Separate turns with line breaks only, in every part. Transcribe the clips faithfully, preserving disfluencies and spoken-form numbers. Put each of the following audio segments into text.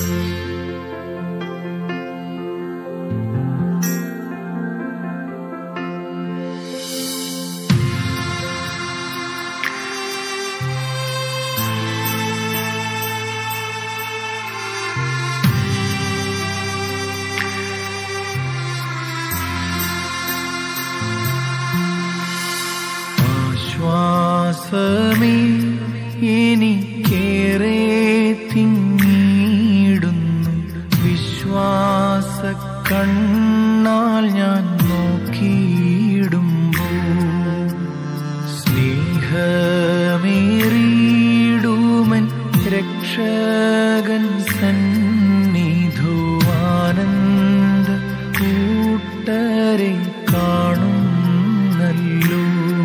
ആശ്വാസമേ എനിക്കേറെ തിങ്ങിടുന്നു, വിശ്വാസ കണ്ണാൽ ഞാൻ നോക്കിയിടുമ്പോൾ സ്നേഹമേറിയിടുമൻ രക്ഷകൻ സന്നിധോ ആനന്ദ കൂട്ടരെ കാണുന്നല്ലോ.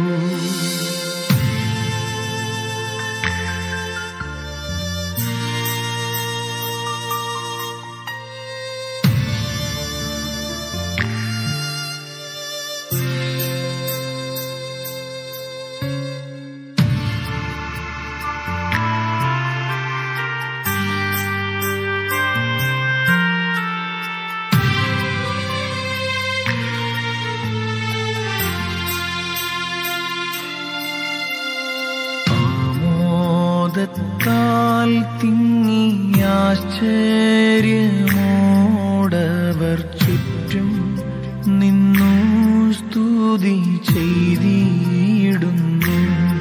ാൽ തിങ്ങി ആശ്ചര്യമോടവർ ചുറ്റും നിന്നു സ്തുതി ചെയ്തിടുന്നു.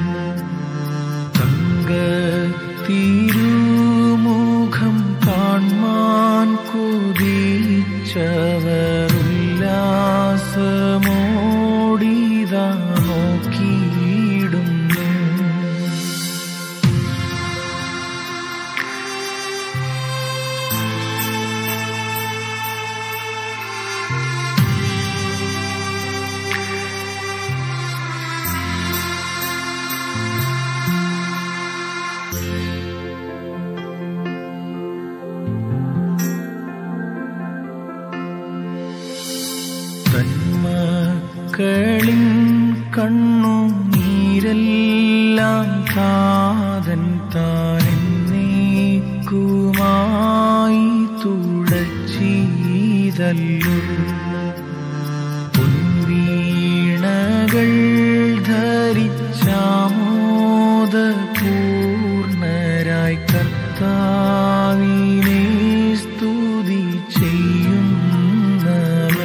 തങ്കത്തിരുമുഖം കാൺമാൻ കൊതിച്ചവർ ഉല്ലാസമോടിതാ നോക്കിയിടുന്നു. തന്മക്കളിൻ കണ്ണുനീരെല്ലാം താതൻ താനെന്നേക്കുമായി തുടച്ചീതല്ലോ. പൊൻവീണകൾ ധരിച്ചാമോദപൂർണരായി കർത്താവിനെ സ്തുതി ചെയ്യുന്നവർ.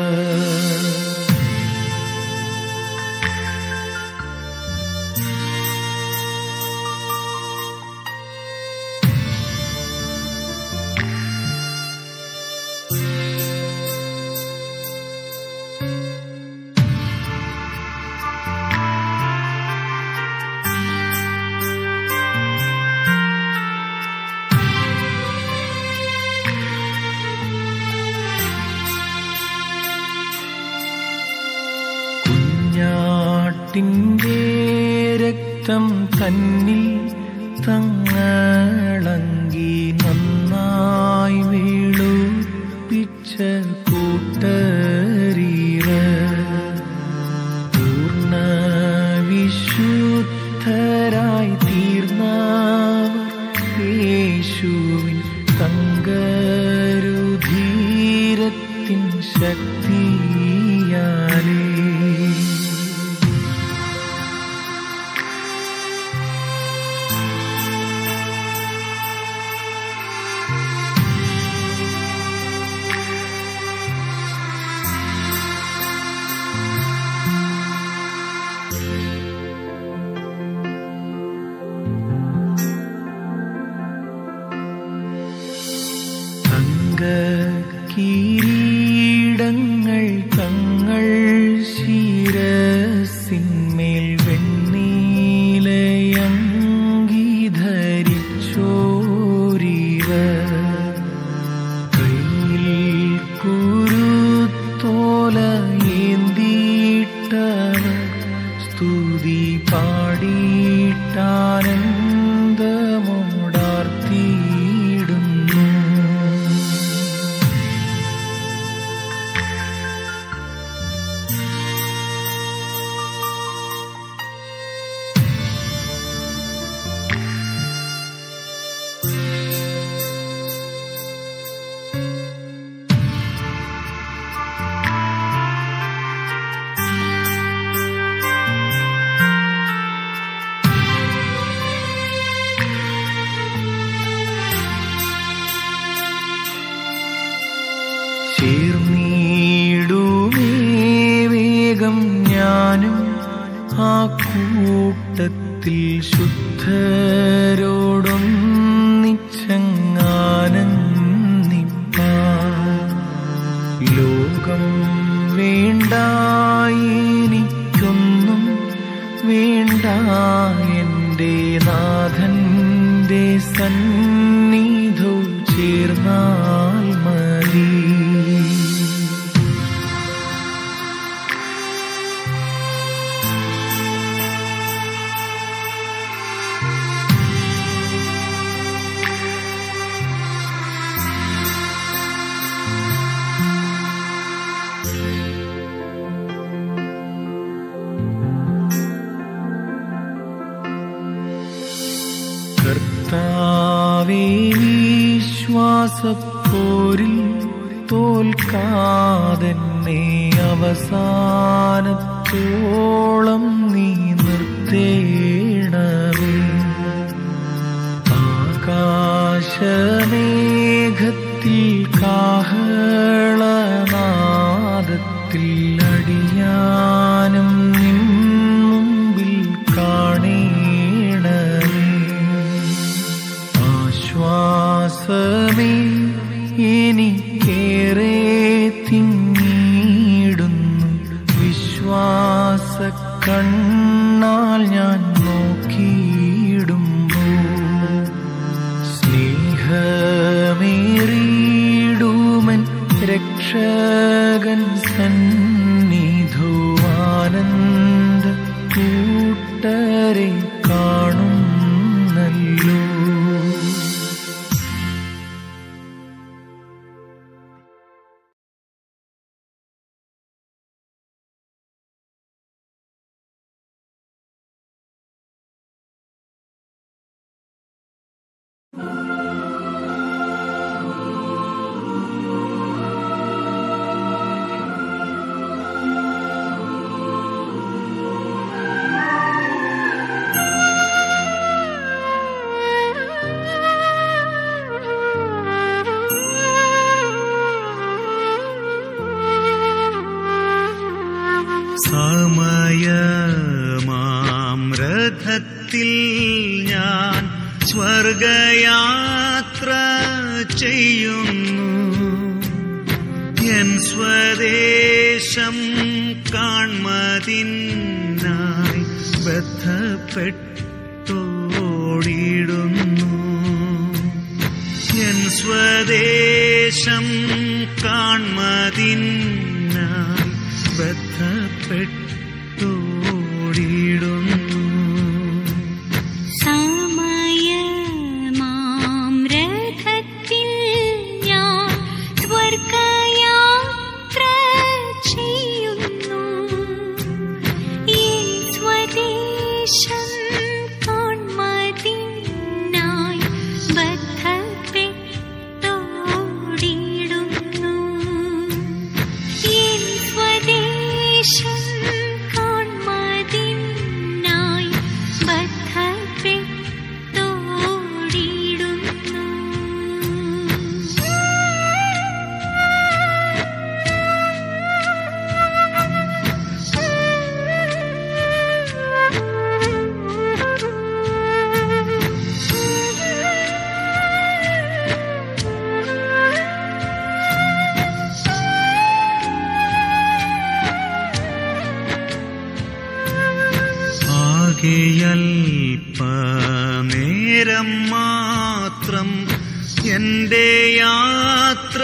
കുഞ്ഞാട്ടിൻ്റെ രക്തം തന്നിൽ തങ്ങളങ്കി നന്നായി വെളുപ്പിച്ച കൂട്ടരീവർ പൂർണ്ണ വിശുദ്ധരായി തീർന്നവർ യേശുവിൻ തങ്കരുധീരത്തിൻ ശക്തിയാലേ. കിരീടങ്ങൾ തങ്ങൾ ശിരസിന്മേൽ വെണ്ണീലയങ്കി ധരിച്ചോരിവർ കയ്യിൽ കുരുത്തോല ഏന്തിയിട്ടവർ സ്തുതി പാടിയിട്ടാനന്ദമോടാർത്തിയിടുന്നു. വേണ്ട എനിക്കൊന്നും വേണ്ട, എൻ്റെ നാഥന്റെ സന്നിധോ ചേർന്നാൽ മതി. കർത്താവേ, വിശ്വാസപ്പോരിൽ തോൽക്കാതെന്നെ അവസാനത്തോളം നീ നിർത്തേണമേ. ആകാശമേഘത്തിൽ കാഹളനാദത്തിൽ അടിയാനും നിൻ മുമ്പിൽ കാണേണമേ. ആശ്വാസമേ എനിക്കേറെ തിങ്ങിയിടുന്നു, വിശ്വാസ കണ്ണാൽ ഞാൻ നോക്കിയിടുമ്പോൾ. സ്നേഹമേറിയിടുമൻ രക്ഷകൻ സന്നിധോ ആനന്ദ കൂട്ടരെ കാണുന്നല്ലോ. സമയമാം രഥത്തിൽ ഞാൻ സ്വർഗയാത്ര ചെയ്യുന്നു, എൻ സ്വദേശം കാൺമതിനായി ബദ്ധപ്പെട്ടോടിടുന്നു. എൻ സ്വദേശം കാൺമതിനായി ബദ്ധപ്പെട്ടോടിടുന്നു.
സമയമാം രഥത്തിൽ ഞാൻ സ്വർഗയാത്ര ചെയ്യുന്നു, എൻ സ്വദേശം കാൺമതിനായി ബദ്ധപ്പെട്ടോടിടുന്നു. എൻ സ്വദേശം കാൺമതിനായി ബദ്ധപ്പെട്ടോടിടുന്നു.
അല്പനേരം മാത്രം എന്റെ യാത്ര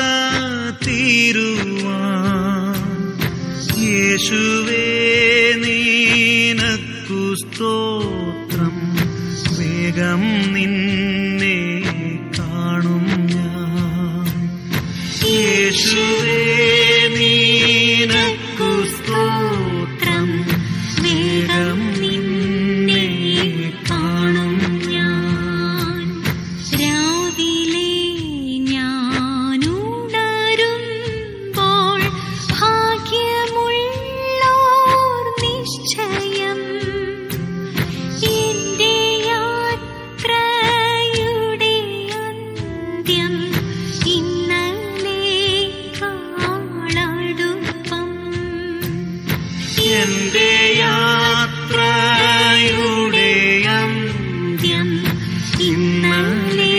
തീരുവാൻ, യേശുവേ നിനക്കു സ്തോത്രം. വേഗം നിന്നെ കാണും ഞാൻ, യേശുവേ നിനക്കു സ്തോത്രം. വേഗം നിന്നെ കാണും ഞാൻ.
രാവിലെ ഞാനുണരുമ്പോൾ ഭാഗ്യമുള്ളോർ നിശ്ചയം, എന്റെ യാത്രയുടെ അന്ത്യം ഇന്നലെ കാളടുപ്പം.
എന്റെ യാത്രയുടെ അന്ത്യം ഇന്നലെ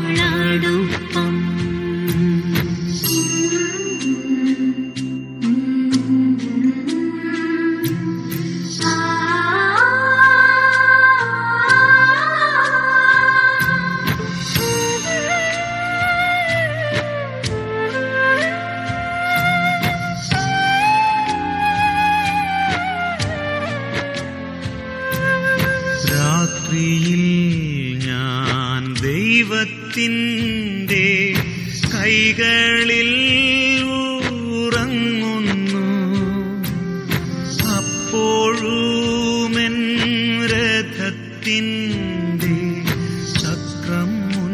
കാളടുപ്പം.
ദൈവത്തിൻ്റെ കൈകളിൽ ഉറങ്ങുന്നു. അപ്പോഴുമെൻ രഥത്തിൻ്റെ ചക്രം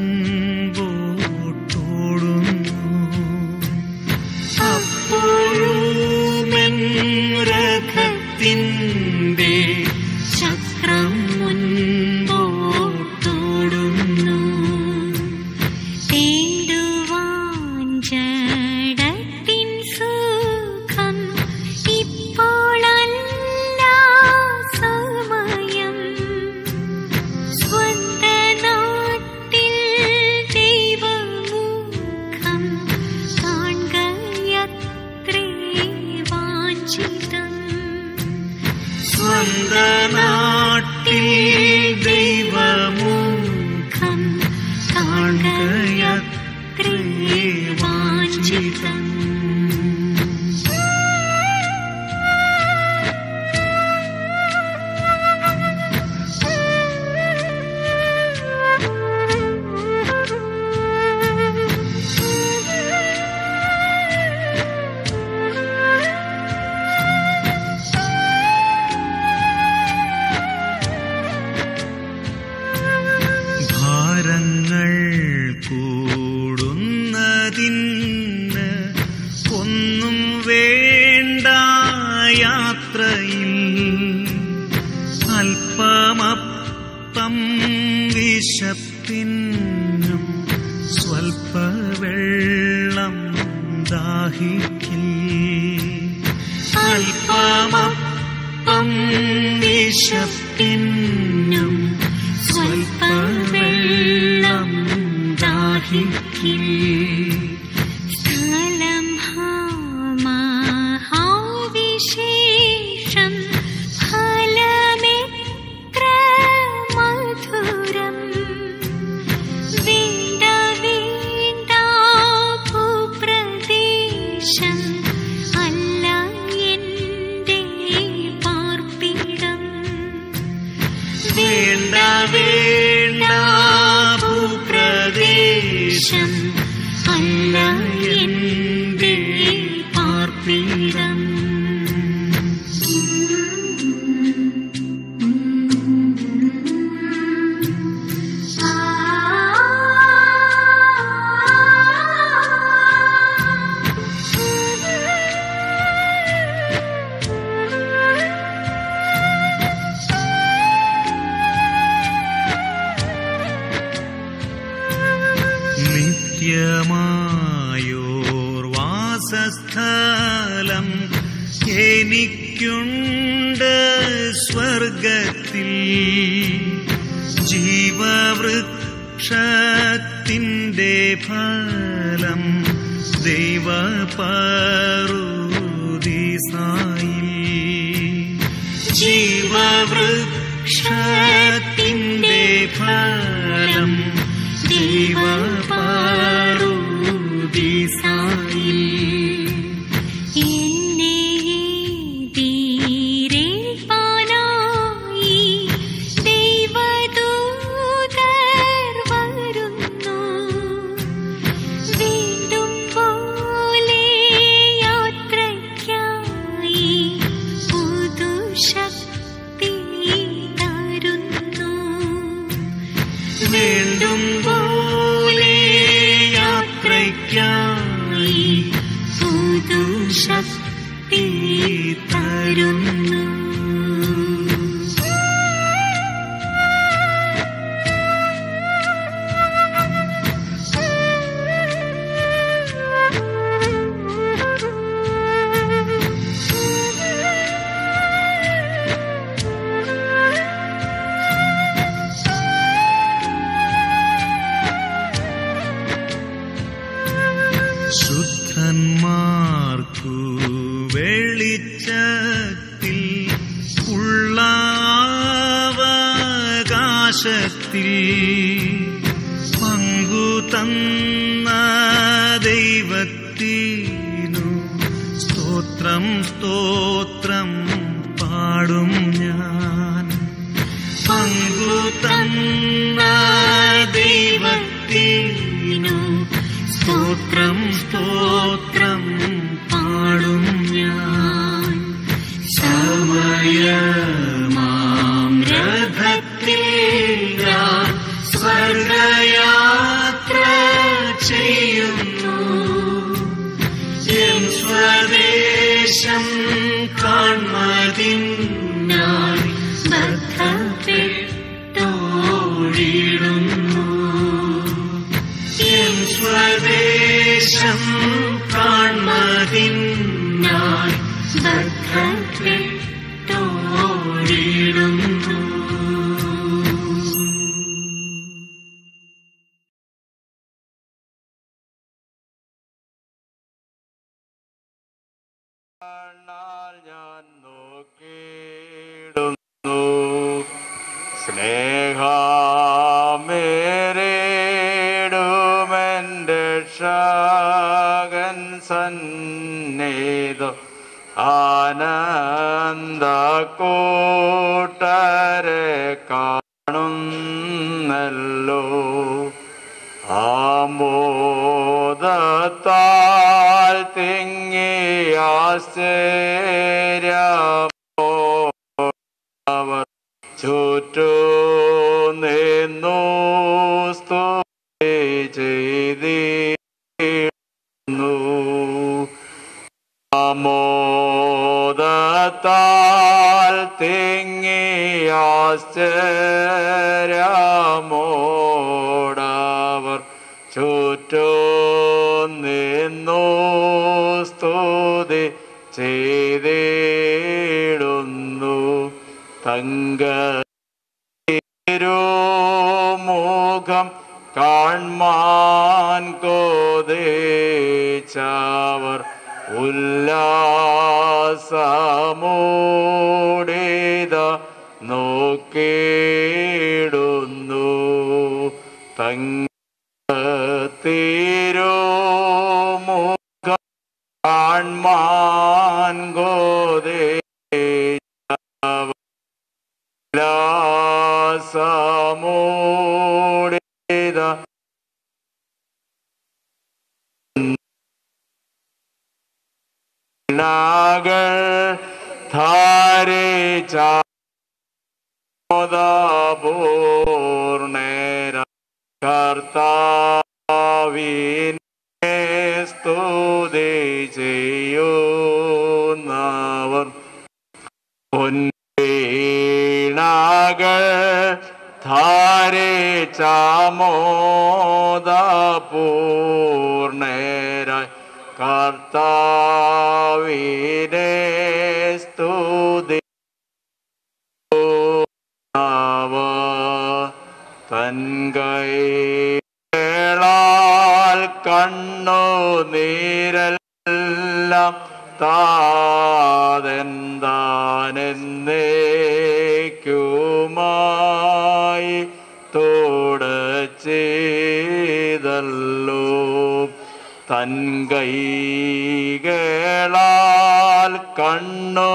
മുൻപോട്ടോടുന്നു. അപ്പോഴുമെൻ രഥത്തിൻ്റെ ചക്രം മുൻപോട്ടോടുന്നു.
തേടുവാൻ ജഡത്തിൻ സുഖം ഇപ്പോഴല്ല സമയം. സ്വന്ത നാട്ടിൽ ദൈവമുഖം കാണുകയത്രേ വാഞ്ചിതം.
സ്വന്ത നാട്ടിൽ ദൈവമുഖം കാണുകയത്രേ വാഞ്ചിതം. ഭാരങ്ങൾ കൂടുന്നതിന് ഒന്നും വേണ്ട യാത്രയിൽ. അല്പമപ്പം വിശപ്പിനും സ്വൽപ്പ വെള്ളം ദാഹിക്കിൽ. അല്പമപ്പം വിശപ്പിനും സ്വൽപ്പ വെള്ളം ദാഹിക്കിൽ.
സ്ഥലം മഹാവിശേഷം ഫലമെത്ര മധുരം. വേണ്ട വേണ്ട ഭൂപ്രദേശം അല്ല എൻ്റെ പാർപ്പിടം.
വേണ്ട വേണ്ട ഭൂപ്രദേശം അല്ല എൻ്റെ പാർപ്പിടം. നിത്യമായോർ വാസസ്ഥലം എനിക്കുണ്ട് സ്വർഗത്തിൽ. ജീവവൃക്ഷത്തിൻ്റെ ഫലം ദൈവപറുദീസായിൽ. ജീവവൃക്ഷത്തിൻ്റെ ഫലം ദൈവപറുദീസായിൽ.
എന്നെ എതിരേൽപ്പാനായി ദൈവദൂതർ വരുന്നു. വീണ്ടും പോലെ യാത്രയ്ക്കായി പുതുശക്തി തരുന്നു.
വീണ്ടും പോലെ യാത്രയ്ക്കായി
പുതുശക്തി തരുന്നു.
ശുദ്ധന്മാർക്കു വെളിച്ചത്തിൽ ഉള്ള അവകാശത്തിൽ പങ്കു തന്ന ദൈവത്തിനു സ്തോത്രം സ്തോത്രം പാടും ഞാൻ. പങ്കു തന്ന ദൈവത്തിൽ സ്തോത്രം സ്തോത്രം പാടും ഞാൻ. സമയമാം രഥത്തിൽ ഞാൻ സ്വർഗയാത്ര ചെയ്യുന്നു. എൻ സ്വദേശം കാൺമതിനായി ബദ്ധപ്പെട്ടോടിടുന്നു. എൻ സ്വദേശം കാൺമതിനായി ബദ്ധപ്പെട്ടോടിടുന്നു.
ഞാൻ നോക്കിയിടുന്നു സ്നേഹമേറിടുമെൻ്റെ ക്ഷകൻ സന്നിധം ആനന്ദ കൂട്ടരെ കാണുന്നല്ലോ. ആമോദത്താൽ തിങ്ങിയ ആശ്ചര്യമോ അവർ ചുറ്റും നിന്നു സ്തുതി ചെയ്തിരുന്നു. ആമോദത്താൽ തിങ്ങിയ ആശ്ചര്യമോടവർ ചുറ്റും നിന്നു സ്തുതി ചെയ്തിടുന്നു. തങ്കമുഖം കാൺമാൻ കൊതിച്ചവർ ഉല്ലാസമൂടിത നോക്കിയിടുന്നു. തങ്കത്തിരുമുഖം കാൺമാൻ കൊതിച്ചവർ ഉല്ലാസമൂടിത നാഗൾ ധാരിച്ച പൂർണേര കർത്താവിനെ സ്തുതി ചെയ്യുന്നവർ പൊൻവീണകൾ ധാരിച്ച മോദപൂർണേരായി കർത്താവിനെ സ്തുതി തൻ കൈകളാൽ കണ്ണു നീരെല്ലാം താതെന്താനെന്നേക്കുമായി തുടച്ചിതല്ലോ. തൻ കൈകളാൽ കണ്ണു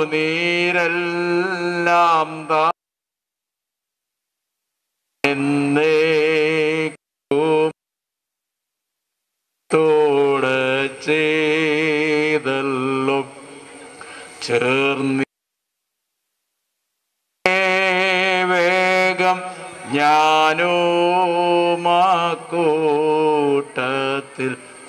നീരെല്ലാം എന്നേക്കും തുടച്ചിതല്ലോ. ചേർന്നി വേഗം ഞാനുമാക്കൂട്ടത്തിൽ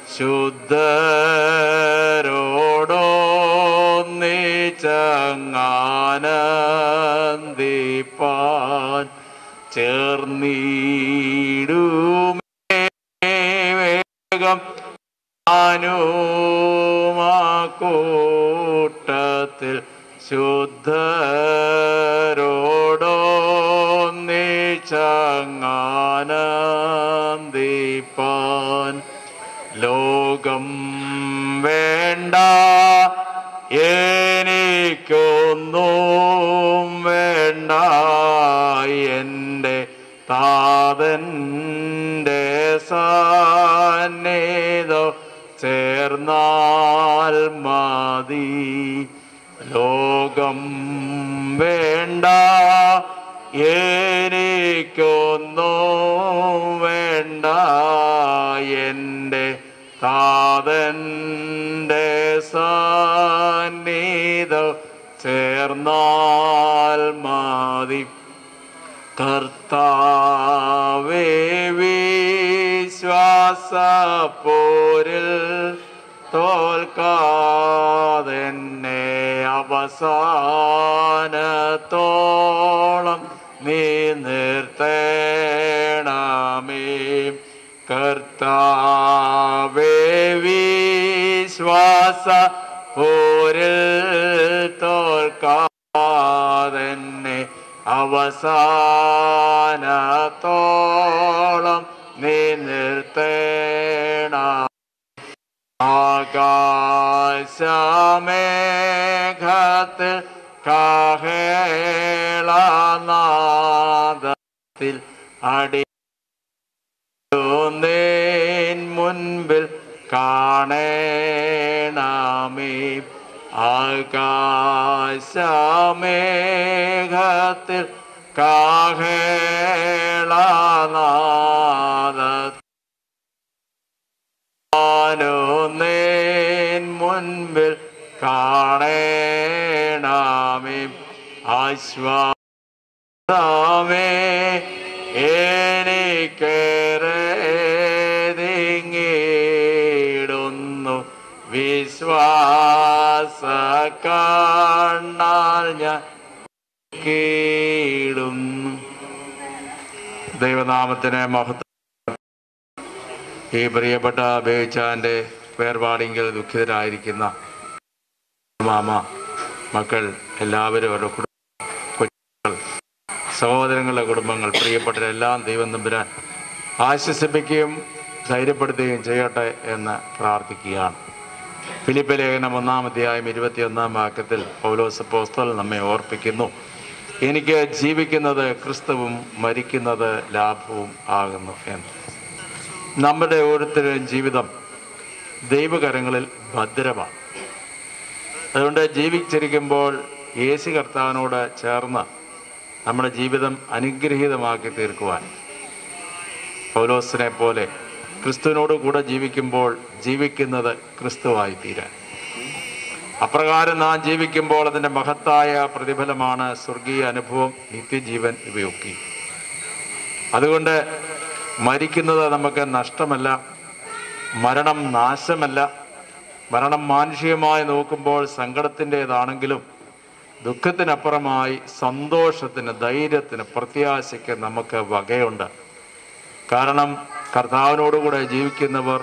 ശുദ്ധരോടൊന്നിച്ചങ്ങാനന്ദിപ്പാൻ ചേർന്നിടുമേ വേഗം ഞാനുമാക്കൂട്ടത്തിൽ ശുദ്ധരോടൊന്നിച്ചങ്ങാനന്ദിപ്പാൻ. ലോകം വേണ്ട എനിക്കൊന്നും വേണ്ട എൻ്റെ താതൻ്റെ സന്നിധം ചേർന്നാൽ മതി. ലോകം വേണ്ട എനിക്കൊന്നും വേണ്ട എൻ്റെ അവൻ്റെ സന്നിധം ചേർന്നാൽ മതി. കർത്താവേ വിശ്വാസപ്പോരിൽ തോൽക്കാതെന്നെ അവസാനത്തോളം നീ നിർത്തേണമേ. കർത്താവേ വിശ്വാസപ്പോരിൽ തോൽക്കാതെന്നെ അവസാനത്തോളം നീ നിർത്തേണം. ആകാശമേഘത്തിൽ കാഹളനാദത്തിൽ അടിയുന്നേൻ മുൻപിൽ കാണേണമേ. ആകാശമേഘത്തിൽ കാഹളനാദത്തിൽ മുൻപിൽ കാണേണമേ. ആശ്വാസമേ എനിക്കേറെതിങ്ങിടുന്നു. വിശ്വാസ കണ്ണാൽ ഞാൻ കീടുന്നു. ദൈവനാമത്തിന് മഹത്വം. ഈ പ്രിയപ്പെട്ട ബേച്ചാൻ്റെ വേർപാടിങ്കിൽ ദുഃഖിതരായിരിക്കുന്ന മാമ, മക്കൾ, എല്ലാവരും അവരുടെ കുടുംബങ്ങൾ, സഹോദരങ്ങളുടെ കുടുംബങ്ങൾ, പ്രിയപ്പെട്ടവരെല്ലാം ദൈവം തമ്പുരാൻ ആശ്വസിപ്പിക്കുകയും ധൈര്യപ്പെടുത്തുകയും ചെയ്യട്ടെ എന്ന് പ്രാർത്ഥിക്കുകയാണ്. ഫിലിപ്പ് ലേഖനം ഒന്നാം അധ്യായം ഇരുപത്തിയൊന്നാം വാക്യത്തിൽ പൗലോസ് അപ്പോസ്തലൻ നമ്മെ ഓർപ്പിക്കുന്നു, എനിക്ക് ജീവിക്കുന്നത് ക്രിസ്തുവും മരിക്കുന്നത് ലാഭവും ആകുന്നു എന്ന്. നമ്മുടെ ഓരോരുത്തരുടെയും ജീവിതം ദൈവകരങ്ങളിൽ ഭദ്രമാണ്. അതുകൊണ്ട് ജീവിച്ചിരിക്കുമ്പോൾ യേശു കർത്താവിനോട് ചേർന്ന് നമ്മുടെ ജീവിതം അനുഗ്രഹീതമാക്കി തീർക്കുവാൻ പൗലോസിനെ പോലെ ക്രിസ്തുവിനോട് കൂടെ ജീവിക്കുമ്പോൾ ജീവിക്കുന്നത് ക്രിസ്തുവായി തീരാൻ, അപ്രകാരം നാം ജീവിക്കുമ്പോൾ അതിൻ്റെ മഹത്തായ പ്രതിഫലമാണ് സ്വർഗീയ അനുഭവം, നിത്യജീവൻ ഇവയൊക്കെ. അതുകൊണ്ട് മരിക്കുന്നത് നമുക്ക് നഷ്ടമല്ല, മരണം നാശമല്ല. മരണം മാനുഷികമായി നോക്കുമ്പോൾ സങ്കടത്തിൻ്റെതാണെങ്കിലും ദുഃഖത്തിനപ്പുറമായി സന്തോഷത്തിന്, ധൈര്യത്തിന്, പ്രത്യാശയ്ക്ക് നമുക്ക് വകയുണ്ട്. കാരണം കർത്താവിനോടുകൂടെ ജീവിക്കുന്നവർ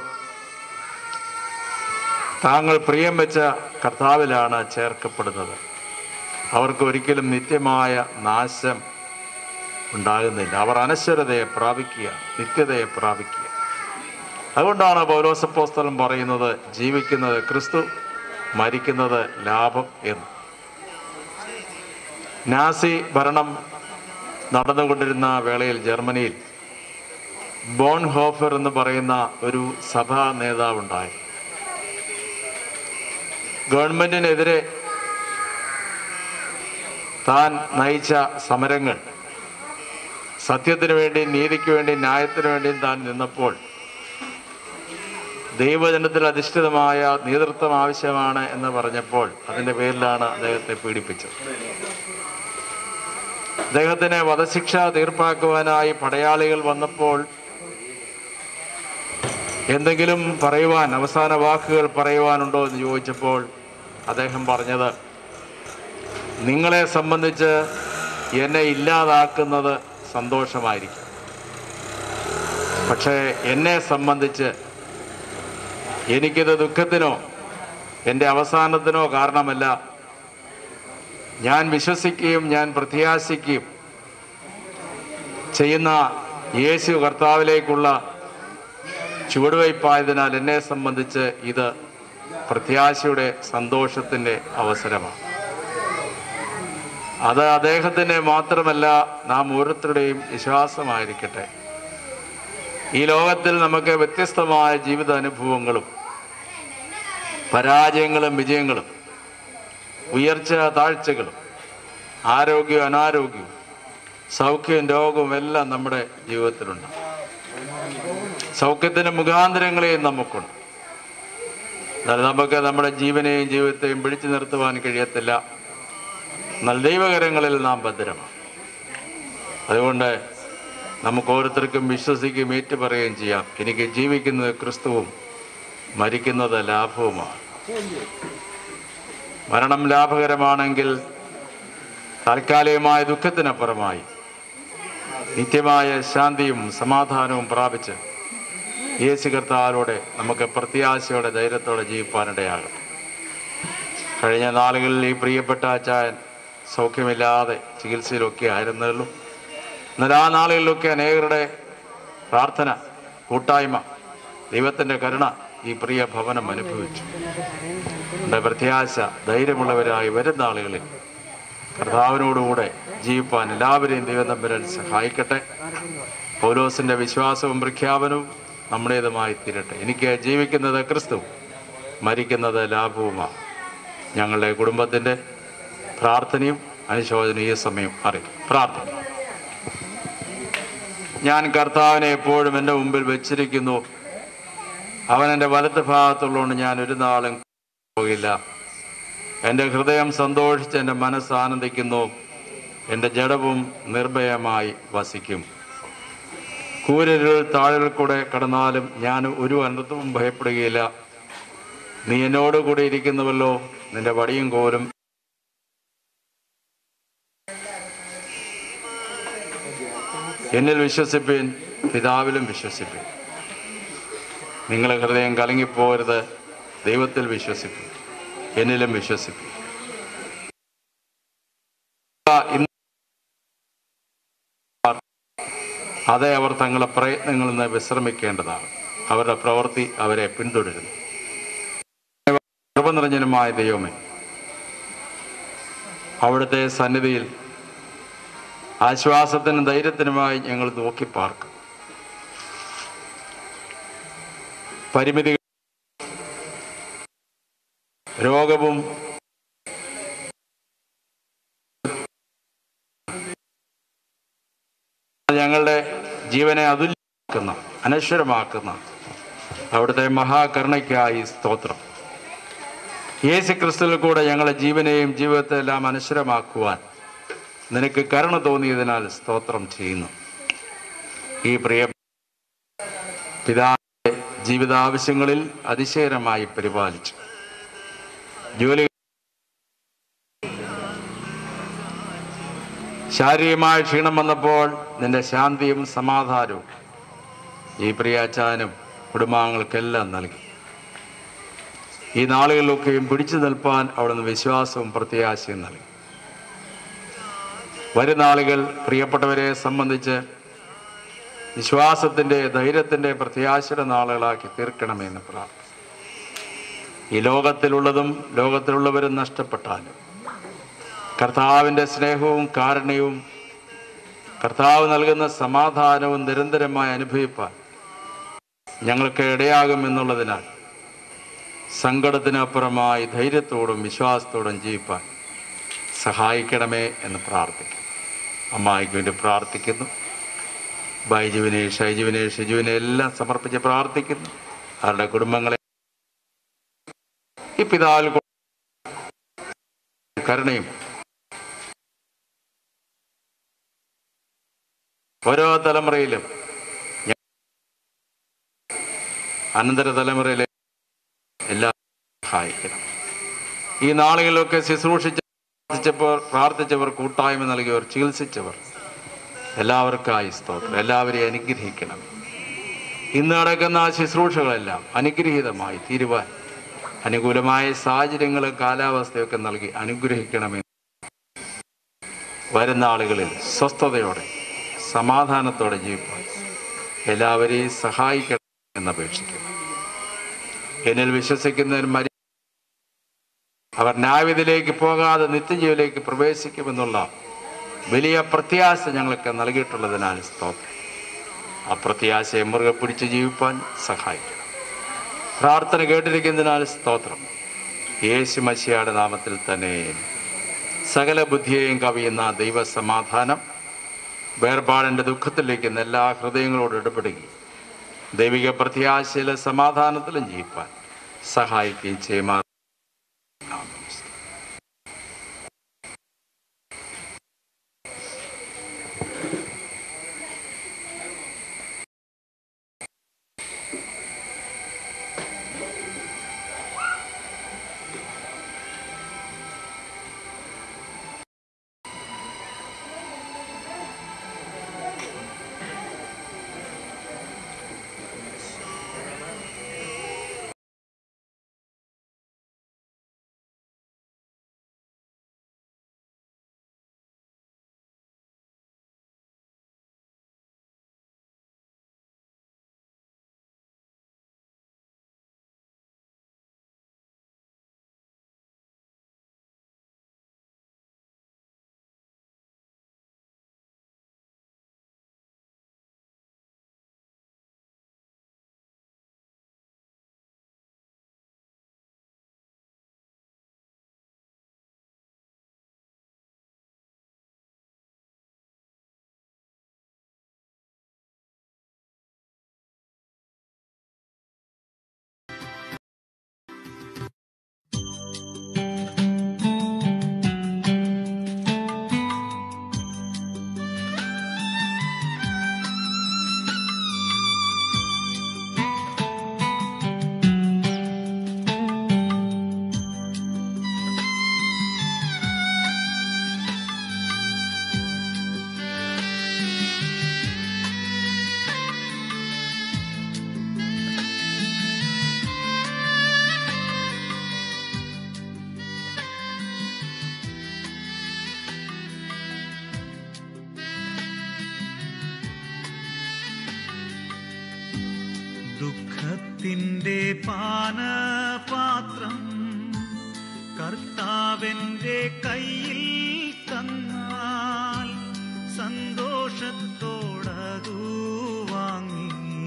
താങ്കൾ പ്രിയം വെച്ച കർത്താവിലാണ് ചേർക്കപ്പെടുന്നത്. അവർക്ക് ഒരിക്കലും നിത്യമായ നാശം ഉണ്ടാകുന്നില്ല. അവർ അനശ്വരതയെ പ്രാപിക്കുക, നിത്യതയെ പ്രാപിക്കുക. അതുകൊണ്ടാണ് പൗലോസ് അപ്പോസ്തലൻ പറയുന്നത് ജീവിക്കുന്നത് ക്രിസ്തു, മരിക്കുന്നത് ലാഭം എന്ന്. നാസി ഭരണം നടന്നുകൊണ്ടിരുന്ന വേളയിൽ ജർമ്മനിയിൽ ബോൺഹോഫർ എന്ന് പറയുന്ന ഒരു സഭാ നേതാവുണ്ടായി. ഗവൺമെന്റിനെതിരെ താൻ നയിച്ച സമരങ്ങൾ, സത്യത്തിന് വേണ്ടി, നീതിക്ക് വേണ്ടി, ന്യായത്തിന് വേണ്ടിയും താൻ നിന്നപ്പോൾ ദൈവജനത്തിൽ അധിഷ്ഠിതമായ നേതൃത്വം ആവശ്യമാണ് എന്ന് പറഞ്ഞപ്പോൾ അതിൻ്റെ പേരിലാണ് അദ്ദേഹത്തെ പീഡിപ്പിച്ചത്. അദ്ദേഹത്തിന് വധശിക്ഷ തീർപ്പാക്കുവാനായി പടയാളികൾ വന്നപ്പോൾ എന്തെങ്കിലും പറയുവാൻ, അവസാന വാക്കുകൾ പറയുവാനുണ്ടോ എന്ന് ചോദിച്ചപ്പോൾ അദ്ദേഹം പറഞ്ഞത്, നിങ്ങളെ സംബന്ധിച്ച് എന്നെ ഇല്ലാതാക്കുന്നത് സന്തോഷമായിരിക്കും, പക്ഷേ എന്നെ സംബന്ധിച്ച് എനിക്കിത് ദുഃഖത്തിനോ എൻ്റെ അവസാനത്തിനോ കാരണമല്ല. ഞാൻ വിശ്വസിക്കുകയും ഞാൻ പ്രത്യാശിക്കുകയും ചെയ്യുന്ന യേശു കർത്താവിലേക്കുള്ള ചുവടുവയ്പായതിനാൽ എന്നെ സംബന്ധിച്ച് ഇത് പ്രത്യാശയുടെ, സന്തോഷത്തിൻ്റെ അവസരമാണ്. അത് അദ്ദേഹത്തിൻ്റെ മാത്രമല്ല, നാം ഓരോരുത്തരുടെയും വിശ്വാസമായിരിക്കട്ടെ. ഈ ലോകത്തിൽ നമുക്ക് വ്യത്യസ്തമായ ജീവിത അനുഭവങ്ങളും പരാജയങ്ങളും വിജയങ്ങളും, ഉയർച്ച താഴ്ചകളും, ആരോഗ്യവും അനാരോഗ്യവും, സൗഖ്യവും രോഗവും എല്ലാം നമ്മുടെ ജീവിതത്തിലുണ്ട്. സൗഖ്യത്തിൻ്റെ മുഖാന്തരങ്ങളെയും നമുക്കുണ്ട്, എന്നാൽ നമുക്ക് നമ്മുടെ ജീവനെയും ജീവിതത്തെയും പിടിച്ചു നിർത്തുവാൻ കഴിയത്തില്ല. എന്നാൽ ദൈവകരങ്ങളിൽ നാം ഭദ്രമാണ്. അതുകൊണ്ട് നമുക്ക് ഓരോരുത്തർക്കും വിശ്വസിക്കുകയും ഏറ്റുപറയുകയും ചെയ്യാം, എനിക്ക് ജീവിക്കുന്നത് ക്രിസ്തുവും മരിക്കുന്നത് ലാഭവുമാണ്. മരണം ലാഭകരമാണെങ്കിൽ താൽക്കാലികമായ ദുഃഖത്തിനപ്പുറമായി നിത്യമായ ശാന്തിയും സമാധാനവും പ്രാപിച്ച് യേശു കർത്താവിലൂടെ നമുക്ക് പ്രത്യാശയോടെ ധൈര്യത്തോടെ ജീവിപ്പാനിടയാകും. കഴിഞ്ഞ നാളുകളിൽ ഈ പ്രിയപ്പെട്ട അച്ചായൻ സൗഖ്യമില്ലാതെ ചികിത്സയിലൊക്കെ ആയിരുന്നുള്ളൂ. എന്നാൽ ആ നാളുകളിലൊക്കെ അനേകരുടെ പ്രാർത്ഥന, കൂട്ടായ്മ, ദൈവത്തിൻ്റെ കരുണ ഈ പ്രിയ ഭവനം അനുഭവിച്ചു. എൻ്റെ പ്രത്യാശ ധൈര്യമുള്ളവരായി വരുന്ന ആളുകളിൽ കർത്താവിനോടുകൂടെ ജീവിപ്പാൻ എല്ലാവരെയും ദൈവം തമ്പുരാൻ സഹായിക്കട്ടെ. പൗലോസിൻ്റെ വിശ്വാസവും പ്രഖ്യാപനവും നമ്മുടേതുമായി തീരട്ടെ. എനിക്ക് ജീവിക്കുന്നത് ക്രിസ്തു, മരിക്കുന്നത് ലാഭവുമാണ്. ഞങ്ങളുടെ കുടുംബത്തിൻ്റെ പ്രാർത്ഥനയും അനുശോചനയും ഈ സമയം അറിയും. പ്രാർത്ഥന. ഞാൻ കർത്താവിനെ എപ്പോഴും എൻ്റെ മുമ്പിൽ വെച്ചിരിക്കുന്നു. അവൻ എൻ്റെ വലത്ത് ഭാഗത്തുള്ളതുകൊണ്ട് ഞാൻ ഒരു നാളും പോകില്ല. എൻ്റെ ഹൃദയം സന്തോഷിച്ച് എൻ്റെ മനസ്സ് ആനന്ദിക്കുന്നു. എൻ്റെ ജഡവും നിർഭയമായി വസിക്കും. കൂരിരുൾ താഴുകൾ കൂടെ കടന്നാലും ഞാൻ ഒരു അനർത്ഥവും ഭയപ്പെടുകയില്ല. നീ എന്നോട് കൂടി ഇരിക്കുന്നുവല്ലോ, നിന്റെ വടിയും കോലും എന്നിൽ വിശ്വസിപ്പീൻ, പിതാവിലും വിശ്വസിപ്പീൻ. നിങ്ങളെ ഹൃദയം കലങ്ങിപ്പോകരുത്, ദൈവത്തിൽ വിശ്വസിപ്പീൻ, എന്നിലും വിശ്വസിപ്പീൻ. അതെ, അവർ തങ്ങളുടെ പ്രയത്നങ്ങളിൽ നിന്ന് വിശ്രമിക്കേണ്ടതാണ്. അവരുടെ പ്രവൃത്തി അവരെ പിന്തുടരുന്നു. കൃപ നിറഞ്ഞനുമായ ദൈവമേ, അവിടുത്തെ സന്നിധിയിൽ ആശ്വാസത്തിനും ധൈര്യത്തിനുമായി ഞങ്ങൾ നോക്കി പാർക്കും. പരിമിതികൾ, രോഗവും ഞങ്ങളുടെ ജീവനെ അതുല്യമാക്കുന്ന, അനശ്വരമാക്കുന്ന അവിടുത്തെ മഹാകരുണയ്ക്കായി സ്തോത്രം. യേശു ക്രിസ്തുവിൽ കൂടെ ഞങ്ങളുടെ ജീവനെയും ജീവിതത്തെ എല്ലാം അനശ്വരമാക്കുവാൻ നിനക്ക് കരുണ തോന്നിയതിനാൽ സ്തോത്രം ചെയ്യുന്നു. ഈ പ്രിയ പിതാവിന്റെ ജീവിതാവശ്യങ്ങളിൽ അതിശയകരമായി പരിപാലിച്ചു. ജോലി, ശാരീരികമായ ക്ഷീണം വന്നപ്പോൾ നിന്റെ ശാന്തിയും സമാധാനവും ഈ പ്രിയാച്ചാനും കുടുംബാംഗങ്ങൾക്കെല്ലാം നൽകി. ഈ നാളുകളിലൊക്കെയും പിടിച്ചു നിൽപ്പാൻ അവിടുന്ന് വിശ്വാസവും പ്രത്യാശയും നൽകി. വരുന്നാളുകൾ പ്രിയപ്പെട്ടവരെ സംബന്ധിച്ച് വിശ്വാസത്തിൻ്റെ, ധൈര്യത്തിൻ്റെ, പ്രത്യാശയുടെ നാളുകളാക്കി തീർക്കണമെന്ന് പ്രാർത്ഥന. ഈ ലോകത്തിലുള്ളതും ലോകത്തിലുള്ളവരും നഷ്ടപ്പെട്ടാലും കർത്താവിൻ്റെ സ്നേഹവും കാരുണ്യവും കർത്താവ് നൽകുന്ന സമാധാനവും നിരന്തരമായി അനുഭവിപ്പാൻ ഞങ്ങൾക്ക് ഇടയാകുമെന്നുള്ളതിനാൽ സങ്കടത്തിനപ്പുറമായി ധൈര്യത്തോടും വിശ്വാസത്തോടും ജീവിപ്പാൻ സഹായിക്കണമേ എന്ന് പ്രാർത്ഥിക്കും. അമ്മായിക്ക് വേണ്ടി പ്രാർത്ഥിക്കുന്നു. ബൈജുവിനെ, ഷൈജുവിനെ, ഷിജുവിനെ എല്ലാം സമർപ്പിച്ച് പ്രാർത്ഥിക്കുന്നു. അവരുടെ കുടുംബങ്ങളെ ഈ പിതാവിൽ കരുണയും ഓരോ തലമുറയിലും അനന്തര തലമുറയിലെ എല്ലാം സഹായിക്കണം. ഈ നാളുകളിലൊക്കെ ശുശ്രൂഷിച്ചപ്പോൾ പ്രാർത്ഥിച്ചവർ, കൂട്ടായ്മ നൽകിയവർ, ചികിത്സിച്ചവർ എല്ലാവർക്കായി സ്തോത്രം. എല്ലാവരെയും അനുഗ്രഹിക്കണം. ഇന്ന് നടക്കുന്ന ശുശ്രൂഷകളെല്ലാം അനുഗ്രഹീതമായി തീരുവാൻ അനുകൂലമായ സാഹചര്യങ്ങളും കാലാവസ്ഥയൊക്കെ നൽകി അനുഗ്രഹിക്കണമെന്ന് വരുന്ന ആളുകളിൽ സ്വസ്ഥതയോടെ സമാധാനത്തോടെ ജീവിപ്പാൻ എല്ലാവരെയും സഹായിക്കണം എന്നപേക്ഷിക്കുന്നു. എന്നിൽ വിശ്വസിക്കുന്നവർ മരി അവർ ന്യായവിധിയിലേക്ക് പോകാതെ നിത്യജീവിലേക്ക് പ്രവേശിക്കുമെന്നുള്ള വലിയ പ്രത്യാശ ഞങ്ങൾക്ക് നൽകിയിട്ടുള്ളതിനാൽ സ്തോത്രം. ആ പ്രത്യാശയെ മുറുകെ പിടിച്ച് ജീവിപ്പാൻ സഹായിക്കണം. പ്രാർത്ഥന കേട്ടിരിക്കുന്നതിനാൽ സ്തോത്രം. യേശു മശിഹയുടെ നാമത്തിൽ തന്നെ സകല ബുദ്ധിയെയും കവിയുന്ന ദൈവസമാധാനം വേർപാടിൻ്റെ ദുഃഖത്തിലേക്കുന്ന എല്ലാ ഹൃദയങ്ങളോട് ഇടപെടുകയും ദൈവിക പ്രത്യാശയിലെ സമാധാനത്തിലും ജീവിപ്പാൻ സഹായിക്കുകയും ചെയ്യുമാ.
ദുഃഖത്തിൻ്റെ പാനപാത്രം കർത്താവിൻ്റെ കയ്യിൽ തന്നാൽ സന്തോഷത്തോടതു വാങ്ങി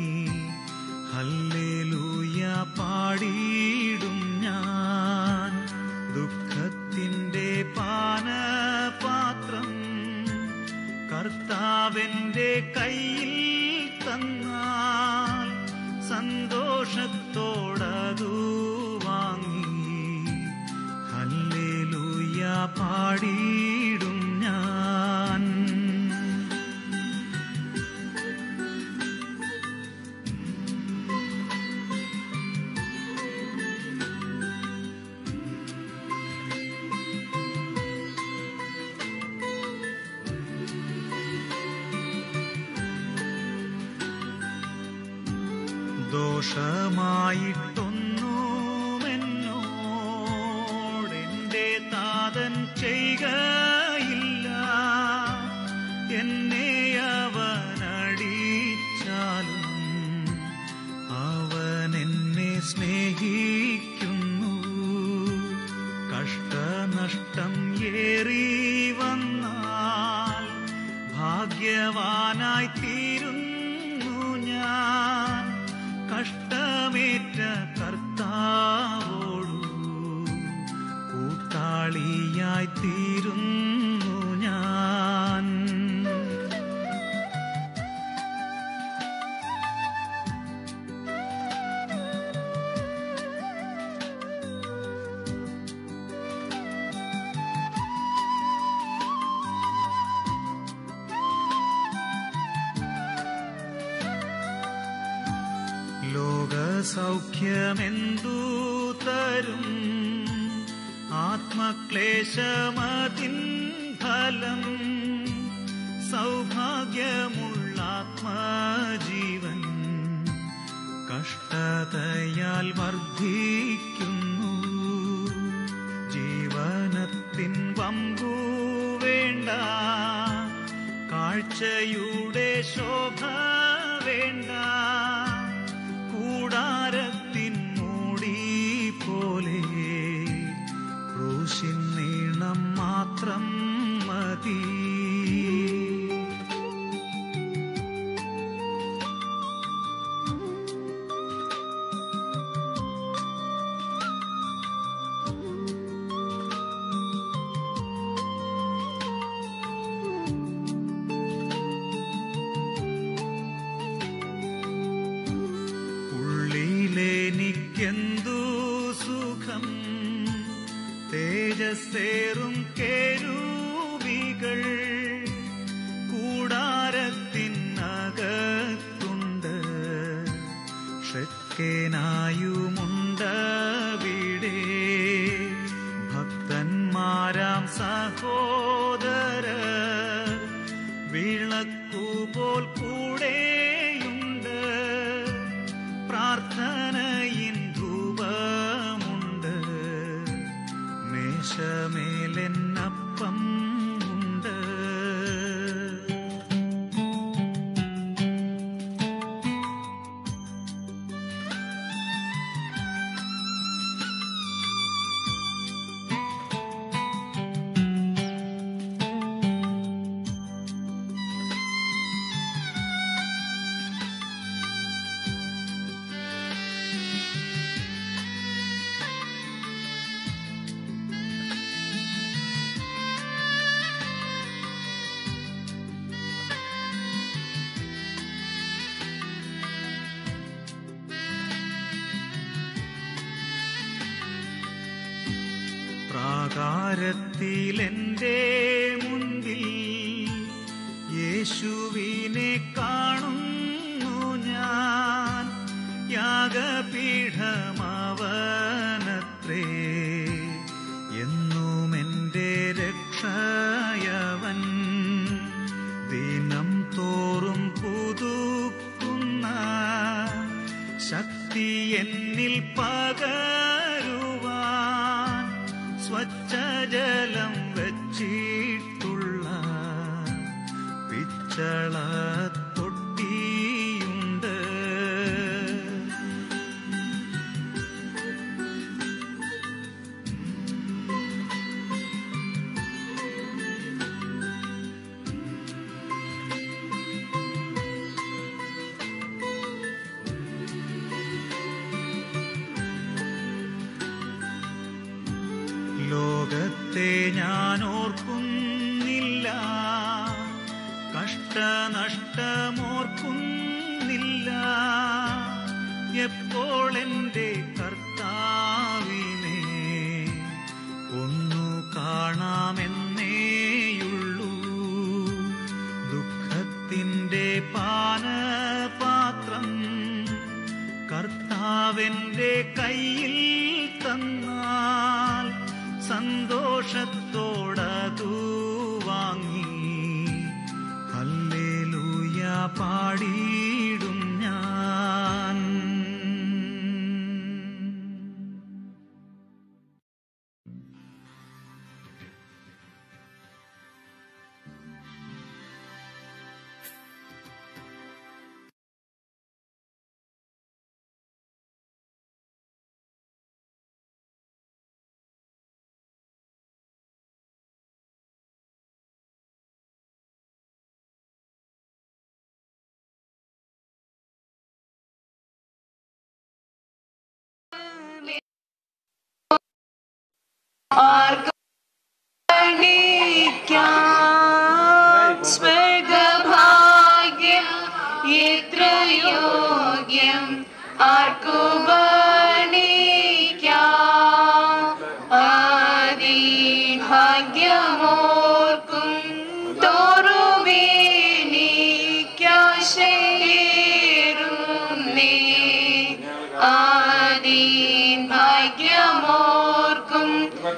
ഹല്ലേലൂയ പാടിയിടും ഞാൻ. ദുഃഖത്തിൻ്റെ പാനപാത്രം കർത്താവിൻ്റെ കയ്യിൽ തന്നാൽ സന്തോഷത്തോടതു വാങ്ങി ഹല്ലേലൂയ പാടിയിടും ഞാൻ. ദോഷമായിട്ടൊന്നുമെന്നോടെൻ്റെ താതൻ ചെയ്യുകയില്ല. എന്നെ അവനടിച്ചാലും അവൻ എന്നെ സ്നേഹിക്കുന്നു. കഷ്ടനഷ്ടം ഏറി വന്നാൽ ഭാഗ്യവാനായി തീരുന്നു ഞാൻ. കഷ്ടമേറ്റ കർത്താവോടു കൂട്ടാളിയായി തീരുന്നു ഞാൻ. ലോകസൗഖ്യമെന്തു തരും ആത്മക്ലേശമതിൻ ഫലം. സൗഭാഗ്യമുള്ള ആത്മജീവൻ കഷ്ടതയാൽ വർദ്ധിക്കുന്നു. ജീവനത്തിൻ വമ്പു വേണ്ട, കാഴ്ചയുടെ ശോഭ വേണ്ട, കൂടാരത്തിൻ മൂടി പോലെ ക്രൂശിൻ നീളം മാത്രം മതി. തേജസ്സേറും കേരൂബികൾ കൂടാരത്തിനകത്തുണ്ട്. ഷെക്കേനായുമുണ്ടവിടെ. ഭക്തന്മാരാം സഹോദരർ വിളക്കുപോൽ കൂടെയുണ്ട്. പ്രാർത്ഥനയിൻ ധൂപമുണ്ട്. മേശമേലെന്നപ്പം ഉണ്ട്. പ്രാകാരത്തിലെന്റെ മുൻപിൽ യേശുവിനെ കാണുന്നു ഞാൻ. യാഗപീഠമവനത്രേ എന്നും എന്റെ രക്ഷയവൻ. ദിനം തോറും പുതുക്കുന്ന ശക്തി എന്നിൽ പകരുവാൻ സ്വച്ഛജലം വച്ചിട്ടുള്ള പിച്ചള തൊട്ടിയുണ്ട്. ലോകത്തെ ഞാൻ ഓർക്കുന്നില്ല, കഷ്ടനഷ്ടമോർക്കുന്നില്ല. എപ്പോൾ എൻ്റെ കർത്താവിനെ ഒന്നു കാണാമെന്നേയുള്ളൂ. ദുഃഖത്തിൻ്റെ പാനപാത്രം കർത്താവിൻ്റെ കയ്യിൽ തന്നാൽ സന്തോഷത്തോടതു വാങ്ങി ഹല്ലേലൂയ പാടിയിടും ഞാൻ.
സ്വർഗഭാഗ്യം എത്ര യോഗ്യം ആർക്കു വർണ്ണിക്കാം. ആദിഭാഗ്യമോർക്കും തോറുമേനിക്കാശയേറുന്നേ. ആദിഭാഗ്യമോർക്കും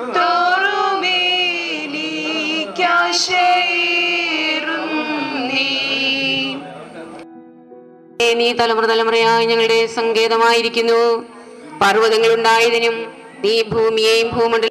നീ തലമുറ തലമുറയായി ഞങ്ങളുടെ സങ്കേതമായിരിക്കുന്നു. പർവ്വതങ്ങൾ ഉണ്ടായതിനും നീ ഭൂമിയെയും ഭൂമണ്ഡല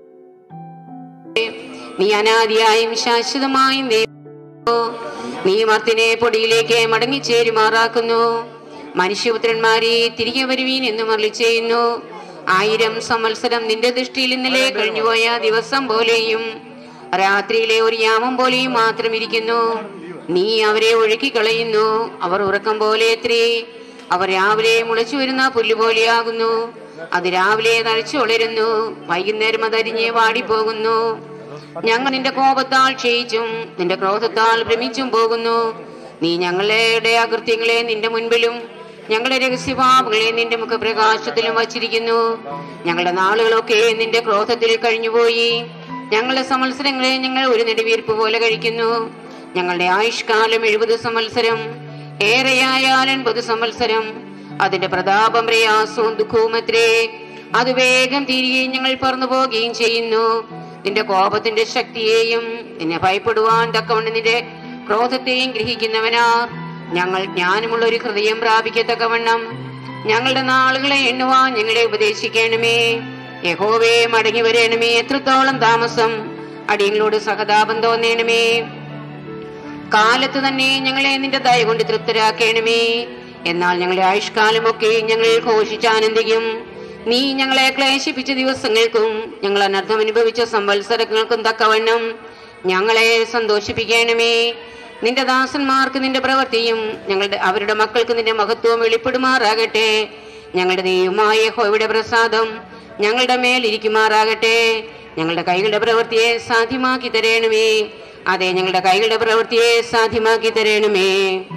നീ അനാദിയായും ശാശ്വതമായും നീ മർത്തിനെ പൊടിയിലേക്ക് മടങ്ങിച്ചേരുമാറാക്കുന്നു. മനുഷ്യപുത്രന്മാരെ തിരികെ വരുവീൻ എന്ന് മരളി ചെയ്യുന്നു. ആയിരം സംവത്സരം നിന്റെ ദൃഷ്ടിയിൽ ഇന്നലെ കഴിഞ്ഞുപോയ ദിവസം പോലെയും രാത്രിയിലെ ഒരു യാമം പോലെയും മാത്രം ഇരിക്കുന്നു. നീ അവരെ ഒഴുക്കിക്കളയുന്നു. അവർ ഉറക്കം പോലെ എത്രേ. അവർ രാവിലെ മുളച്ചു വരുന്ന പുല്ലുപോലെയാകുന്നു. അത് രാവിലെ തഴച്ചു വളരുന്നു, വൈകുന്നേരം അതരിഞ്ഞ് വാടിപ്പോകുന്നു. ഞങ്ങൾ നിന്റെ കോപത്താൽ ക്ഷയിച്ചും നിന്റെ ക്രോധത്താൽ ഭ്രമിച്ചും പോകുന്നു. നീ ഞങ്ങളുടെ അകൃത്യങ്ങളെ നിന്റെ മുൻപിലും ഞങ്ങളുടെ രഹസ്യപാപങ്ങളെ നിന്റെ മുഖപ്രകാശത്തിലും വച്ചിരിക്കുന്നു. ഞങ്ങളുടെ നാളുകളൊക്കെ നിന്റെ ക്രോധത്തിൽ കഴിഞ്ഞുപോയി. ഞങ്ങളുടെ സംവത്സരങ്ങളെ ഞങ്ങൾ ഒരു നെടുവീർപ്പ് പോലെ കഴിക്കുന്നു. ഞങ്ങളുടെ ആയുഷ്കാലം എഴുപത് സംവത്സരം, ഏറെയായാൽ എൺപത് സംവത്സരം. അതിന്റെ പ്രതാപം പ്രയാസവും ദുഃഖവും അത്രേ. അത് വേഗം തീരുകയും ഞങ്ങൾ പറന്നു പോവുകയും ചെയ്യുന്നു. നിന്റെ കോപത്തിന്റെ ശക്തിയെയും നിന്നെ ഭയപ്പെടുവാൻ തക്കവണ്ണം നിന്റെ ക്രോധത്തെയും ഗ്രഹിക്കുന്നവനാർ. ഞങ്ങൾ ജ്ഞാനമുള്ള ഒരു ഹൃദയം പ്രാപിക്കത്തക്കവണ്ണം ഞങ്ങളുടെ നാളുകളെ എണ്ണുവാൻ ഞങ്ങളെ ഉപദേശിക്കണമേ. യഹോവേ, മടങ്ങി വരണമേ. എത്രത്തോളം താമസം? അടിയങ്ങളോട് സഹതാപം തോന്നണമേ. കാലത്ത് തന്നെ ഞങ്ങളെ നിന്റെ ദയ കൊണ്ട് തൃപ്തരാക്കണമേ. എന്നാൽ ഞങ്ങളുടെ ആയുഷ്കാലമൊക്കെ ഞങ്ങൾ ഘോഷിച്ചാനന്ദിക്കും. നീ ഞങ്ങളെ ക്ലേശിപ്പിച്ച ദിവസങ്ങൾക്കും ഞങ്ങൾ അനർത്ഥം അനുഭവിച്ച സംവത്സരങ്ങൾക്കും തക്കവണ്ണം ഞങ്ങളെ സന്തോഷിപ്പിക്കണമേ. നിന്റെ ദാസന്മാർക്ക് നിന്റെ പ്രവൃത്തിയും ഞങ്ങളുടെ അവരുടെ മക്കൾക്ക് നിന്റെ മഹത്വവും വെളിപ്പെടുമാറാകട്ടെ. ഞങ്ങളുടെ ദൈവമായ യഹോവയുടെ പ്രസാദം ഞങ്ങളുടെ മേലിരിക്കുമാറാകട്ടെ. ഞങ്ങളുടെ കൈകളുടെ പ്രവൃത്തിയെ സാധ്യമാക്കി തരണമേ. അതെ, ഞങ്ങളുടെ കൈകളുടെ പ്രവൃത്തിയെ സാധ്യമാക്കി തരണമേ.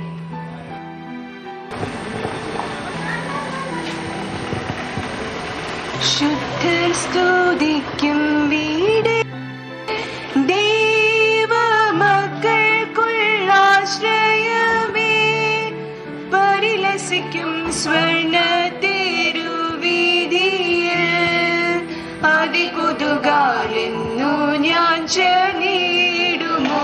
ശുദ്ധർ സ്തുതിക്കും വീട് ദൈവമക്കൾക്കുള്ളാശ്രയമേ. പരിലസിക്കും സ്വർണ്ണ തെരുവീതിയിൽ അതികുതുകാലെന്നു ഞാൻ ചെന്നിടുമോ.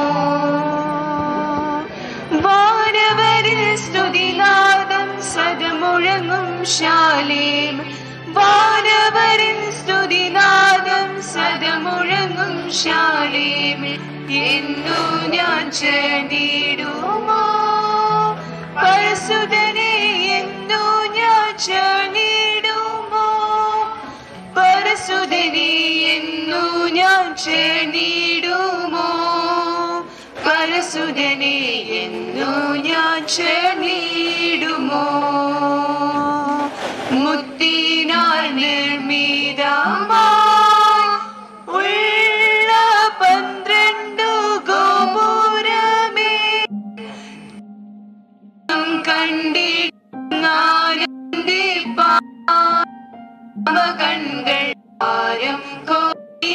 വാനവരിൽ സ്തുതിനാദം സദമുഴങ്ങും ശാലേം. വാനവരിൽ സ്തുതിനാദം സദമുഴങ്ങും ശാലേം. എന്നു ഞാൻ ചെന്നിടുമോ. പരിശുദ്ധനെ എന്നു ഞാൻ ചെന്നിടുമോ. പരിശുദ്ധനെ എന്നു ഞാൻ ചെന്നിടുമോ. പരിശുദ്ധനെ എന്നു ഞാൻ ചെന്നിടുമോ. മുത്തിനാൽ നിർമ്മിതമായി ഉള്ള പന്ത്രണ്ടു ഗോപുരമേ കണ്ടിപ്പാകൺകൾ ആരം കോരി.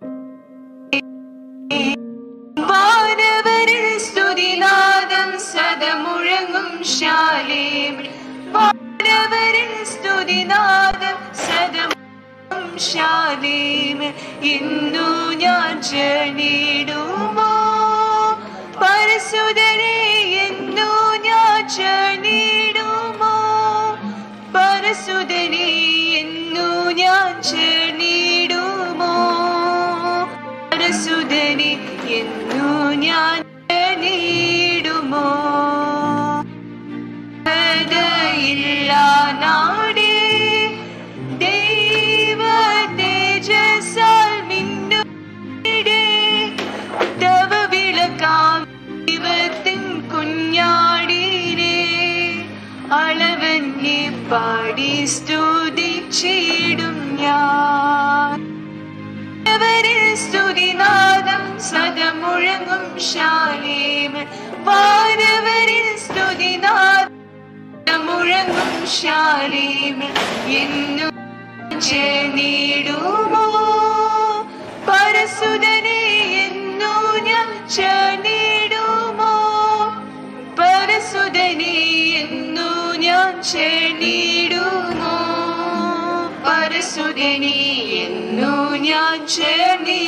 വാനവരിൽ സ്തുതിനാദം സദമുഴങ്ങും ശാലേം. വാനവരിൽ സ്തുതിനാദം സദമുഴങ്ങും ശാലേം. ഇന്നു ഞാൻ ചെന്നിടുമോ. പരിശുദ്ധനെ എന്നു ഞാൻ ചെന്നിടുമോ. പരിശുദ്ധനെ എന്നു ഞാൻ ചെന്നിടുമോ. പരിശുദ്ധനെ എന്നു ഞാൻ ചെന്നിടുമോ. ഇല്ല നാടേ ദൈവ തേജസ്സാൽ മിന്നുടെ തവ വിളക്കാം ദൈവത്തിൻ കുഞ്ഞാടിനെ. അളവന്നെ പാടി സ്തുതിച്ചിടും ഞാൻ. വാനവരിൽ സ്തുതിനാദം സദമുഴങ്ങും ശാലേം. വാനവരിൽ സ്തുതിനാദം മുഴങ്ങും ശാലേം. എന്നു ചെന്നിടുമോ. പരിശുദ്ധനെ എന്നു ഞാൻ ചെന്നിടുമോ. പരിശുദ്ധനെ എന്നു ഞാൻ ചെന്നിടുമോ. പരിശുദ്ധനെ എന്നു ഞാൻ ചെന്നി.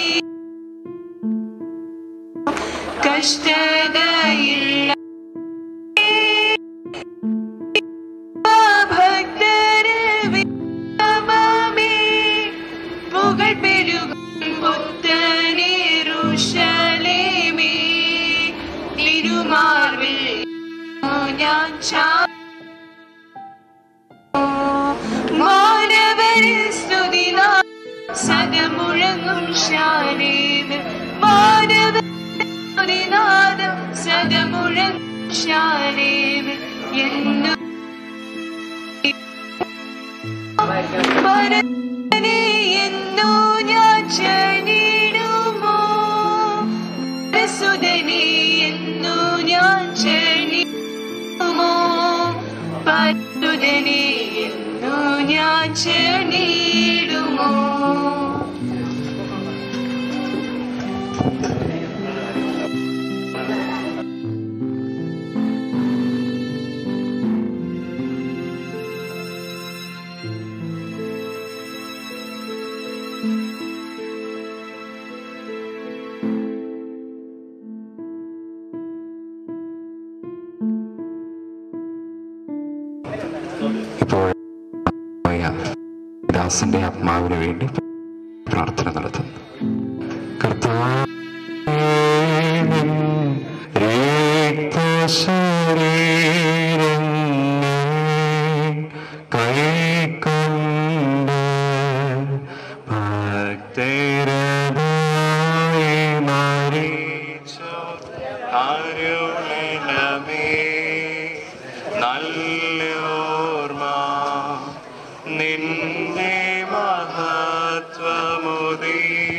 കഷ്ടതയില്ല മാനവരിൽ സ്തുതിനാദം സദമുഴങ്ങും ശാലേം. മാനവരിൽ സ്തുതിനാദം സദമുഴങ്ങും ശാലേം. എന്നു പരിശുദ്ധനെ എന്നു ഞാൻ ചെന്നിടുമോ. പരിശുദ്ധനെ എന്നു ഞാൻ ചെന്നിടുമോ. പരിശുദ്ധനെ എന്നു ഞാൻ ചെന്നിടുമോ.
ദാസന്റെ ആത്മാവിന് വേണ്ടി പ്രാർത്ഥന നടത്തുന്നു. കർത്താവേ, കൈക്കൊണ്ട് ഭക്തരതായി മരിച്ചു അരുളണമേ നല്ലോർമ്മ നിന്റെ മഹത്വമുദി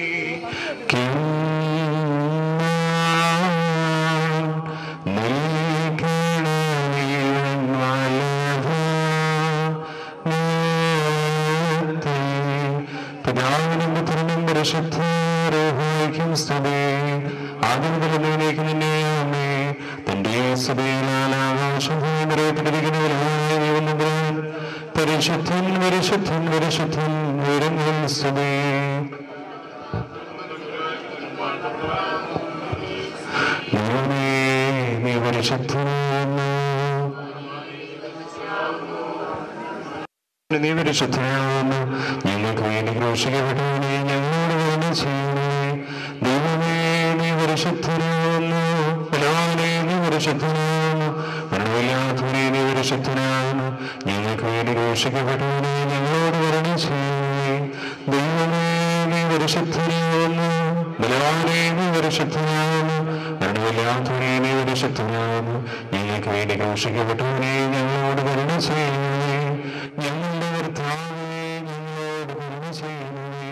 ആദ്യം നിന്നെ അമ്മേ തന്റെ പരിശുദ്ധൻ പരിശുദ്ധൻ പരിശുദ്ധൻ ഉയരങ്ങളിൽ സ്തുതി. നീ പരിശുദ്ധനാകുന്നു, നീ പരിശുദ്ധനാകുന്നു. ഞങ്ങൾക്ക് വേണ്ടി ഘോഷിക്കപ്പെട്ടവനെ ഞങ്ങളോട് വേണ്ടി ചെയ്യുന്നു. ദൈവമേ, നീ പരിശുദ്ധനാകുന്നു. ബലവാനേ, നീ പരിശുദ്ധനാകുന്നു. മരണമില്ലാത്തവനെ, നീ പരിശുദ്ധനാകുന്നു. ഞങ്ങൾക്ക് വേണ്ടി ഘോഷിക്കപ്പെട്ടവനെ ഞങ്ങളോട് വേണ്ടി ചെയ്യുന്നു. ദൈവമേ, നീ പരിശുദ്ധനാകുന്നു. ബലവാനേ, നീ പരിശുദ്ധനാകുന്നു. മരണമില്ലാത്തവനെ, നീ പരിശുദ്ധനാകുന്നു. ഞങ്ങൾക്ക് വേണ്ടി ഘോഷിക്കപ്പെട്ടവനെ ഞങ്ങളോട് വേണ്ടി ചെയ്യുന്നു. ഞങ്ങളുടെ കർത്താവേ, ഞങ്ങളോട് കരുണ ചെയ്യണമേ.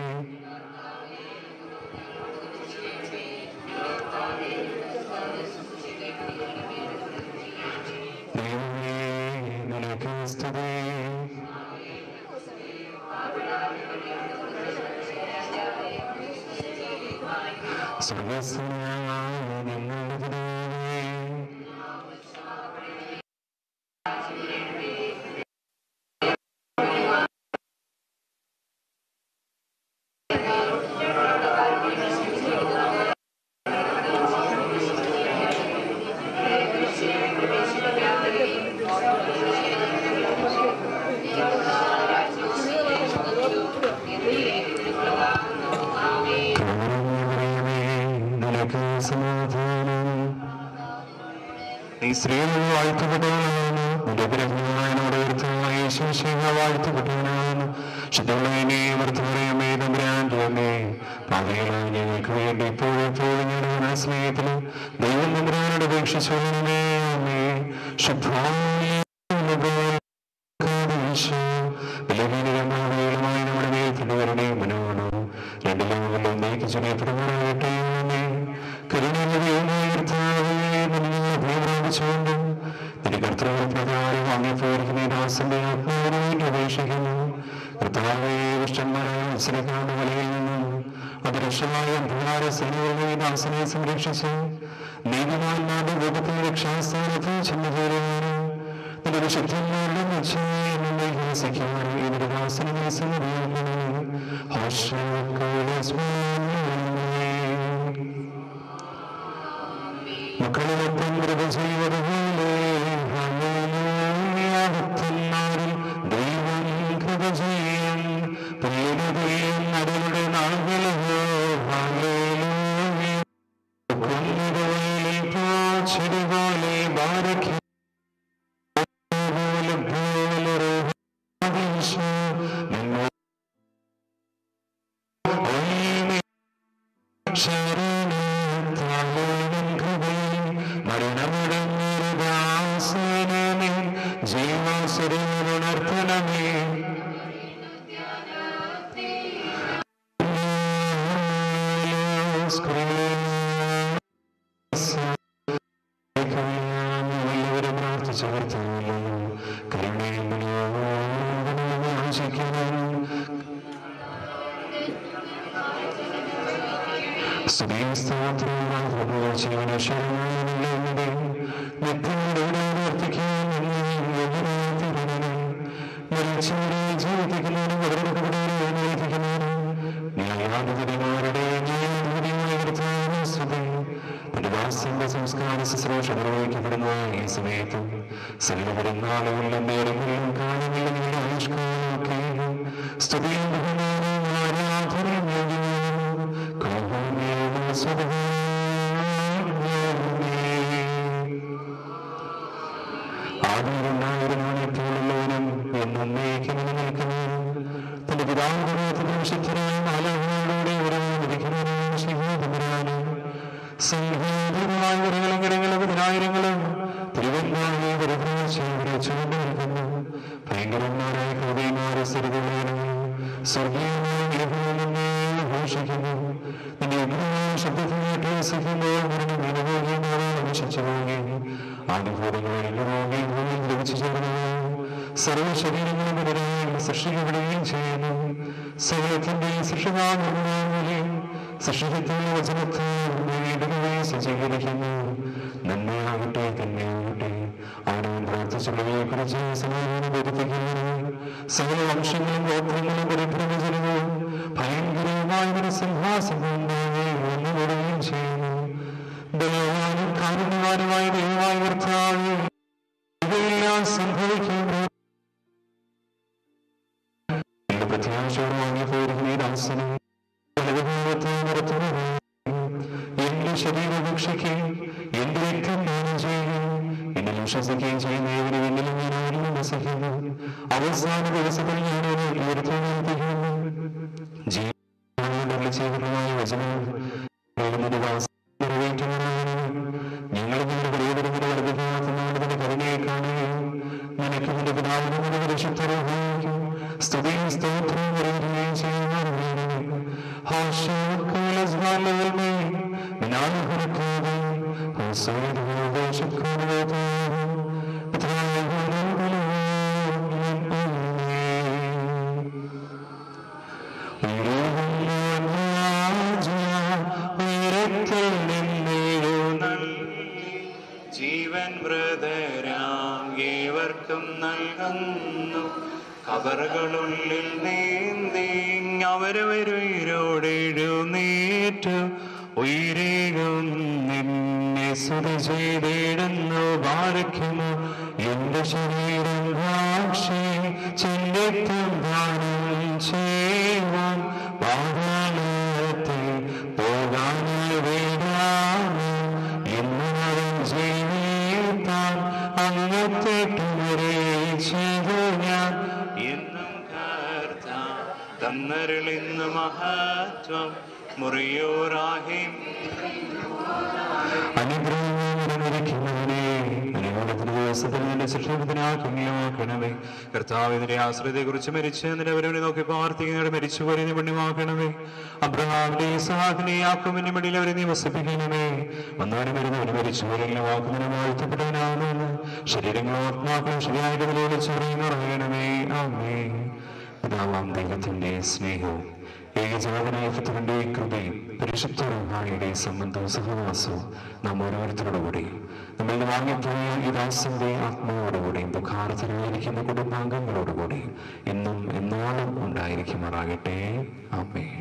ദൈവമേ, നിനക്ക് സ്തുതി. സർവ്വസ്വനായ ഞങ്ങളുടെ പിതാവേ, നീ സ്ത്രീകൾ വാഴ്ത്തപ്പെട്ടവനാണ്. നിന്റെ ഗ്രഹങ്ങളോട് ഉയർത്തുന്ന യേശുശേഖ വാഴ്ത്തപ്പെട്ടവനാണ്. ശുദ്ധമുള്ളതിനെ വർത്തമറിയമേ തമ്പുരാന്റെ പാതകളായി ഞങ്ങൾക്ക് വേണ്ടി ഇപ്പോഴെപ്പോഴും ഞങ്ങളുടെ സ്നേഹത്തില് ദൈവം തമ്പുരാനോട് അപേക്ഷിച്ചോളണമേ. അമ്മേ ശുദ്ധമായി ബലഹീനരമായ നമ്മുടെ മേൽ തിരുവരുടെ മനോടോ രണ്ടു ലോകങ്ങളിലും നീക്കി ചുമയപ്പെടുമാറാകട്ടെ. കരുണയുമായ കൊണ്ട് നിന്റെ കർത്തൃ പ്രകാരം വാങ്ങിപ്പോയിരിക്കുന്ന ഈ ദാസന്റെ ആത്മാവിന് വേണ്ടി അപേക്ഷിക്കുന്നു. കർത്താവേ, ദുഷ്ടന്മാരായ മത്സരക്കാരുടെ വലയിൽ നിന്നും അദൃശ്യമായ അന്ധകാര സേനകളുടെ ഈ ദാസനെ സംരക്ഷിച്ച് നീതിമാന്മാരുടെ രൂപത്തിൽ രക്ഷാസ്ഥാനത്ത് ചെന്നുചേരുവാനും നിന്റെ വിശുദ്ധന്മാരുടെ നിശ്ചയം എന്നെ ഹിംസിക്കുവാനും ഈ നിന്റെ ദാസനെ മക്കളിലൊപ്പം കൃപ ചെയ്തതുപോലെ ഭക്തന്മാരിൽ ദൈവം കൃപ ചെയ്യും. പ്രിയതയും അവരുടെ നാളുകളിലോ ചെടി പോലെ ബാരക്കി സംസ്കാര ശുശ്രൂഷ നിർവഹിക്കപ്പെടുന്ന ഈ സമയത്തും സകലപെരുന്നാളുകളിലും നേരങ്ങളിലും കാണുന്നില്ല ആവിഷ്കാരമൊക്കെ സ്തുതിയും ബഹുമാനവും ആരാധനയും യോഗ്യമാണ്. കർത്താവേ, സ്വതവേ ആദ്യമുണ്ടായിരുന്നവൻ എപ്പോഴുള്ളവനും എന്നേക്കും നിലനിൽക്കുന്നു. തന്റെ പിതാവിന്റെ വിശുദ്ധരായ മാലാഖമാരുടെ വിധിക്കുന്നവനായ ശ്രീനാഥപുരാനും സംഘാതമായ വരങ്ങളും പതിനായിരങ്ങളും തിരുവല്ലാതെ വരച്ചുകൊണ്ടിരിക്കുന്നു. ഭയങ്കരന്മാരായ ഹൃദയമാരെ സ്ഥിരതകളും സ്വർഗീയമായ ഘോഷിക്കുന്നു. നിന്റെ ഉഗ്രമായ ശബ്ദത്തിനായിട്ട് വസിക്കുമ്പോൾ നശിച്ചു പോവുകയും ആനുഭൂതങ്ങളിൽ രോഗിയും ലഭിച്ചു ചേർന്നു. സർവശരീരങ്ങളും പുനരായും സൃഷ്ടിക്കപ്പെടുകയും ചെയ്യുന്നു. സകലത്തിന്റെ സൃഷ്ടികാനിർണ്ണയം സൃഷ്ടിക്കുന്ന വചനത്തെ സജ്ജീകരിക്കുന്നു. നന്മയാകട്ടെ തന്നെയാകട്ടെ അവനവൻ പ്രാർത്ഥിച്ചുള്ളവയെ കുറിച്ച് സമാധാനം വരുത്തിക്കുന്നു. സകല വംശങ്ങളും ഗോത്രങ്ങളും പരിഭ്രമജനവും ഭയങ്കരമായ ഒരു സിംഹാസനം വന്നുകൂടുകയും ചെയ്യുന്നു. ബലവാനും കാരുണ്യവാനുമായ ദൈവമായ കർത്താവേ, ഇവയെല്ലാം സംഭവിക്കുന്നു. എന്റെ പ്രത്യാശയോട് വാങ്ങിപ്പോയിരിക്കുന്ന ഈ ദാസനെ വലതുഭാഗത്ത് നിർത്തുന്നത് എന്റെ ശരീരഭക്ഷയ്ക്ക് എന്റെ രക്തം ദാനം ചെയ്യുകയും എന്നിൽ വിശ്വസിക്കുകയും ചെയ്യുന്ന ഏവരും എന്നിലും ഞാൻ അവരിലും വസിക്കുന്നു. അവസാന ദിവസത്തിൽ ഞാൻ അവരെ ഉയർത്തുന്നു. ജീവനുള്ള ചെയ്തമായ വചനം ഞങ്ങൾ നിന്റെ പ്രിയതരങ്ങളുടെ വലതുഭാഗത്തുനിന്ന് കരുണയെ കാണുകയും നിനക്ക് നിന്റെ പിതാവിനെ പരിശുദ്ധരൂപിക്കും സ്തുതിയും സ്തോത്രവും പറയുകയും ചെയ്യുവാനും
ജീവൻ മൃതരാം ഏവർക്കും നൽകുന്നു. കബറുകളുള്ളിൽ നീന്തി അവരവരുയിരോടെഴുന്നേറ്റു ഉയരേകും നിന്നെ സ്തുതി ചെയ്തിടുന്നു. ബാരക്കുമോ എന്റെ ശരീരം സാക്ഷി ചിന്തത്തും ദാനം ചെയ്യുവാൻ പാതാളത്തിൽ പോകാനായി വേണ്ടാണ് എന്നവൻ ജീവിത്താൻ അങ്ങത്തേറ്റുവരെ ചെയ്തു ഞാൻ എന്നും കർത്താൻ തന്നരുളിന്ന് മഹത്വം മുറിയോറാഹിം
അനുഗ്രഹിക്കുന്നതിനെ അനുകൂലത്തിന്റെ ദിവസത്തിൽ നിന്റെ ശിക്ഷണത്തിനാക്കണമേ. കർത്താവിന്റെ ആശ്രയത്തെ കുറിച്ച് മരിച്ച് നിന്റെ അവരവനെ നോക്കി പ്രാർത്ഥിക്കുന്നവരെ മരിച്ചുപോലെ നീ പുണ്യമാക്കണമേ. അബ്രഹാമിന്റെ ഇസ്ഹാക്കിന്റെ യാക്കോബിന്റെ മടിയിൽ അവരെ നീ വസിപ്പിക്കണമേ. വന്നവനും വരുന്നവനും മരിച്ചുപോലെ വാക്കുന്നതിനും വാഴ്ത്തപ്പെട്ടവനാകുന്നു. ശരീരങ്ങളും ആത്മാക്കളും ശരിയായ വിലയോട് ചെറിയണമേ. ആമേൻ. പിതാവാം ദൈവത്തിന്റെ സ്നേഹവും ഏകജാതനായ പുത്രന്റെ കൃപയും പരിശുദ്ധ റൂഹായുടെ സംബന്ധവും സഹവാസവും നാം ഓരോരുത്തരോടുകൂടി നമ്മളിൽ വാങ്ങിപ്പോയ ഈ ദാസന്റെ ആത്മാവോടുകൂടിയും ദുഃഖാർത്ഥരായിരിക്കുന്ന കുടുംബാംഗങ്ങളോടുകൂടി ഇന്നും എന്നാളും ഉണ്ടായിരിക്കുമാറാകട്ടെ. ആമേൻ.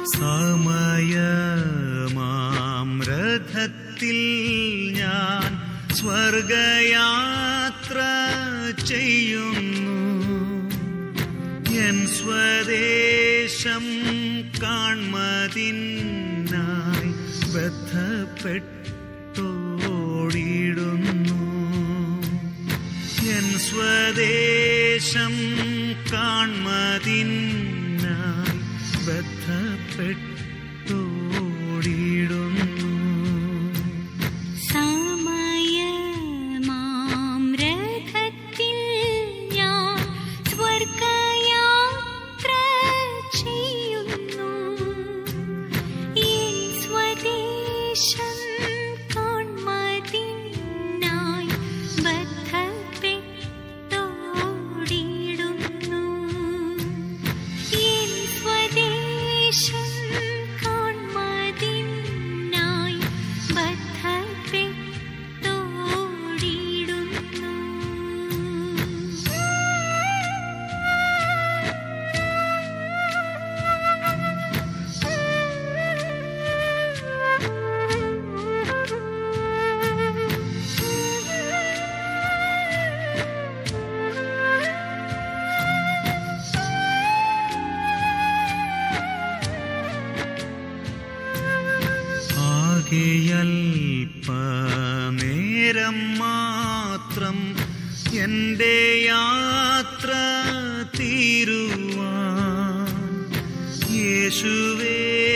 സമയമാം രഥത്തിൽ ഞാൻ സ്വർഗയാത്ര ചെയ്യുന്നു. എൻ സ്വദേശം കാൺമതിനായി ബദ്ധപ്പെട്ടോടിടുന്നു. എൻ സ്വദേശം കാൺമതിനായി ബദ്ധപ്പെട്ടോടിടുന്നു.
സമയമാം രഥത്തിൽ ഞാൻ സ്വർഗയാത്ര ചെയ്യുന്നു. എൻ സ്വദേശം കാൺമതിനായി ബദ്ധപ്പെട്ടോടിടുന്നു. എൻ സ്വദേശം കാൺമതിനായി ബദ്ധപ്പെട്ടോടിടുന്നു.
ആകെയൽപനേരം മാത്രം എൻ്റെ യാത്ര തീരുവാൻ യേശുവേ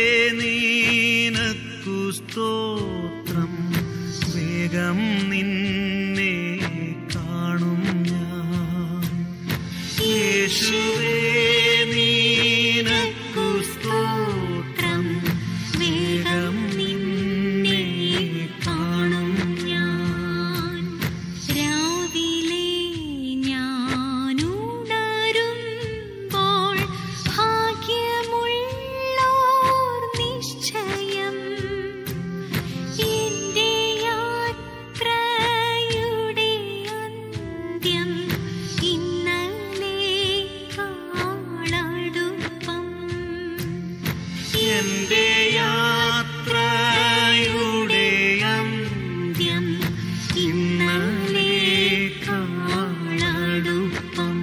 നിനക്കു സ്തോത്രം. വേഗം നിന്നെ കാണും ഞാൻ. യേശുവേ നിനക്കു സ്തോത്രം. വേഗം നിന്നെ കാണും ഞാൻ.
രാവിലെ ഞാനുണരുമ്പോൾ ഭാഗ്യമുള്ളോർ നിശ്ചയം. എന്റെ യാത്രയുടെ അന്ത്യം ഇന്നലേക്കാളടുപ്പം.
എന്റെ യാത്രയുടെ അന്ത്യം ഇന്നലേക്കാളടുപ്പം.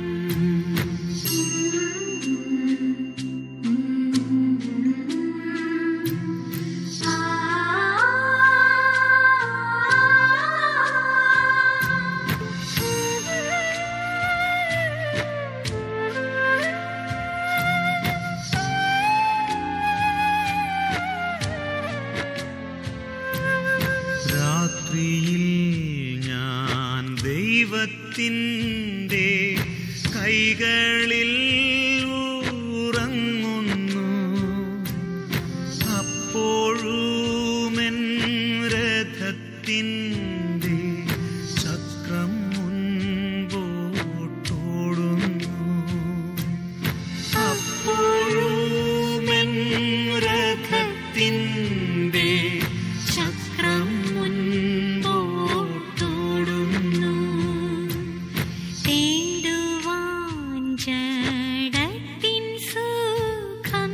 രാത്രിയിൽ ഞാൻ ദൈവത്തിൻ്റെ കൈകളിൽ ഉറങ്ങുന്നു. അപ്പോഴുമെൻ രഥത്തിൻ്റെ ചക്രം മുൻപോട്ടോടുന്നു. അപ്പോഴുമെൻ രഥത്തിൻ്റെ ചക്രം മുൻപോട്ടോടുന്നു.
തേടുവാൻ ജഡത്തിൻ സുഖം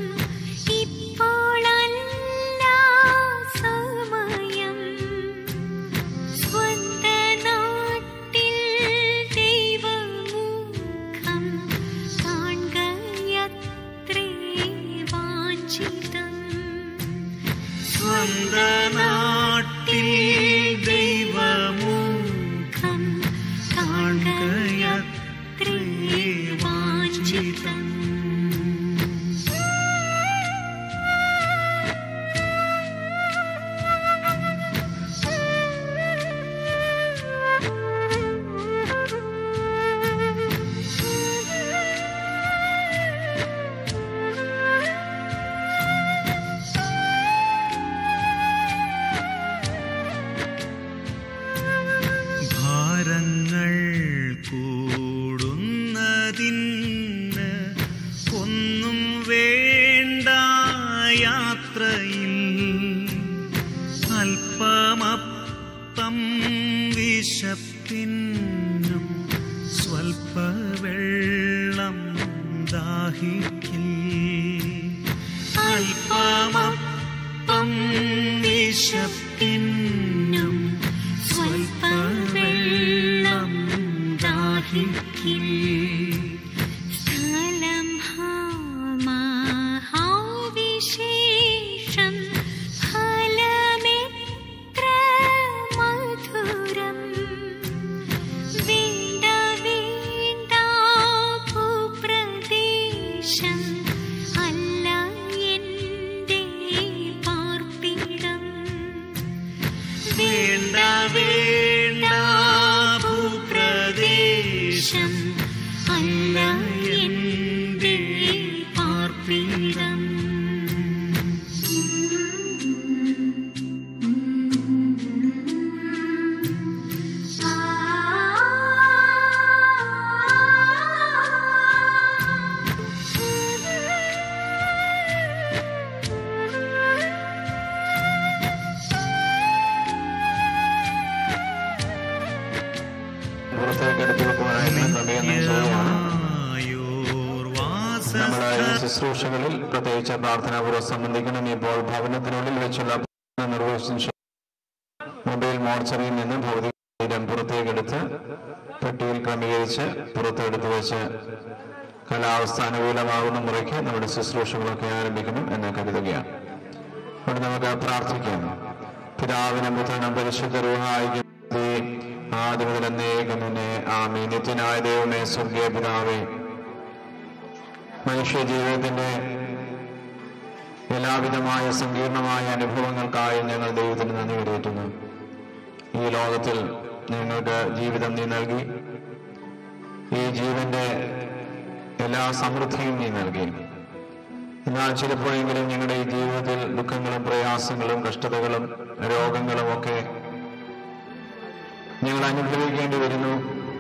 ഇപ്പോഴല്ല സമയം. സ്വന്ത നാട്ടിൽ ദൈവമുഖം കാൺകയത്രേ വാഞ്ചിതം.
സ്വന്ത നാട്ടിൽ ദൈവമുഖം കാണുകയത്രേ വാഞ്ചിതം. ഭാരങ്ങൾ കൂടുന്നതിന് ഒന്നും വേണ്ട യാത്രയിൽ. അല്പമപ്പം വിശപ്പിനും സ്വൽപ്പ വെള്ളം ദാഹിക്കിൽ. അല്പ
ശുശ്രൂഷകളിൽ പ്രത്യേകിച്ച് പ്രാർത്ഥനാപൂർവ്വം സംബന്ധിക്കണം. ഇപ്പോൾ ഭവനത്തിനുള്ളിൽ വെച്ചുള്ള നിർവഹിച്ചതിന് ശേഷം മൊബൈൽ മോർച്ചറിയിൽ നിന്ന് ഭൗതിക ശരീരം പുറത്തേക്കെടുത്ത് പെട്ടിയിൽ ക്രമീകരിച്ച് പുറത്തെടുത്ത് വെച്ച് കാലാവസ്ഥ അനുകൂലമാകുന്ന മുറയ്ക്ക് നമ്മുടെ ശുശ്രൂഷകളൊക്കെ ആരംഭിക്കണം എന്ന് കരുതുകയാണ്. അവിടെ നമുക്ക് പ്രാർത്ഥിക്കാം. പിതാവിനും പുത്രനും പരിശുദ്ധ റൂഹായിക്കും ആദ്യം മുതൽ എന്നേക്കും തന്നെ ആമേൻ. നിത്യനായ ദൈവമേ, സ്വർഗീയ പിതാവേ, മനുഷ്യ ജീവിതത്തിന്റെ എല്ലാവിധമായ സങ്കീർണമായ അനുഭവങ്ങൾക്കായി ഞങ്ങൾ ദൈവത്തിന് നന്ദി കരേറ്റുന്നു. ഈ ലോകത്തിൽ ഞങ്ങൾക്ക് ജീവിതം നീ നൽകി, ഈ ജീവന്റെ എല്ലാ സമൃദ്ധിയും നീ നൽകി. എന്നാൽ ചിലപ്പോഴെങ്കിലും ഞങ്ങളുടെ ഈ ജീവിതത്തിൽ ദുഃഖങ്ങളും പ്രയാസങ്ങളും കഷ്ടതകളും രോഗങ്ങളും ഒക്കെ ഞങ്ങൾ അനുഭവിക്കേണ്ടി വരുന്നു.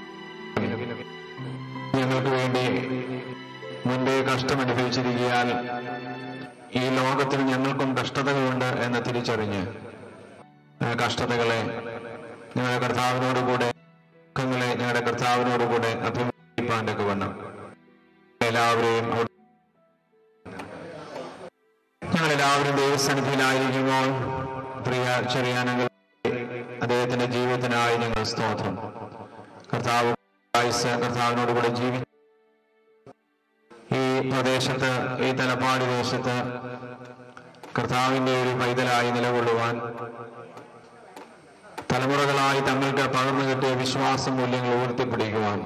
ഞങ്ങൾക്ക് വേണ്ടി മുൻപേ കഷ്ടം അനുഭവിച്ചിരിക്കാൻ ഈ ലോകത്തിൽ ഞങ്ങൾക്കും കഷ്ടതകളുണ്ട് എന്ന് തിരിച്ചറിഞ്ഞ് കഷ്ടതകളെ ഞങ്ങളുടെ കർത്താവിനോടുകൂടെ, ദുഃഖങ്ങളെ ഞങ്ങളുടെ കർത്താവിനോടുകൂടെ അഭിമുഖീകരിപ്പാൻ്റെ വണ്ണം എല്ലാവരെയും ഞങ്ങളെല്ലാവരും ദൈവസന്നിധിയിലായിരിക്കുമ്പോൾ പ്രിയ ചെറിയാനങ്ങൾ അദ്ദേഹത്തിന്റെ ജീവിതത്തിനായി ഞങ്ങൾ സ്തോത്രം. കർത്താവ് കർത്താവിനോട് കൂടെ ജീവി ഈ പ്രദേശത്ത്, ഈ തലപ്പാടി ദേശത്ത് കർത്താവിന്റെ ഒരു പൈതലായി നിലകൊള്ളുവാൻ, തലമുറകളായി തങ്ങൾക്ക് പകർന്നു കിട്ടിയ വിശ്വാസ മൂല്യങ്ങൾ ഉയർത്തിപ്പിടിക്കുവാൻ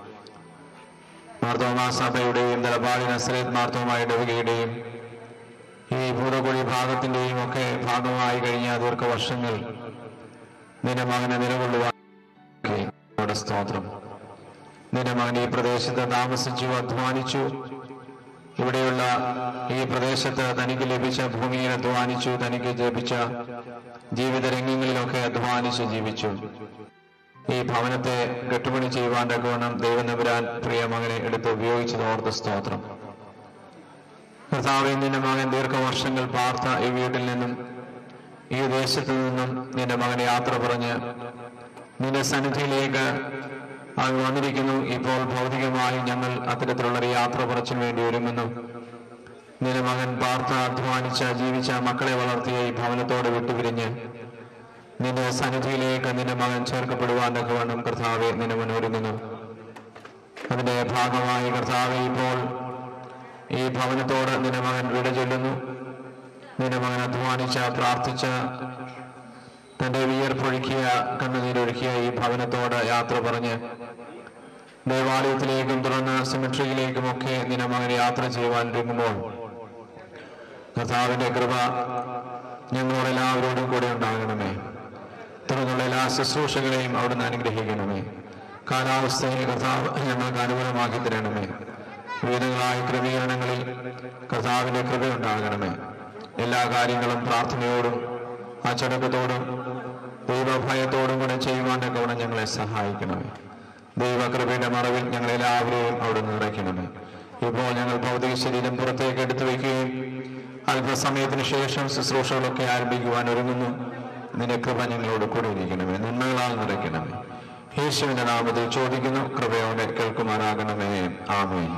മാർത്തോമാ സഭയുടെയും തലപ്പാടി നസ്രേത്ത് മാർത്തോമാ ഇടവകയുടെയും ഈ ഭൂതകുഴി ഭാഗത്തിന്റെയും ഒക്കെ ഭാഗമായി കഴിഞ്ഞ ദീർഘവർഷങ്ങൾ നിന്റെ മകനെ നിലകൊള്ളുവാൻ സ്തോത്രം. നിന്റെ മകൻ ഈ പ്രദേശത്ത് താമസിച്ചു, അധ്വാനിച്ചു. ഇവിടെയുള്ള ഈ പ്രദേശത്ത് തനിക്ക് ലഭിച്ച ഭൂമിയിൽ അധ്വാനിച്ചു, തനിക്ക് ലഭിച്ച ജീവിത രംഗങ്ങളിലൊക്കെ അധ്വാനിച്ച് ജീവിച്ചു. ഈ ഭവനത്തെ കെട്ടുപണി ചെയ്യുവാൻ തക്കവണ്ണം ദൈവം നമ്പുരാൻ പ്രിയ മകനെ എടുത്ത് ഉപയോഗിച്ചത് ഓർത്ത് സ്തോത്രം. കർത്താവേ, നിന്റെ മകൻ ദീർഘവർഷങ്ങൾ പാർത്ത ഈ വീട്ടിൽ നിന്നും, ഈ ദേശത്തു നിന്നും നിന്റെ മകനെ യാത്ര പറഞ്ഞ് നിന്റെ സന്നിധിയിലേക്ക് അവൻ വന്നിരിക്കുന്നു. ഇപ്പോൾ ഭൗതികമായി ഞങ്ങൾ അത്തരത്തിലുള്ളൊരു യാത്ര പറച്ചിന് വേണ്ടി ഒരുങ്ങുന്നു. നിന്റെ മകൻ പാർത്ത, അധ്വാനിച്ച, ജീവിച്ച, മക്കളെ വളർത്തിയ ഈ ഭവനത്തോട് വിട്ടുപിരിഞ്ഞ് നിന്റെ സന്നിധിയിലേക്ക് നിന്റെ മകൻ ചേർക്കപ്പെടുവാൻ തക്കവണ്ണം കർത്താവെ നിന്നെ മുന്നൊരുങ്ങുന്നു. അതിന്റെ ഭാഗമായി കർത്താവെ ഇപ്പോൾ ഈ ഭവനത്തോട് നിന്റെ മകൻ വിട ചൊല്ലുന്നു. നിന്റെ മകൻ അധ്വാനിച്ച, പ്രാർത്ഥിച്ച, തന്റെ വിയർപ്പൊഴുക്കിയ, കണ്ണുനീരൊഴുക്കിയ ഈ ഭവനത്തോട് യാത്ര പറഞ്ഞ് ദേവാലയത്തിലേക്കും തുടർന്ന് സിമിട്രിയിലേക്കുമൊക്കെ നിന്റെ മകൻ യാത്ര ചെയ്യുവാൻ ഒരുങ്ങുമ്പോൾ കർത്താവിന്റെ കൃപ ഞങ്ങളോടെല്ലാവരോടും കൂടെ ഉണ്ടാകണമേ. തുടർന്നുള്ള എല്ലാ ശുശ്രൂഷകളെയും അവിടുന്ന് അനുഗ്രഹിക്കണമേ. കാലാവസ്ഥയെ കർത്താവ് ഞങ്ങൾക്ക് അനുകൂലമാക്കി തരണമേ. വിവിധങ്ങളായ ക്രമീകരണങ്ങളിൽ കർത്താവിന്റെ കൃപയുണ്ടാകണമേ. എല്ലാ കാര്യങ്ങളും പ്രാർത്ഥനയോടും അച്ചടക്കത്തോടും ദൈവഭയത്തോടും കൂടെ ചെയ്യുവാൻ തക്കവണ്ണം ഞങ്ങളെ സഹായിക്കണമേ. ദൈവകൃപയുടെ മറവിൽ ഞങ്ങളെല്ലാവരെയും അവിടെ നിറയ്ക്കണമേ. ഇപ്പോൾ ഞങ്ങൾ ഭൗതിക ശരീരം പുറത്തേക്ക് എടുത്തു വയ്ക്കുകയും അല്പസമയത്തിന് ശേഷം ശുശ്രൂഷകളൊക്കെ ആരംഭിക്കുവാൻ ഒരുങ്ങുന്നു. നിന്റെ കൃപ ഞങ്ങളോട് കൂടെ ഇരിക്കണമേ, നന്മകളാൽ നിറയ്ക്കണമേ. യേശുവിന്റെ നാമത്തിൽ ചോദിക്കുന്നു, കൃപയോടെ കേൾക്കുമാറാകണമേ. ആമേൻ.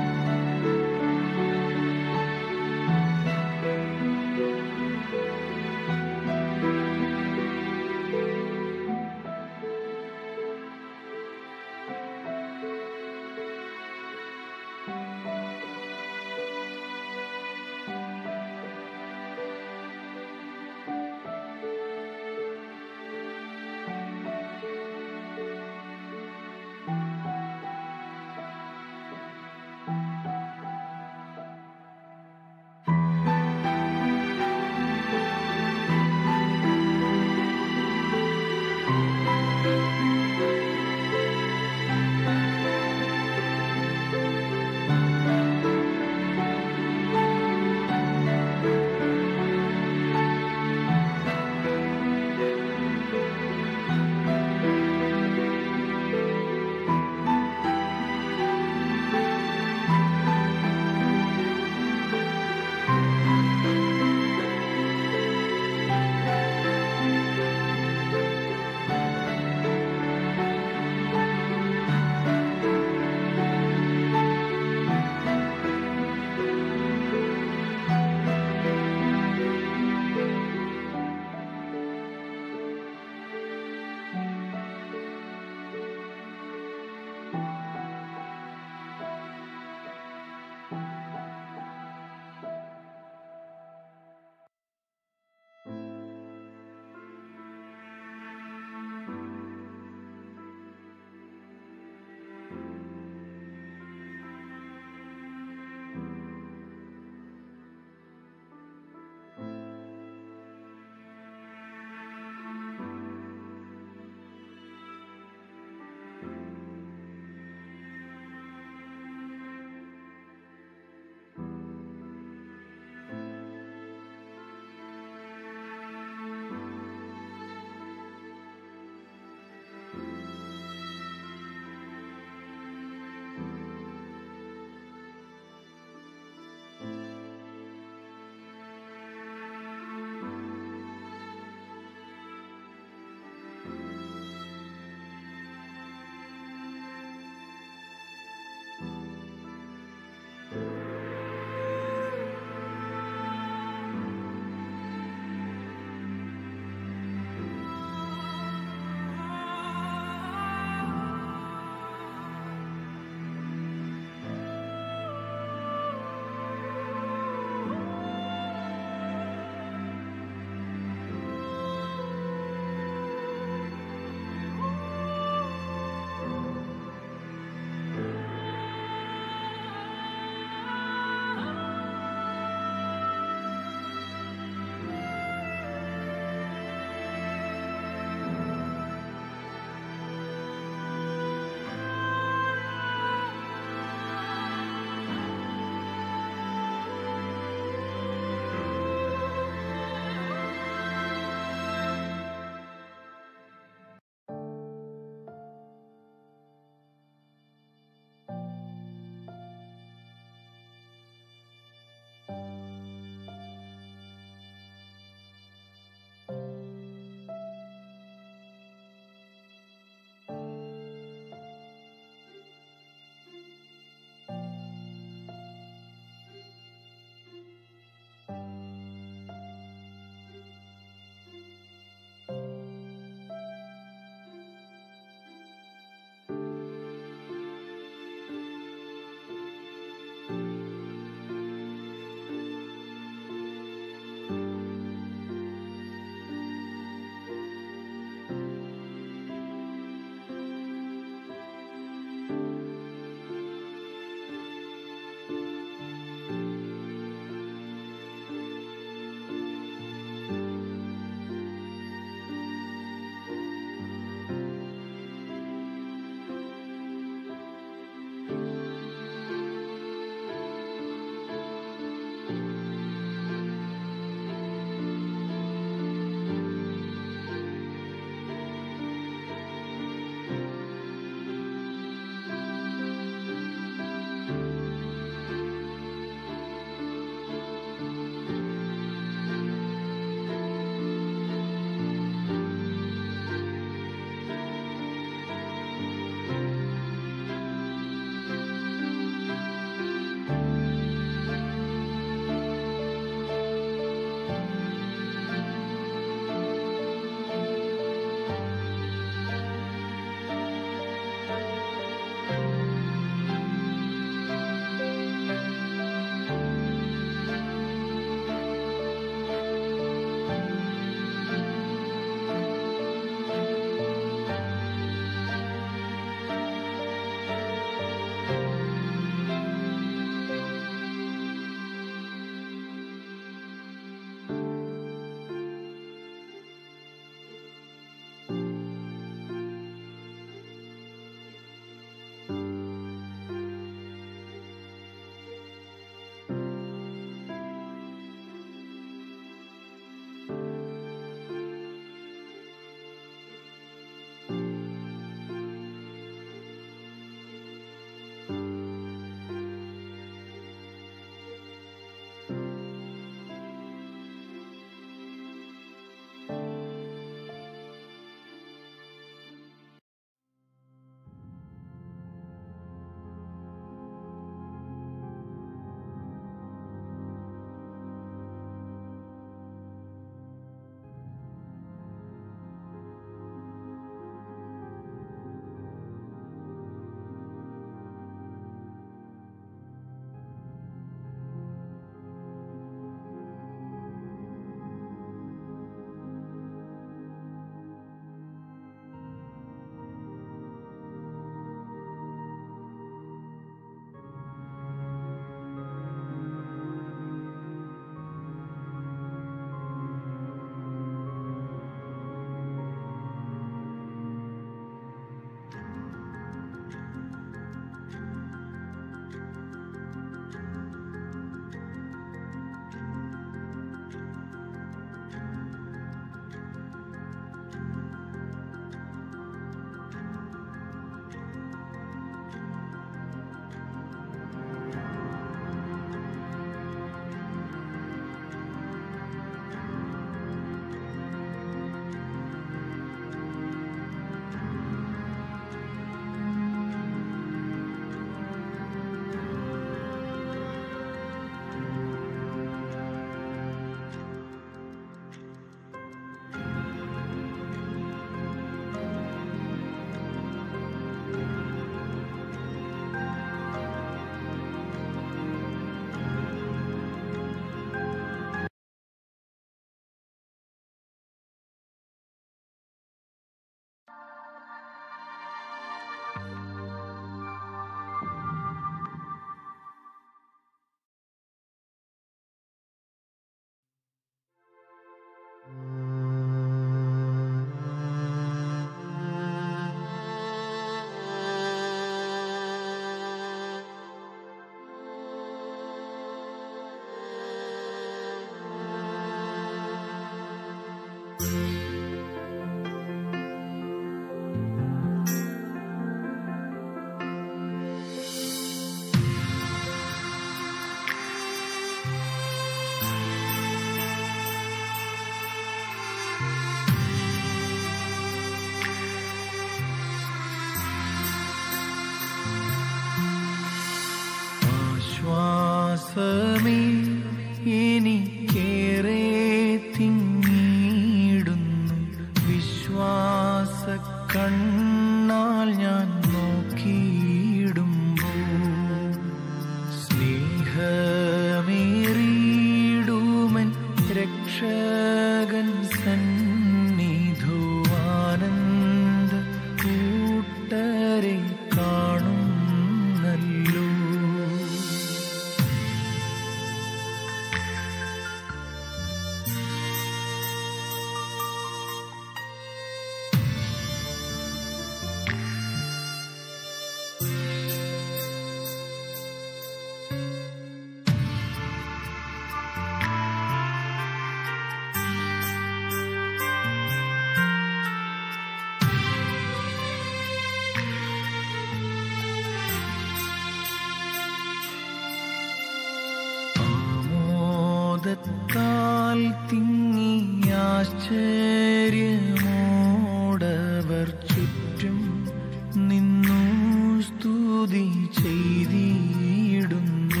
സൗന്ദര്യമോടവർ ചുറ്റും നിന്നു സ്തുതി ചെയ്തിടുന്നു.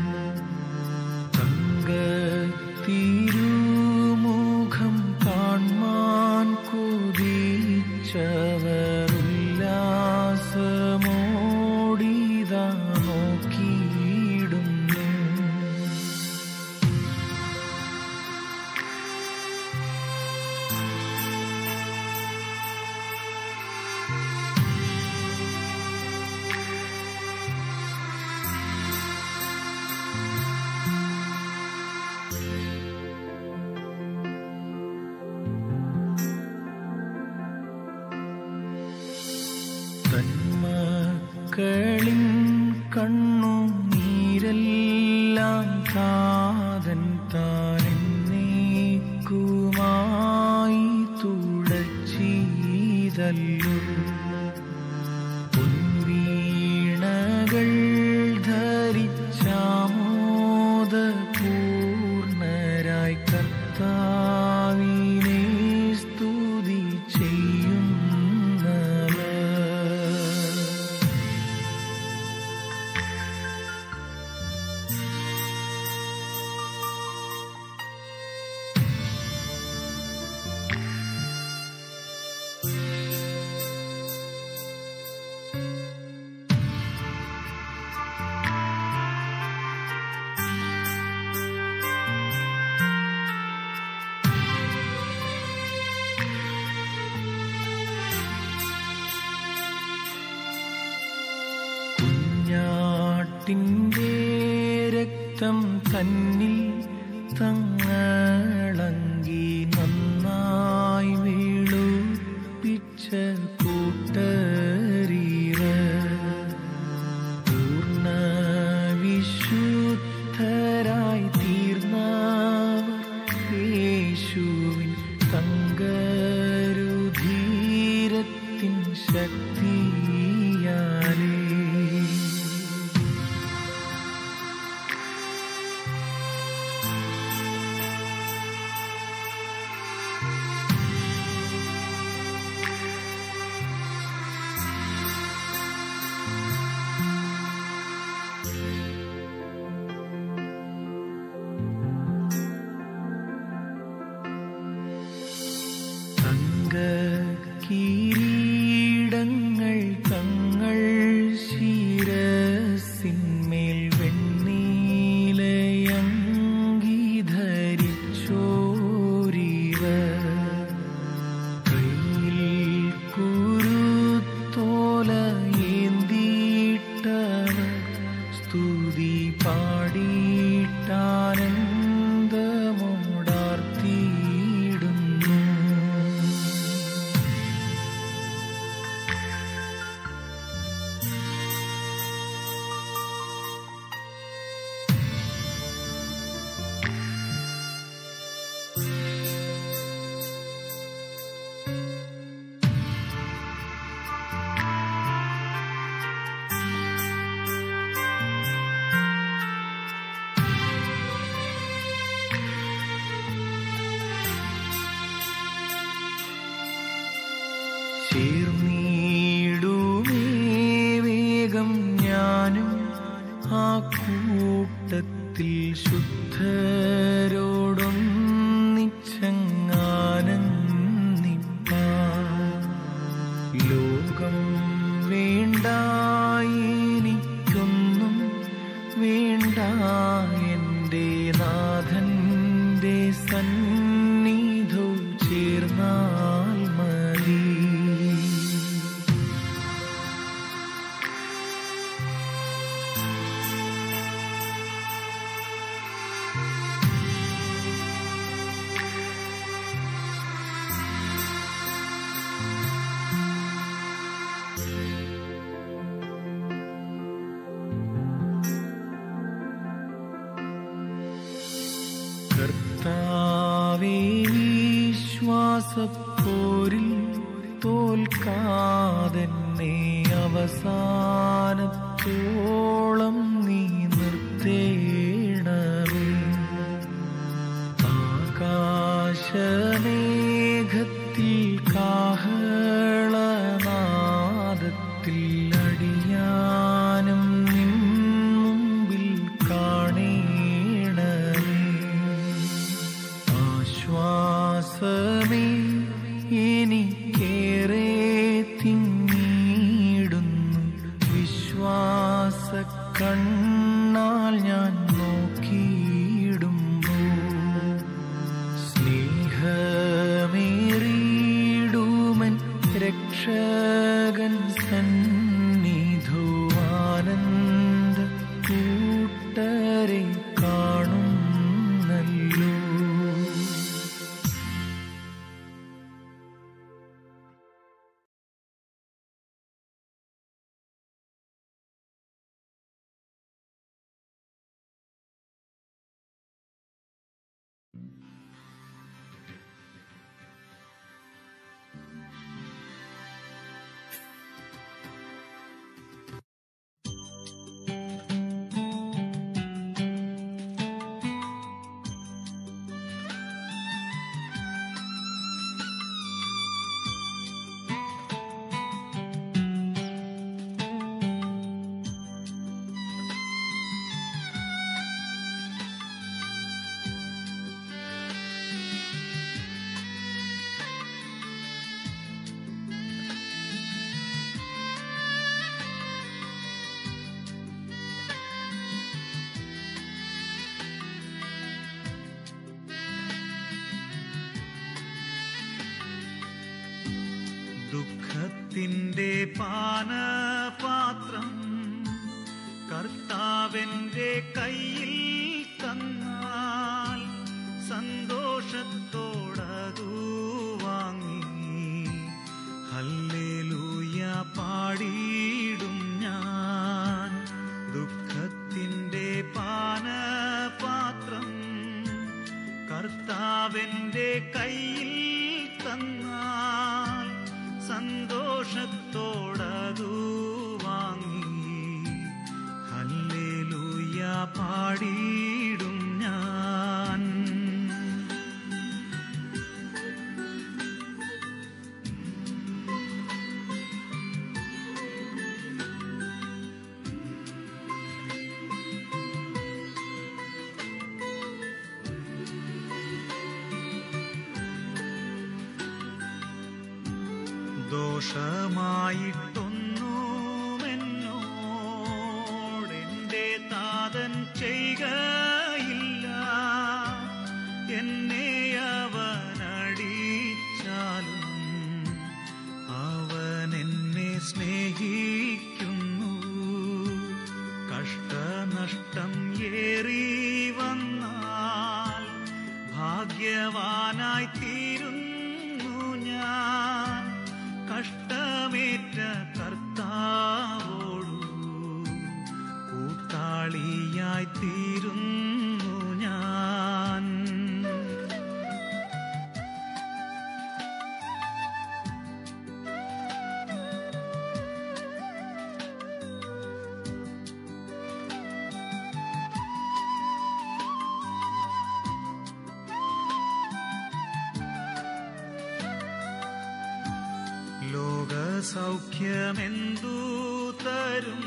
തങ്കത്തിരുമുഖം കാൺമാൻ കൊതിച്ചവർ ഉല്ലാസമോടിതാ നോക്കിയിടുന്നു. തന്മക്കളിൻ കണ്ണു നീരെല്ലാം താതൻ താനെന്നേക്കുമായി തുടച്ചീതല്ലോ. പൊൻവീണകൾ ധരിച്ചാമോദപൂർണരായി കർത്താവിനെ സ്തുതി ചെയ്യുന്നവർ. കുഞ്ഞാട്ടിൻ്റെ രക്തം തന്നിൽ തങ്ങളങ്കി നന്നായി വെളുപ്പിച്ച കൂട്ടരീവർ പൂർണ്ണ വിശുദ്ധരായി തീർന്നവർ യേശുവിൻ തങ്കരുധീരത്തിൻ ശക്തിയാലേ. കിരീടങ്ങൾ തങ്ങൾ ശിരസിന്മേൽ വെണ്ണീലയങ്കി ധരിച്ചോരിവർ കയ്യിൽ കുരുത്തോല ഏന്തിയിട്ടവർ സ്തുതി പാടിയിട്ടാനന്ദമോടാർത്തിയിടുന്നു. ചേർന്നിടുമേ വേഗം ഞാനും ആ കൂട്ടത്തിൽ ശുദ്ധരോടൊന്നിച്ചങ്ങാനന്ദിപ്പാൻ. ലോകം വേണ്ട എനിക്കൊന്നും വേണ്ട എൻ്റെ നാഥൻ്റെ സന്നിധോ ചേർന്നാൽ മതി. കർത്താവേ വിശ്വാസപ്പോരിൽ തോൽക്കാതെന്നെ അവസാനത്തോളം നീ നിർത്തേണമേ. ആകാശമേഘത്തിൽ എനിക്കേറെ തിങ്ങിടുന്നു. വിശ്വാസ കണ്ണാൽ ഞാൻ നോക്കിയിടുമ്പോൾ സ്നേഹമേറിയിടുമൻ രക്ഷകൻ സന്നിധോ ആനന്ദ കൂട്ടരെ കാണുന്നല്ലോ.
ദുഃഖത്തിൻ്റെ പാനപാത്രം കർത്താവിൻ്റെ കയ്യിൽ തന്നാൽ സന്തോഷത്തോടതു വാങ്ങി ഹല്ലേലൂയ പാടിയിടും ഞാൻ. ദുഃഖത്തിൻ്റെ പാനപാത്രം കർത്താവിൻ്റെ കയ്യിൽ തന്നാൽ സന്തോഷത്തോടതു വാങ്ങി ഹല്ലേലൂയ പാടിയിടും ഞാൻ. ദോഷമായിട്ടൊന്നുമെന്നോടെൻ്റെ താതൻ ചെയ്യുകയില്ല. എന്നെ അവനടിച്ചാലും അവൻ എന്നെ സ്നേഹിക്കുന്നു. കഷ്ടനഷ്ടം ഏറി വന്നാൽ ഭാഗ്യവാനായി തീരുന്നു ഞാൻ. കഷ്ടമേറ്റ കർത്താവോടു കൂട്ടാളിയായി തീരുന്നു ഞാൻ. ലോകസൗഖ്യമെന്തു തരും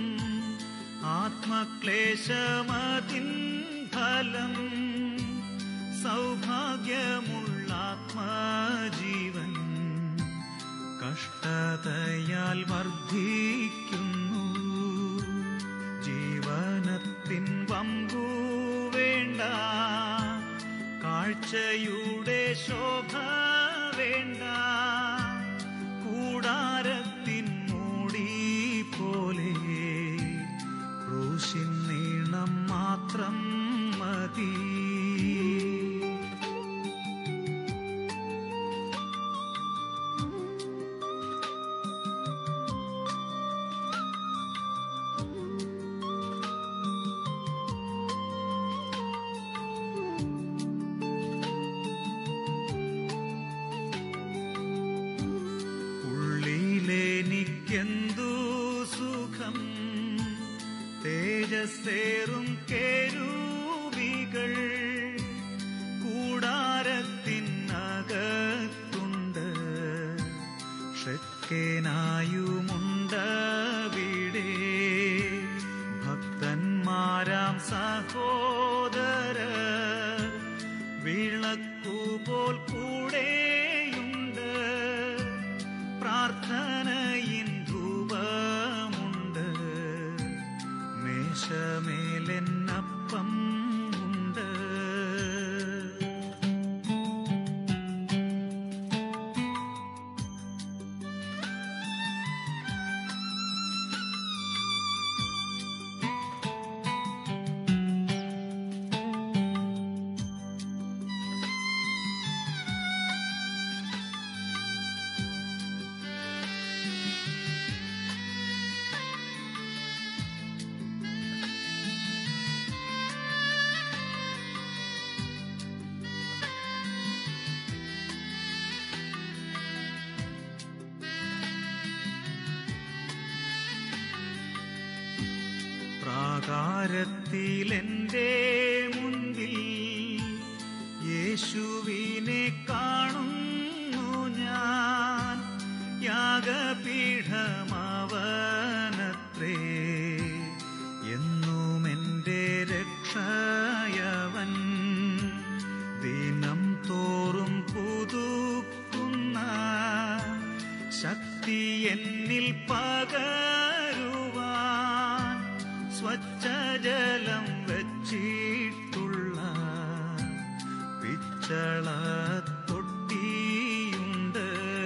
ആത്മക്ലേശമതിൻ ഫലം. സൗഭാഗ്യമുള്ള ആത്മജീവൻ കഷ്ടതയാൽ വർദ്ധിക്കുന്നു. ജീവനത്തിൻ വമ്പു വേണ്ട, കാഴ്ചയുടെ ശോഭ വേണ്ട, കൂടാരത്തിൻ മൂടി പോലെ ക്രൂശിൻ നീളം മാത്രം മതി. ഉള്ളിലെനിക്കെന്തു സുഖം തേജസ്സേറും കേരൂബികൾ കൂടാരത്തിനകത്തുണ്ട്. ഷെക്കേനായുമുണ്ടവിടെ. ഭക്തന്മാരാം സഹോദര വിളക്കുപോൽ കൂടെയുണ്ട്. കാരത്തിലെന്റെ മുൻപിൽ യേശുവിനെ കാണുന്നു ഞാൻ. യാഗപീഠമവനത്രേ എന്നും എന്റെ രക്ഷയവൻ. ദിനം തോറും പുതുക്കുന്ന ശക്തി എന്നിൽ പകരുവാൻ സ്വച്ഛജലം വച്ചിട്ടുള്ള പിച്ചള തൊട്ടിയുണ്ട്.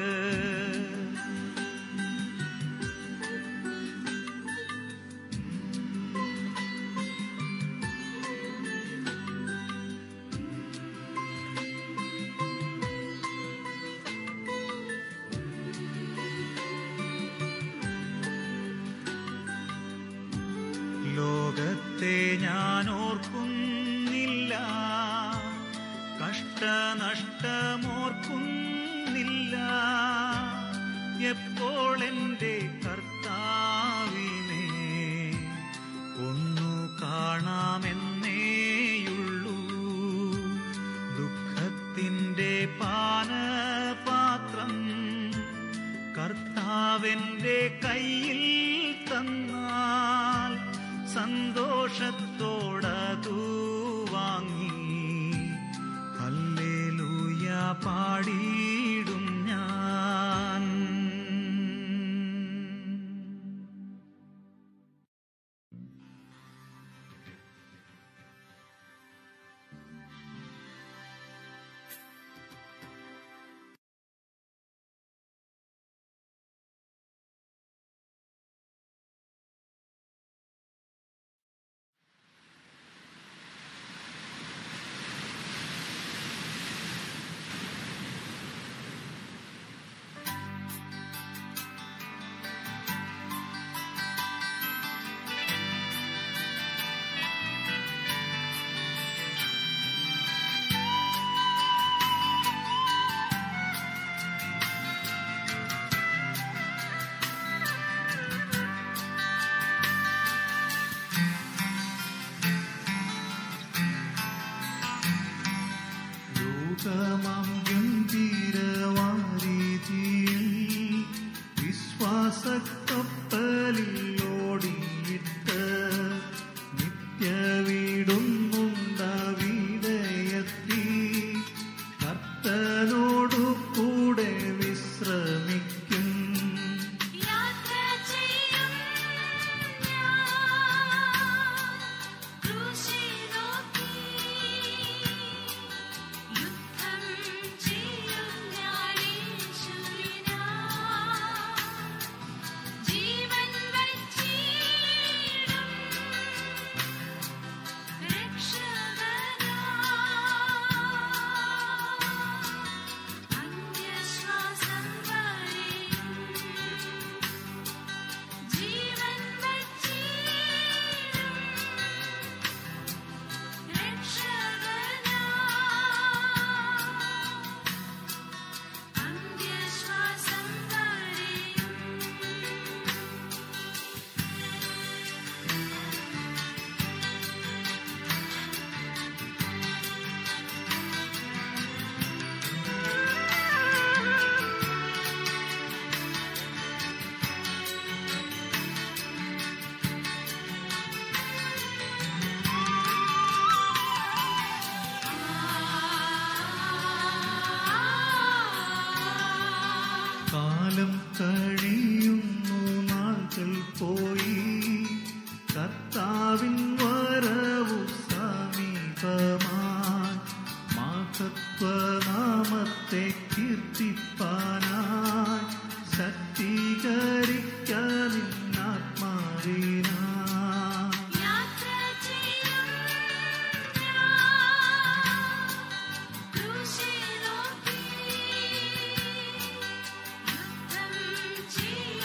ലോകത്തെ ഞാൻ ഓർക്കുന്നില്ല, കഷ്ടനഷ്ടമോർക്കുന്നില്ല. എപ്പോൾ എൻ്റെ കർത്താവിനെ ഒന്നു കാണാമെന്നേയുള്ളൂ. ദുഃഖത്തിൻ്റെ പാനപാത്രം കർത്താവിൻ്റെ കയ്യിൽ തന്നാൽ സന്തോഷത്തോടതു വാങ്ങി ഹല്ലേലൂയ പാടിയിടും ഞാൻ. ലോകമാം ഗംഭീരവാരിധിയിൽ വിശ്വാസക്കപ്പലിൽ ഓടിയിട്ട് നിത്യവീടുന്നുണ്ടവിടയെത്തി കർത്തനോടു കൂടെ വിശ്രമിക്കും. കാലം കഴിയുന്നു, നാളുകൾ പോയി, കർത്താവിൻ വരവു സമീപമായി. മഹത്വനാമത്തെ കീർത്തിപ്പാനായി ശക്തീകരിക്കാനാത്മാവിനാ
ും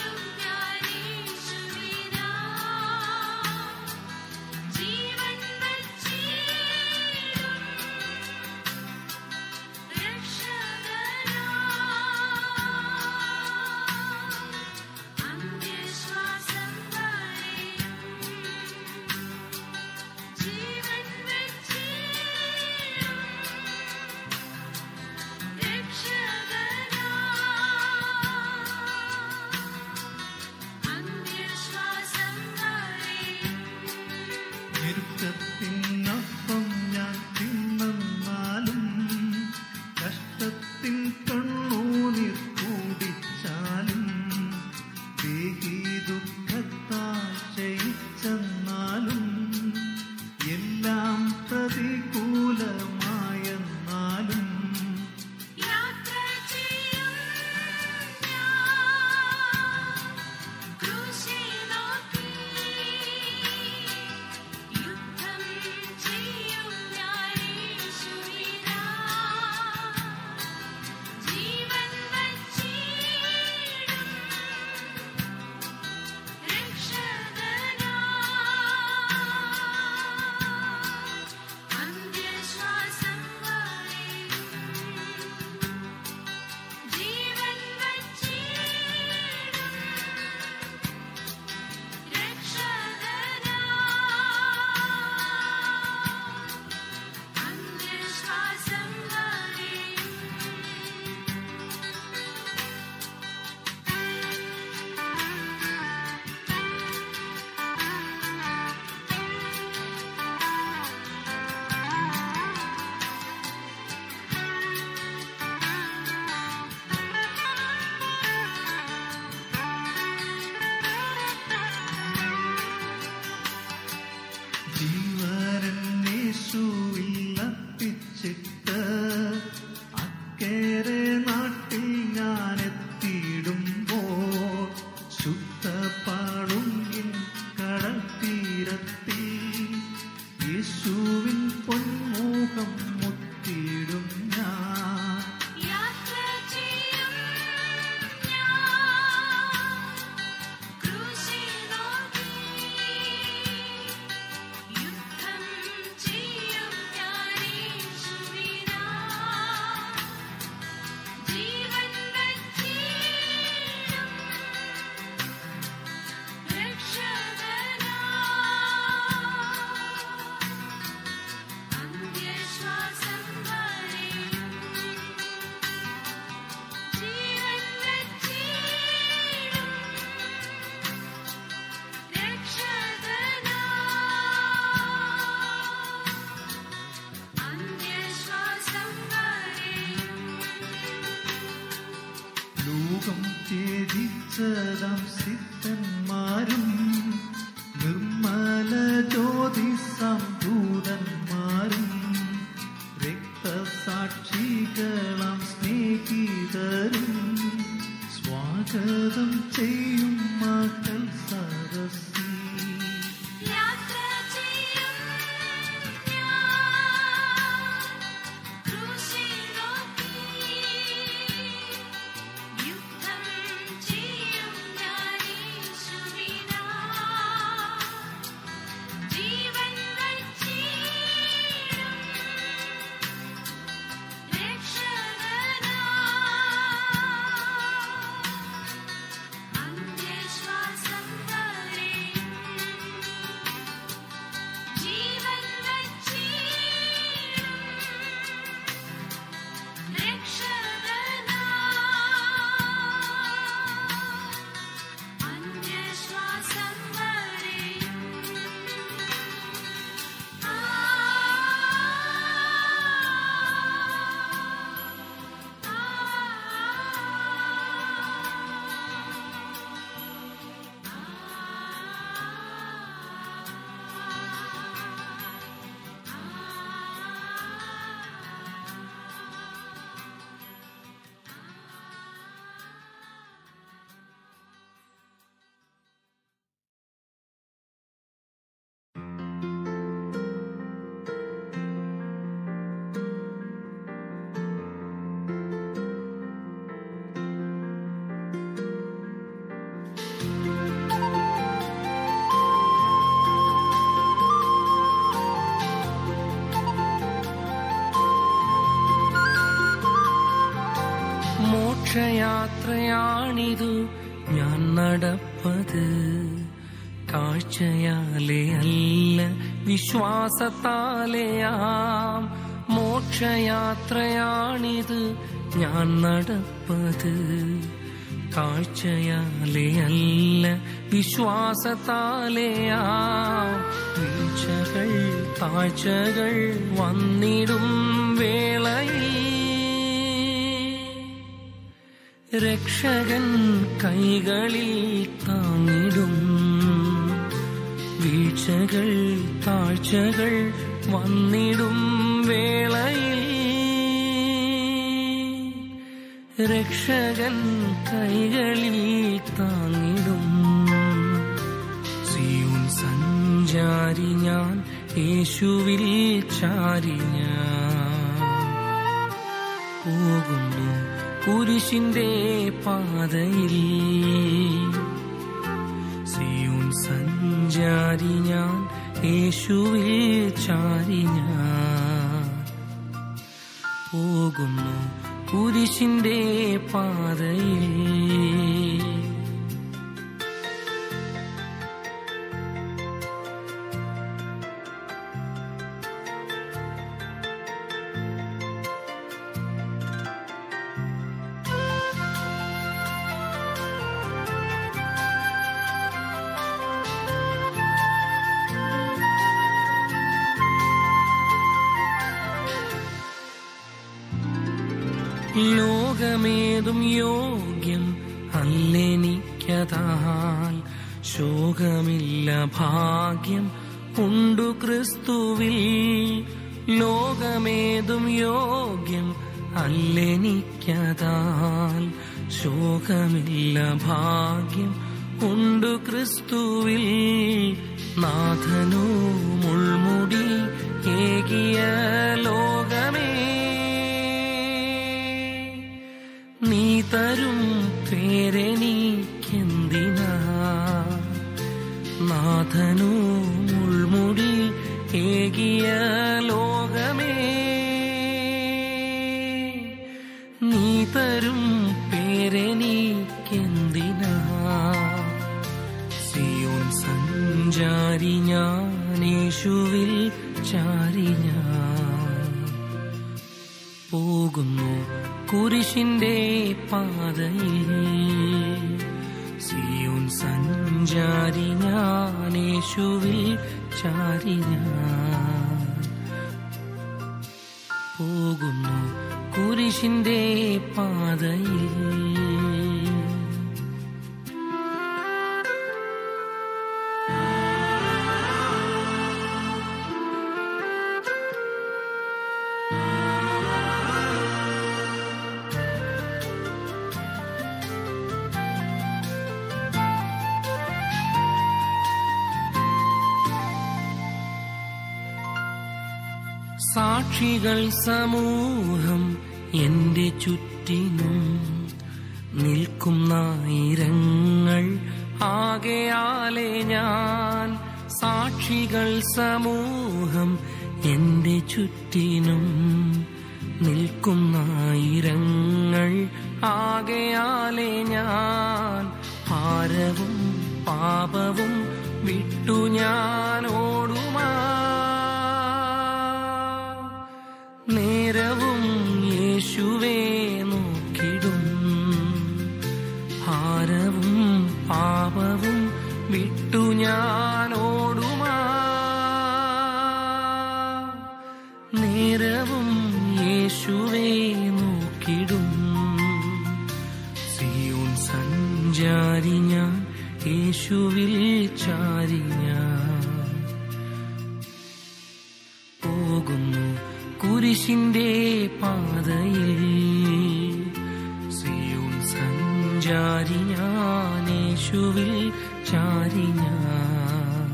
ലോകം ത്യജിച്ചതാം സിദ്ധന്മാരും നിർമ്മല ജ്യോതിസാം ദൂതന്മാരും രക്തസാക്ഷികളാം സ്നേഹിതരും സ്വാഗതം ചെയ്യും മകൾ സദസ്സി.
യാത്ര ചെയ്യും ഞാൻ ക്രൂശിൽ നോക്കി, യുദ്ധം ചെയ്യും ഞാൻ യേശുവിനായി, ജീവൻ വച്ചിടും രക്ഷകനായി, അന്ത്യശ്വാസം വരെയും ജീവൻ വച്ചിടും രക്ഷകനായി, അന്ത്യശ്വാസം വരെയും. ആ
മോക്ഷയാത്രയാണിതു ഞാൻ നടപ്പത്, കാഴ്ചയാലെ അല്ല വിശ്വാസത്താലെയാം. മോക്ഷയാത്രയാണിത് ഞാൻ നടപ്പത്, കാഴ്ചയാലെ അല്ല വിശ്വാസത്താലെയാം. വീഴ്ചകൾ താഴ്ചകൾ വന്നിടും വേളയിൽ രക്ഷകൻ കൈകളിൽ താങ്ങിടും. വീഴ്ചകൾ താഴ്ചകൾ വന്നിടും വേളയിൽ രക്ഷകൻ കൈകളിൽ താങ്ങിടും. സിയോൻ സഞ്ചാരി ഞാൻ, യേശുവിൽ ചാരി ഞാൻ പോകുന്നു കുരിശിന്റെ പാതയിൽ. സിയോൻ സഞ്ചാരി ഞാൻ, യേശുവിൽ ചാരി ഞാൻ പോകുന്നു കുരിശിന്റെ പാതയിൽ. ലോകമേതും യോഗ്യം അല്ലെനിക്കതാൽ, ശോകമില്ല ഭാഗ്യം ഉണ്ടു ക്രിസ്തുവിൽ. ലോകമേതും യോഗ്യം അല്ലെനിക്കതാൽ, ശോകമില്ല ഭാഗ്യം ഉണ്ടു ക്രിസ്തുവിൽ. നാഥനോ മുൾമുടി ഏകിയ ലോകമേ, നീ തരും പേരെനിക്കെന്തിനാ. നാഥനു മുൾമുടി ഏകിയ ലോകമേ, നീ തരും പേരെനിക്കെന്തിനാ. സിയോൻ സഞ്ചാരി ഞാൻ, യേശുവിൽ ചാരി ഞാൻ പോകുന്നു കുരിശിന്റെ പാതയിൽ. സിയോൻ സഞ്ചാരി ഞാൻ, യേശുവിൽ ചാരി ഞാൻ പോകുന്നു കുരിശിന്റെ പാതയിൽ. സാക്ഷികൾ സമൂഹം എന്റെ ചുറ്റിനും നിൽക്കുന്നായിരങ്ങൾ ആകയാലെ ഞാൻ സാക്ഷികൾ സമൂഹം എന്റെ ചുറ്റിനും നിൽക്കുന്നായിരങ്ങൾ ആകയാലെ ഞാൻ ഭാരവും പാപവും വിട്ടു ഞാൻ ഓടുമാ നേരവും യേശുവേ നോക്കിടും ഭാരവും പാപവും വിട്ടു ഞാൻ ഓടുമാ നേരവും യേശുവേ നോക്കിടും സിയോൻ സഞ്ചാരി ഞാൻ യേശുവിൽ ചാരി ഞാൻ പോകുന്നു കുരിശിന്റെ പാതയിൽ സിയോൻ സഞ്ചാരി ഞാൻ യേശുവിൽ ചാരി ഞാൻ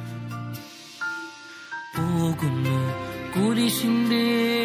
പോകുന്നു കുരിശിന്റെ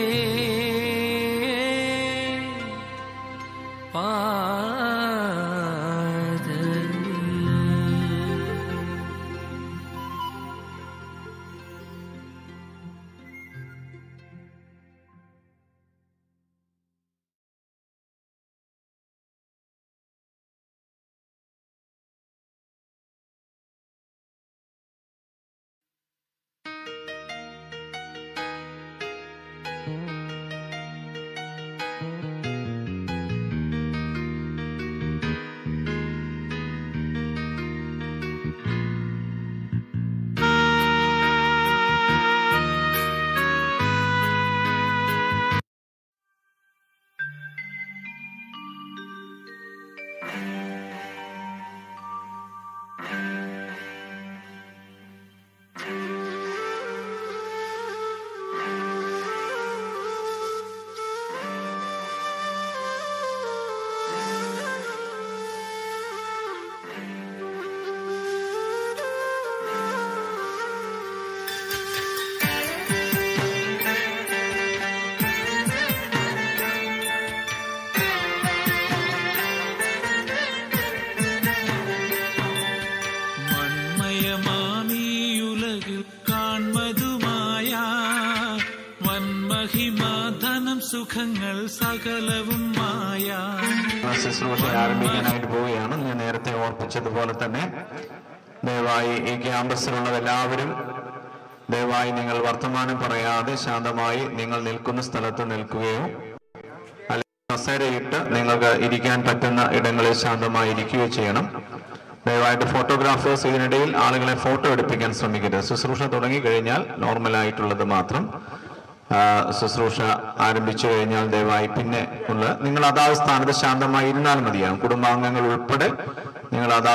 സുഖങ്ങൾ സകലവും മായ.
ശുശ്രൂഷ ആരംഭിക്കാനായിട്ട് പോവുകയാണ്. ഞാൻ നേരത്തെ ഓർപ്പിച്ചതുപോലെ തന്നെ ദയവായി ഈ ക്യാമ്പസിലുള്ളത് എല്ലാവരും ദയവായി നിങ്ങൾ വർത്തമാനം പറയാതെ ശാന്തമായി നിങ്ങൾ നിൽക്കുന്ന സ്ഥലത്ത് നിൽക്കുകയോ അല്ലെങ്കിൽ കസേരയിട്ട് നിങ്ങൾക്ക് ഇരിക്കാൻ പറ്റുന്ന ഇടങ്ങളിൽ ശാന്തമായി ഇരിക്കുകയോ ചെയ്യണം. ദയവായിട്ട് ഫോട്ടോഗ്രാഫേഴ്സ് ഇതിനിടയിൽ ആളുകളെ ഫോട്ടോ എടുപ്പിക്കാൻ ശ്രമിക്കരുത്. ശുശ്രൂഷ തുടങ്ങി കഴിഞ്ഞാൽ നോർമലായിട്ടുള്ളത് മാത്രം ശുശ്രൂഷ ആരംഭിച്ചു കഴിഞ്ഞാൽ ദയവായി പിന്നെ ഉള്ള നിങ്ങൾ അതാത് സ്ഥാനത്ത് ശാന്തമായി ഇരുന്നാൽ മതിയാകും. കുടുംബാംഗങ്ങൾ ഉൾപ്പെടെ നിങ്ങൾ അതാത്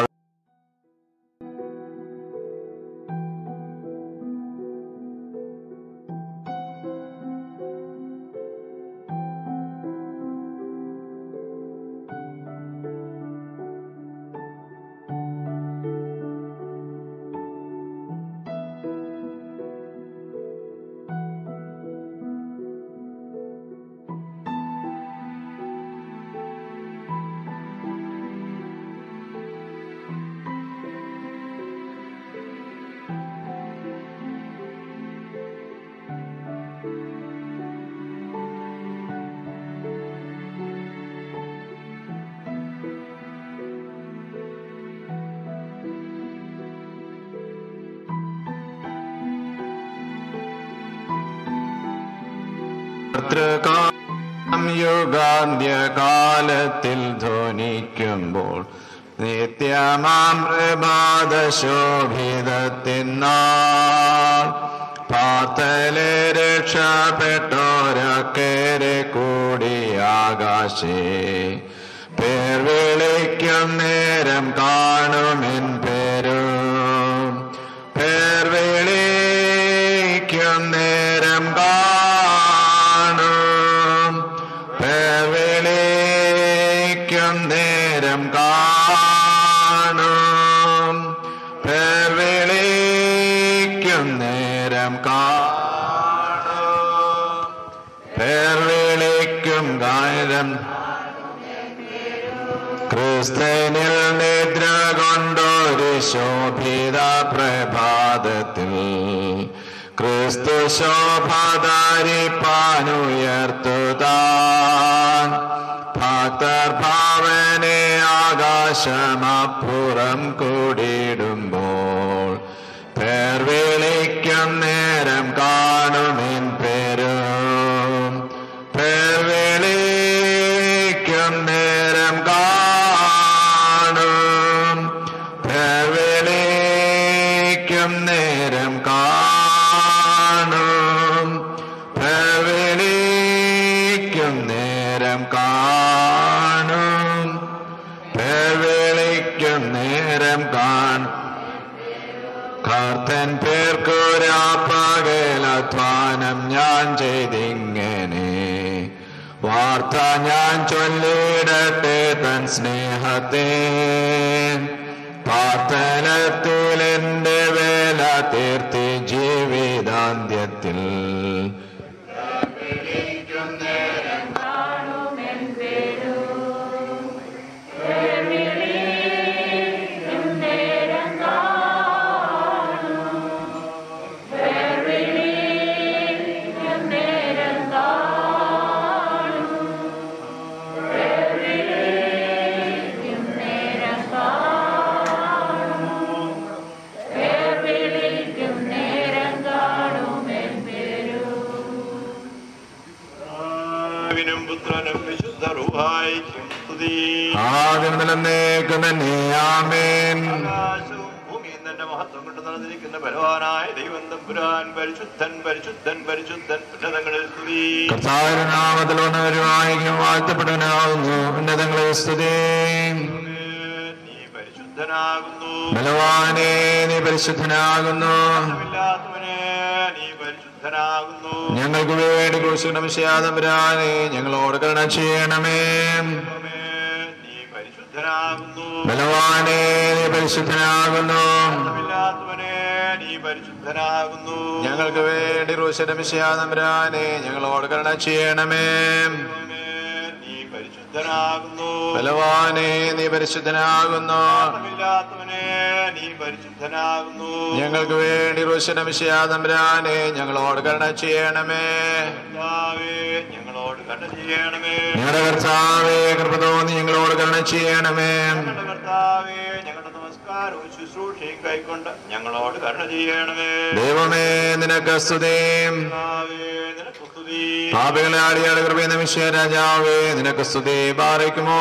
യുഗാന്ത്യകാലത്തിൽ ധ്വനിക്കുമ്പോൾ നിത്യമാം പ്രഭാത ശോഭിതത്തിനാൾ പാർത്തലെ രക്ഷപ്പെട്ടോരക്കേരെ കൂടി ആകാശേ പേർ വിളിക്കും നേരം കാണുമെൻ പേരും പേർ വിളിക്കും നേരം നേരം കാണും പേർ വിളിക്കും നേരം കാണും നേരം ക്രിസ്തനിൽ നിദ്ര കൊണ്ടൊരു ശോഭിത പ്രഭാതത്തിൽ ക്രിസ്തു ശോഭധാരിപ്പാനുയർത്തുതാൻ ഭക്തർ ഭാവനെ ആകാശമപ്പുറം കൂടിയിടുമ്പോൾ പേർ വിളിക്കും നേരം കാണുമെൻ പേരും പേർ വിളിക്കും നേരം കാണും പേർ വിളിക്കും നേരം കാണും പേർ വിളിക്കും നേരം കാണും പേർ വിളിക്കും നേരം കാണും കർത്തൻ പേർക്കൊരാ പകലധ്വാനം ഞാൻ ചെയ്തിങ്ങനെ വാർത്ത ഞാൻ ചൊല്ലിടട്ടെ തൻ സ്നേഹത്തെ പ്രാർത്ഥനത്തിൽ എൻ്റെ വേല തീർത്തി ജീവിതാന്ത്യത്തിൽ വാഴ്ത്തപ്പെടുന്നാവുന്നു ഉന്നതങ്ങളെ സ്തുതി. ബലവാനേ നീ പരിശുദ്ധനാകുന്നു. ഞങ്ങൾക്ക് വേണ്ടി ക്രൂശിക്കണ വിഷയാതമ്പുരാനെ ഞങ്ങളോട് കരുണ ചെയ്യണമേ. ബലവാനേ നീ പരിശുദ്ധനാകുന്നു. ഞങ്ങൾക്ക് വേണ്ടി ക്രൂശിക്കണ വിഷയാതമ്പുരാനെ ഞങ്ങളോട് കരുണ ചെയ്യണമേ. ബലവാനേ നീ പരിശുദ്ധനാകുന്നു. ഞങ്ങൾക്ക് വേണ്ടി ക്രൂശിക്കണ വിഷയാതമ്പുരാനെ ഞങ്ങളോട് കരുണ ചെയ്യണമേ. ഞങ്ങളോട് കരുണ ചെയ്യണമേ. ഞങ്ങളുടെ കർത്താവേ കൃപ തോന്നി ഞങ്ങളോട് കരുണ ചെയ്യണമേ. കർത്താവേ ഞങ്ങളുടെ നമസ്കാരവും ശുശ്രൂഷയും കൈക്കൊണ്ട് ഞങ്ങളോട് കരുണ ചെയ്യണമേ. ദൈവമേ നിനക്ക് സ്തുതി. പാപികളെ ആടിയാട് കൃപയെന്ന വിഷയ രാജാവേ നിനക്ക് സ്തുതി. പാറയ്ക്കുമോ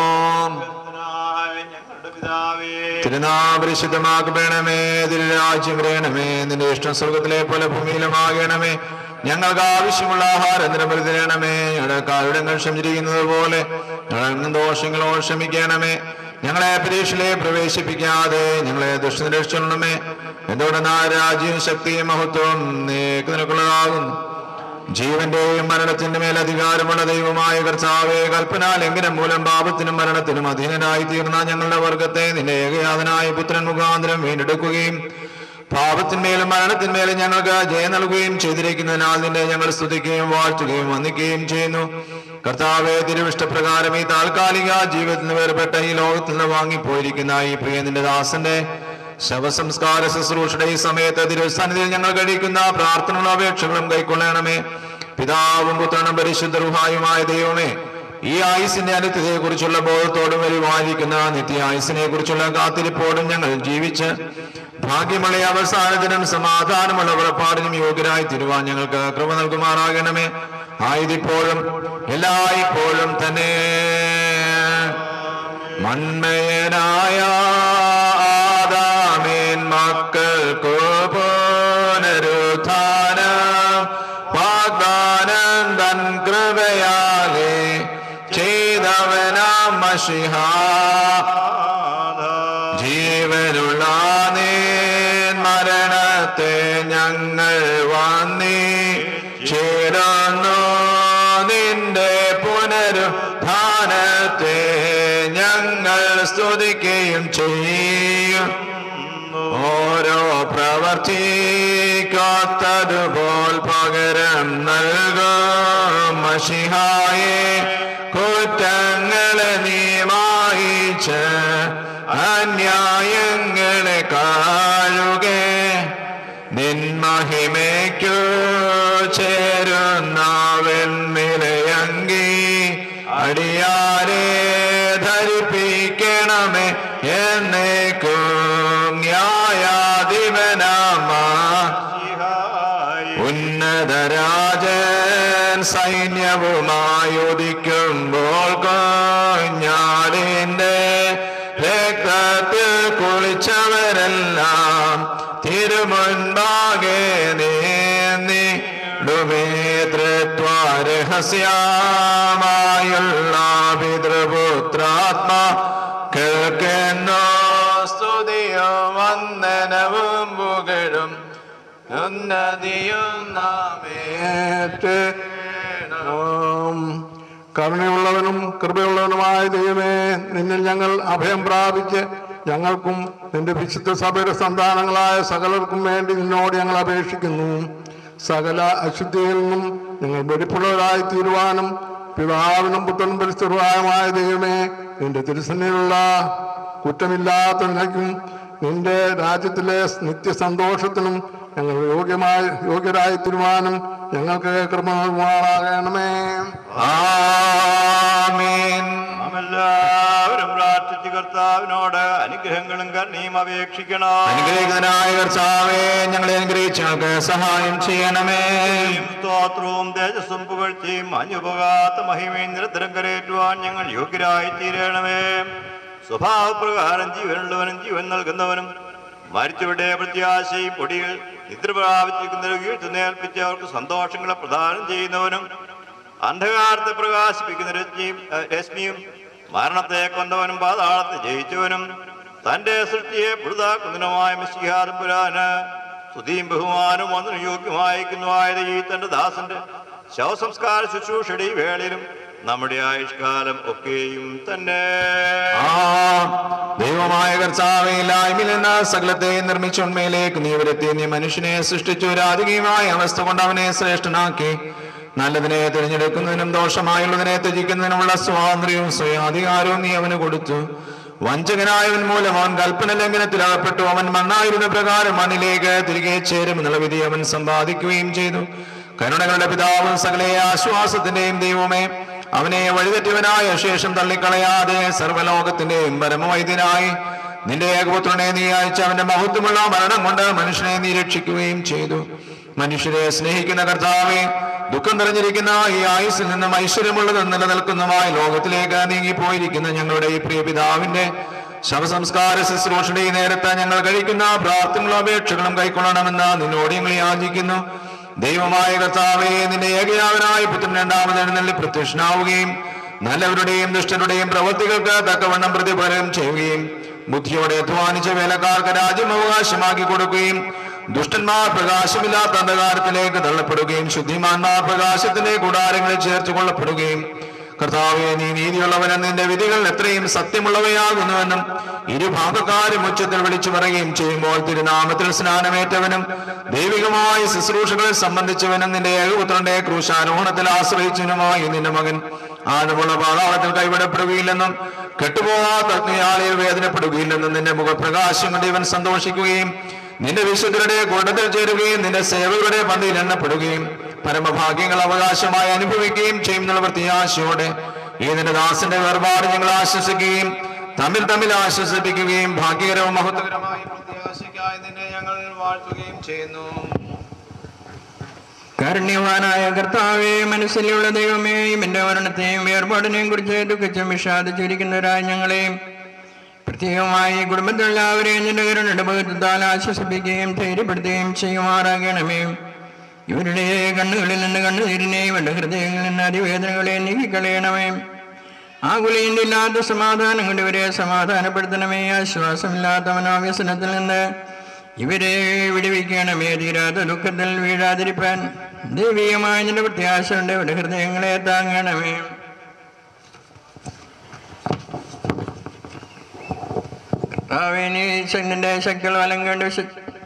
തിരുനാപരിശുദ്ധമാക്കണമേ. തിരുരാജ്യം വരണമേ. നിന്റെ ഇഷ്ടം സ്വർഗത്തിലെ പോലെ ഭൂമിയിലുമാകണമേ. ഞങ്ങൾക്ക് ആവശ്യമുള്ള ആഹാരം നിരന്തരമേ. ഞങ്ങളുടെ കാരുടങ്ങൾ ക്ഷമിച്ചിരിക്കുന്നത് പോലെ ഞങ്ങൾ ദോഷങ്ങളോ ക്ഷമിക്കണമേ. ഞങ്ങളെ പരീക്ഷയിലെ പ്രവേശിപ്പിക്കാതെ ഞങ്ങളെ ദുഷ്ടനിരക്ഷണമേ. എന്തുകൊണ്ടെന്നാ രാജ്യവും ശക്തിയും മഹത്വം നീക്ക് നിനക്കുള്ളതാകുന്നു. ജീവന്റെയും മരണത്തിന്റെ മേൽ അധികാരമുള്ള ദൈവമായ കർത്താവേ, കൽപ്പനാ ലംഘനം മൂലം പാപത്തിനും മരണത്തിനും അധീനരായി തീർന്ന ഞങ്ങളുടെ വർഗത്തെ നിന്റെ ഏകയാതനായ പുത്രൻ മുഖാന്തരം വീണ്ടെടുക്കുകയും പാപത്തിന്മേലും മരണത്തിന്മേലും ഞങ്ങൾക്ക് ജയം നൽകുകയും ചെയ്തിരിക്കുന്നതിനാൽ നിന്നെ ഞങ്ങൾ സ്തുതിക്കുകയും വാഴ്ത്തുകയും വന്ദിക്കുകയും ചെയ്യുന്നു. കർത്താവേ, തിരുവിഷ്ടപ്രകാരം ഈ താൽക്കാലിക ജീവിതത്തിൽ നിന്ന് വേർപെട്ട ഈ ലോകത്തിൽ നിന്ന് വാങ്ങിപ്പോയിരിക്കുന്ന ഈ പ്രിയ നിന്റെ ദാസന്റെ ശവസംസ്കാര ശുശ്രൂഷയുടെ ഈ സമയത്ത് തിരുസന്നിധിയിൽ ഞങ്ങൾ കഴിക്കുന്ന പ്രാർത്ഥനകളും അപേക്ഷകളും കൈക്കൊള്ളണമേ. പിതാവും പുത്രനും പരിശുദ്ധ റൂഹായുമായ ദൈവമേ, ഈ ആയുസിന്റെ അനിത്യതയെ കുറിച്ചുള്ള ബോധത്തോടും പരിപാലിക്കുന്ന നിത്യ ആയുസിനെ കുറിച്ചുള്ള കാത്തിരിപ്പോടും ഞങ്ങൾ ജീവിച്ച് ഭാഗ്യമുള്ള അവസാനത്തിനും സമാധാനമുള്ള പുറപ്പാടിനും യോഗ്യരായി തീരുവാൻ ഞങ്ങൾക്ക് കൃപ നൽകുമാറാകണമേ. ആയതിപ്പോഴും എല്ലായ്പ്പോഴും തന്നെ മന്മയനായ ആദാമേൻ മക്കൾക്കു പുനരുത്ഥാനം വാഗ്ദാനം തൻ കൃപയാലെ ചെയ്തവനാം മശിഹാ. ജീവനുള്ള നീൻ മരണത്തെ ഞങ്ങൾ വന്നി ചേരുന്നു. നിന്റെ പുനരുത്ഥാനത്തെ ഞങ്ങൾ സ്തുതിക്കുകയും ചെയ്യും. ഓരോ ഓരോ പ്രവർത്തിക്കൊത്തതുപോൽ പകരം നൽകും മശിഹായെ കുറ്റങ്ങളെ നീ മായിച്ച് അന്യായങ്ങളെ കാഴുകെ നിൻ മഹിമയ്ക്കു ചേരുന്ന വെണ്ണിലയങ്കി അടിയാരെ ധരിപ്പിക്കണമേ എന്നേക്കും ന്യായാധിപനാമ ഉന്നതരാജൻ സൈന്യവുമായി ഉദിക്കുമ്പോൾ കുഞ്ഞാടിന്റെ രക്തത്തിൽ കുളിച്ചവരെല്ലാം തിരുമുൻപാകെ നീന്നി രഹസ്യമായുള്ള പിതൃപുത്രാത്മാ കേൾക്കുന്നു സ്തുതിയും വന്ദനവും പുകഴും ഉന്നതിയും നാമേറ്റ്
കരുണയുള്ളവനും കൃപയുള്ളവനുമായ ദൈവമേ, നിന്നിൽ ഞങ്ങൾ അഭയം പ്രാപിച്ച് ഞങ്ങൾക്കും നിന്റെ വിശുദ്ധ സഭയുടെ സന്താനങ്ങളായ സകലർക്കും വേണ്ടി നിന്നോട് ഞങ്ങൾ അപേക്ഷിക്കുന്നു. സകല അശുദ്ധിയിൽ നിന്നും ഞങ്ങൾ വെടിപ്പുള്ളവരായി തീരുവാനും പിതാവിനും പുത്രനും പരിശുദ്ധമായ ദൈവമേ, നിന്റെ തിരുസന്നിലുള്ള കുറ്റമില്ലാത്ത നിലയ്ക്കും നിന്റെ രാജ്യത്തിലെ നിത്യസന്തോഷത്തിനും ഞങ്ങൾ യോഗ്യമായ യോഗ്യരായി തീരുവാനും ഞങ്ങൾക്ക് കൃപ നൽകുമാറാകണമേ.
ആമേൻ.
എല്ലാവരും പ്രാർത്ഥിച്ച് കർത്താവിനോട് അനുഗ്രഹങ്ങളും കരുണയും അപേക്ഷിക്കണം.
അനുഗ്രഹിതനായ കർത്താവേ, ഞങ്ങളെ അനുഗ്രഹിച്ച് ഞങ്ങൾക്ക് സഹായം ചെയ്യണമേ.
സ്തോത്രവും തേജസ്സും പുകഴ്ചയും അഞ്ഞുപോകാത്ത മഹിമയും നിരന്തരം കരയേറ്റുവാൻ ഞങ്ങൾ യോഗ്യരായി തീരണമേ. സ്വഭാവപ്രകാരം ജീവനുള്ളവനും ജീവൻ നൽകുന്നവനും മരിച്ചവരുടെ പ്രത്യാശയും പൊടികൾ നിദ്ര പ്രാപിച്ചിരിക്കുന്നവരെ വീഴ്ത്തുന്നേൽപ്പിച്ച് അവർക്ക് സന്തോഷങ്ങളെ പ്രദാനം ചെയ്യുന്നവനും അന്ധകാരത്തെ പ്രകാശിപ്പിക്കുന്ന രശ്മിയും രശ്മിയും മരണത്തെ കൊന്നവനും പാതാളത്തെ ജയിച്ചവനും തന്റെ സൃഷ്ടിയെ പുഴുതാക്കുന്നതിനുമായ മിശിഹാതമ്പുരാന് സ്തുതിയും ബഹുമാനവും ഒന്നിനു യോഗ്യമായിരിക്കുന്നതായത് ഈ തന്റെ ദാസന്റെ ശവസംസ്കാര ശുശ്രൂഷയുടെ ഈ വേളയിലും നമ്മുടെ ആയുഷ്കാലം ഒക്കെയും തന്നെ.
ദൈവമായ കർത്താവേ, ഇല്ലായ്മയിൽ നിന്ന് സകലത്തെ നിർമ്മിച്ച ഉണ്മയിലേക്ക് നീ വരുത്തി നീ മനുഷ്യനെ സൃഷ്ടിച്ചു രാജകീയമായ അവസ്ഥ കൊണ്ട് അവനെ ശ്രേഷ്ഠനാക്കി. നല്ലതിനെ തിരഞ്ഞെടുക്കുന്നതിനും ദോഷമായുള്ളതിനെ ത്യജിക്കുന്നതിനുമുള്ള സ്വാതന്ത്ര്യവും സ്വയാധികാരവും നീ അവന് കൊടുത്തു. വഞ്ചകനായവൻ മൂലം അവൻ കൽപ്പന ലംഘനത്തിൽ അകപ്പെട്ടു. അവൻ മണ്ണായിരുന്ന പ്രകാരം മണ്ണിലേക്ക് തിരികെ ചേരുമെന്നുള്ള വിധി അവൻ സമ്പാദിക്കുകയും ചെയ്തു. കരുണകളുടെ പിതാവും സകല ആശ്വാസത്തിന്റെയും ദൈവമേ, അവനെ വഴിതെറ്റിയവനായ ശേഷം തള്ളിക്കളയാതെ സർവ്വലോകത്തിന്റെയും പരമവൈദ്യനായി നിന്റെ ഏകപുത്രനെ നീ അയച്ച അവന്റെ മഹത്വമുള്ള മരണം കൊണ്ട് മനുഷ്യനെ നീ രക്ഷിക്കുകയും ചെയ്തു. മനുഷ്യരെ സ്നേഹിക്കുന്ന കർത്താവേ, ദുഃഖം നിറഞ്ഞിരിക്കുന്ന ഈ ആയുസ്സിൽ നിന്നും ഐശ്വര്യമുള്ളതും നിലനിൽക്കുന്നതുമായ ലോകത്തിലേക്ക് നീങ്ങിപ്പോയിരിക്കുന്ന ഞങ്ങളുടെ ഈ പ്രിയ പിതാവിന്റെ ശവസംസ്കാര ശുശ്രൂഷയുടെ ഈ നേരത്തെ ഞങ്ങൾ കഴിക്കുന്ന പ്രാർത്ഥനകളും അപേക്ഷകളും കൈക്കൊള്ളണമെന്ന് നിന്നോട് ഞങ്ങൾ യാചിക്കുന്നു. ദൈവമായ കർത്താവേ, നിന്റെ ഏകയാവനായ പുത്രൻ രണ്ടാമത് എഴുന്നള്ളി പ്രത്യക്ഷനാവുകയും നല്ലവരുടെയും ദുഷ്ടരുടെയും പ്രവൃത്തികൾക്ക് തക്കവണ്ണം പ്രതിഫലം ചെയ്യുകയും ബുദ്ധിയോടെ അധ്വാനിച്ച വേലക്കാർക്ക് രാജ്യം അവകാശമാക്കി കൊടുക്കുകയും ദുഷ്ടന്മാർ പ്രകാശമില്ലാത്ത അന്ധകാരത്തിലേക്ക് തള്ളപ്പെടുകയും ശുദ്ധിമാന്മാർ പ്രകാശത്തിന്റെ കൂടാരങ്ങളിൽ ചേർത്ത് കൊള്ളപ്പെടുകയും കർത്താവേ, നീ നീതിയുള്ളവനും നിന്റെ വിധികൾ എത്രയും സത്യമുള്ളവയാകുന്നുവെന്നും ഇരുഭാഗക്കാരും ഉച്ചത്തിൽ വിളിച്ചു പറയുകയും ചെയ്യുമ്പോൾ തിരുനാമത്തിൽ സ്നാനമേറ്റവനും ദൈവികമായ ശുശ്രൂഷകളെ സംബന്ധിച്ചവനും നിന്റെ ഏകപുത്രന്റെ ക്രൂശാരോഹണത്തിൽ ആശ്രയിച്ചവനുമായി നിന്റെ മകൻ ആഴമുള്ള പാതാളത്തിൽ കൈവിടപ്പെടുകയില്ലെന്നും കെട്ടുപോകാത്ത അഗ്നിയാളിയിൽ വേദനപ്പെടുകയില്ലെന്നും നിന്റെ മുഖപ്രകാശം കൊണ്ട് ഇവൻ സന്തോഷിക്കുകയും നിന്റെ വിശുദ്ധരുടെ കൂട്ടത്തിൽ ചേരുകയും നിന്റെ സേവകരുടെ പന്തിയിൽ എണ്ണപ്പെടുകയും പരമഭാഗ്യങ്ങൾ അവകാശമായി അനുഭവിക്കുകയും ചെയ്യുന്നുള്ള പ്രത്യാശയോടെ ഈ നിന്റെ ദാസന്റെ വേർപാട് ഞങ്ങൾ ആശ്വസിക്കുകയും തമ്മിൽ തമ്മിൽ ആശ്വസിപ്പിക്കുകയും ഭാഗ്യകരവും മഹത്വകരമായ പ്രത്യാശയ്ക്കായി നിന്നെ ഞങ്ങൾ വാഴ്ത്തുകയും ചെയ്യുന്നു.
കാരുണ്യവാനായ കർത്താവേ, മനസ്സിലുള്ള ദൈവമേ, എന്റെ മരണത്തെയും വേർപാടിനെയും കുറിച്ച് ദുഃഖിച്ചും വിഷാദിച്ചിരിക്കുന്നവരായ ഞങ്ങളെയും പ്രത്യേകമായി കുടുംബത്തിലുള്ളവരെയും നിന്റെ കരുണയുടെ ബഹുത്വത്താൽ ആശ്വസിപ്പിക്കുകയും ധൈര്യപ്പെടുത്തുകയും ചെയ്യുമാറാകണമേ. ഇവരുടെ കണ്ണുകളിൽ നിന്ന് കണ്ണുനീരിനെയും എന്റെ ഹൃദയങ്ങളിൽ നിന്ന് അതിവേദനകളെ നീക്കിക്കളയണമേ. ആകുലയും ഇല്ലാത്ത സമാധാനം കൊണ്ട് ഇവരെ സമാധാനപ്പെടുത്തണമേ. ആശ്വാസമില്ലാത്ത മനോവ്യസനത്തിൽ നിന്ന് ഇവരെ വിടുവിക്കണമേ. തീരാത്ത ദുഃഖത്തിൽ വീഴാതിരിപ്പാൻ ദൈവികമായ നിന്റെ പ്രത്യാശ കൊണ്ട് ഇവരുടെ ഹൃദയങ്ങളെ താങ്ങണമേ. കർത്താവേ, നീ നിന്റെ ശക്തികൾ വലം കണ്ട്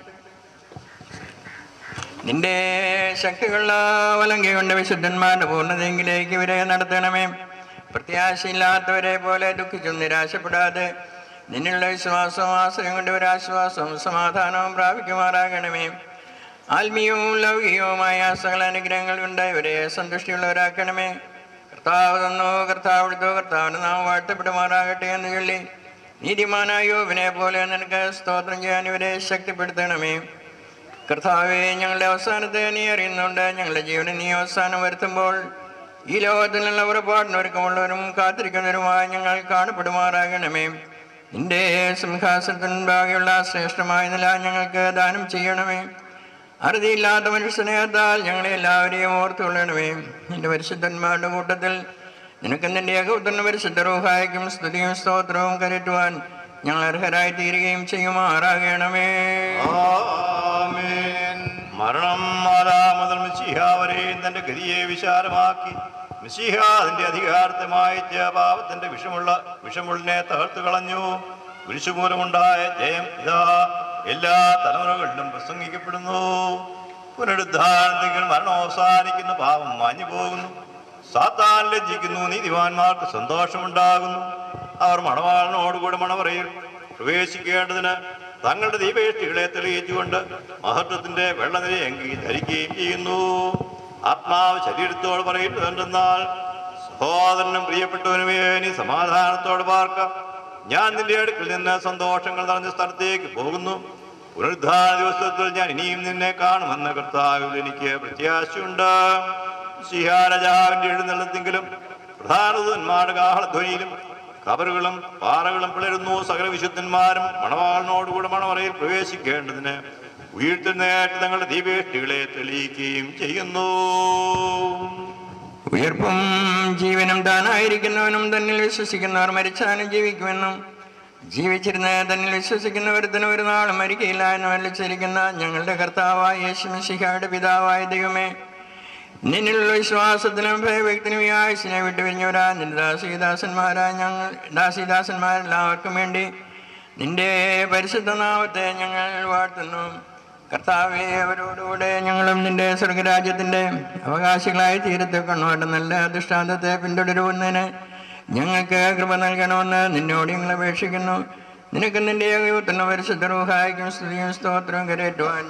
നിന്റെ ശക്തികളുള്ള വലങ്കി കൊണ്ട് വിശുദ്ധന്മാരുടെ പൂർണ്ണതയെങ്കിലേക്ക് ഇവരെ നടത്തണമേ. പ്രത്യാശയില്ലാത്തവരെ പോലെ ദുഃഖിച്ചും നിരാശപ്പെടാതെ നിന്നുള്ള വിശ്വാസവും ആശ്രയം കൊണ്ട് ഒരാശ്വാസവും സമാധാനവും പ്രാപിക്കുമാറാകണമേ. ആത്മീയവും ലൗകികവുമായ സകല അനുഗ്രഹങ്ങൾ കൊണ്ട് ഇവരെ സന്തുഷ്ടിയുള്ളവരാക്കണമേ. കർത്താവ് തന്നോ കർത്താവ് എടുത്തോ കർത്താവിന് നാം വാഴ്ത്തപ്പെടുമാറാകട്ടെ എന്ന് ചൊല്ലി നീതിമാനായ യോബിനെ പോലെ നിനക്ക് സ്തോത്രം ചെയ്യാൻ ഇവരെ ശക്തിപ്പെടുത്തണമേ. കർത്താവെ, ഞങ്ങളുടെ അവസാനത്തെ നീ അറിയുന്നുണ്ട്. ഞങ്ങളുടെ ജീവനെ നീ അവസാനം വരുത്തുമ്പോൾ ഈ ലോകത്തിലുള്ള ഉറപ്പാടിനൊരുക്കമുള്ളവരും കാത്തിരിക്കുന്നവരുമായി ഞങ്ങൾ കാണപ്പെടുമാറാകണമേ. നിന്റെ സിംഹാസനത്തിന് മുൻപാകെയുള്ള ശ്രേഷ്ഠമായ നില ഞങ്ങൾക്ക് ദാനം ചെയ്യണമേ. അറുതിയില്ലാത്ത മനുഷ്യസ്നേഹത്താൽ ഞങ്ങളെ എല്ലാവരെയും ഓർത്തുകൊള്ളണമേ. നിന്റെ പരിശുദ്ധന്മാരുടെ കൂട്ടത്തിൽ നിനക്ക് നിന്റെ ഏകപുത്രനും പരിശുദ്ധ റൂഹായ്ക്കും സ്തുതിയും സ്തോത്രവും കരറ്റുവാൻ ഞങ്ങൾ അർഹരായി തീരുകയും ചെയ്യുമാറാകണമേ.
മരണം മാതാ മുതൽ മിശിഹ വരെയും തന്റെ ഗതിയെ വിശാലമാക്കി മിശിഹ അതിന്റെ അധികാരത്തെ മായിച്ച പാപത്തിന്റെ വിഷമുള്ള വിഷമുള്ളിനെ തകർത്തു കളഞ്ഞു. കുരിശുമൂലമുണ്ടായ ജയം ഇതാ എല്ലാ തലമുറകളിലും പ്രസംഗിക്കപ്പെടുന്നു. പുനരുദ്ധാരണത്തിൽ മരണം അവസാനിക്കുന്ന പാപം മാഞ്ഞു പോകുന്നു. സാത്താൻ ലജ്ജിക്കുന്നു. നീതിമാന്മാർക്ക് സന്തോഷമുണ്ടാകുന്നു. അവർ മണവാളനോടുകൂടെ മണവറയിൽ പ്രവേശിക്കേണ്ടതിന് തങ്ങളുടെ ദീപേഷ്ടികളെ തെളിയിച്ചുകൊണ്ട് മഹത്വത്തിന്റെ വെള്ളനിലയെങ്കി ധരിക്കുകയും ചെയ്യുന്നു. ആത്മാവ് ശരീരത്തോട് പറയുന്നതെന്നാൽ സഹോദരനും പ്രിയപ്പെട്ടവനുമേ, നീ സമാധാനത്തോട് പാർക്ക. ഞാൻ നിന്റെ അടുക്കൽ നിന്ന് സന്തോഷങ്ങൾ നിറഞ്ഞ സ്ഥലത്തേക്ക് പോകുന്നു. പുനരുദ്ധാന ദിവസത്തിൽ ഞാൻ ഇനിയും നിന്നെ കാണുമെന്ന് കർത്താവിൽ എനിക്ക് പ്രത്യാശയുണ്ട്. സിഹാരാജാവിന്റെ എഴുന്നള്ളത്തെങ്കിലും പ്രധാനദൂതന്മാരുടെ കാഹളധ്വനിയിലും കബറുകളും പാറകളും പിളരുന്നു. സകല വിശുദ്ധന്മാരും മണവാളിനോടുകൂടെ മണവറയിൽ പ്രവേശിക്കേണ്ടതിന് ഉയർത്തെഴുന്നേറ്റ് തങ്ങളുടെ ദീപേഷ്ടികളെ തെളിയിക്കുകയും ചെയ്യുന്നു.
ഉയർപ്പും ജീവനും താനായിരിക്കുന്നവനും തന്നിൽ വിശ്വസിക്കുന്നവർ മരിച്ചാലും ജീവിക്കുമെന്നും ജീവിച്ചിരുന്ന തന്നിൽ വിശ്വസിക്കുന്നവരുത്തിന് ഒരു നാളും മരിക്കയില്ല എന്ന് വല്ലിച്ചിരിക്കുന്ന ഞങ്ങളുടെ കർത്താവായ യേശു മിശിഹായുടെ പിതാവായ ദൈവമേ, നിന്നിലുള്ള വിശ്വാസത്തിനും ഭയഭക്തിനും ഈ ആയുസിനെ വിട്ടുപിരിഞ്ഞവരാ നിന്റെ ദാസീദാസന്മാരായ ഞങ്ങൾ ദാസീദാസന്മാരെല്ലാവർക്കും വേണ്ടി നിന്റെ പരിശുദ്ധ നാമത്തെ ഞങ്ങൾ വാഴ്ത്തുന്നു. കർത്താവെ, അവരോടുകൂടെ ഞങ്ങളും നിന്റെ സ്വർഗരാജ്യത്തിൻ്റെ അവകാശികളായി തീരത്തെ കണ്ണുകൊണ്ട് നല്ല ദൃഷ്ടാന്തത്തെ പിന്തുടരുന്നതിന് ഞങ്ങൾക്ക് കൃപ നൽകണമെന്ന് നിന്നോട് ഞങ്ങൾ അപേക്ഷിക്കുന്നു. നിനക്ക് നിന്റെ ഏകപുത്രനും പരിശുദ്ധ റൂഹായ്ക്കും സ്തുതിയും സ്തോത്രവും കരേറ്റുവാൻ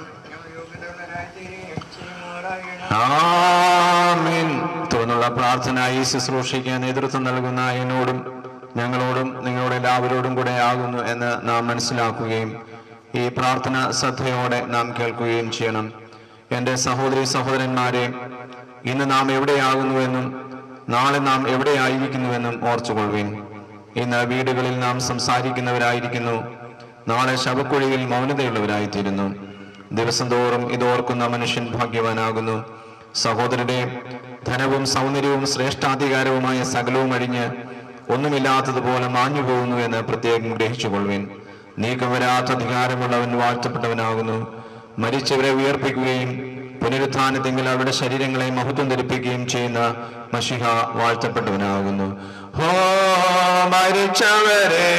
ആമേൻ. തുടർന്നുള്ള പ്രാർത്ഥന ഈ ശുശ്രൂഷയ്ക്ക് നേതൃത്വം നൽകുന്ന എന്നോടും ഞങ്ങളോടും നിങ്ങളോട് എല്ലാവരോടും കൂടെ ആകുന്നു എന്ന് നാം മനസ്സിലാക്കുകയും ഈ പ്രാർത്ഥന ശ്രദ്ധയോടെ നാം കേൾക്കുകയും ചെയ്യണം. എൻ്റെ സഹോദരി സഹോദരന്മാരെ, ഇന്ന് നാം എവിടെയാകുന്നുവെന്നും നാളെ നാം എവിടെയായിരിക്കുന്നുവെന്നും ഓർത്തുകൊള്ളുവിൻ. ഇന്ന് വീടുകളിൽ നാം സംസാരിക്കുന്നവരായിരിക്കുന്നു, നാളെ ശവക്കുഴിയിൽ മൗനതയുള്ളവരായിത്തീരുന്നു. ദിവസം തോറും ഇതോർക്കുന്ന മനുഷ്യൻ ഭാഗ്യവാനാകുന്നു. സഹോദരരെ, ധനവും സൗന്ദര്യവും ശ്രേഷ്ഠാധികാരവുമായ സകലവും അഴിഞ്ഞ് ഒന്നുമില്ലാത്തതുപോലെ മാഞ്ഞു പോകുന്നു എന്ന് പ്രത്യേകം ഗ്രഹിച്ചുകൊള്ളുവിൻ. നീക്കം വരാത്ത അധികാരമുള്ളവൻ വാഴ്ത്തപ്പെട്ടവനാകുന്നു. മരിച്ചവരെ ഉയർപ്പിക്കുകയും പുനരുത്ഥാനത്തെങ്കിൽ അവരുടെ ശരീരങ്ങളെ മഹത്വം ധരിപ്പിക്കുകയും ചെയ്യുന്ന മശിഹ വാഴ്ത്തപ്പെട്ടവനാകുന്നു. ഹോ മരിച്ചവരെ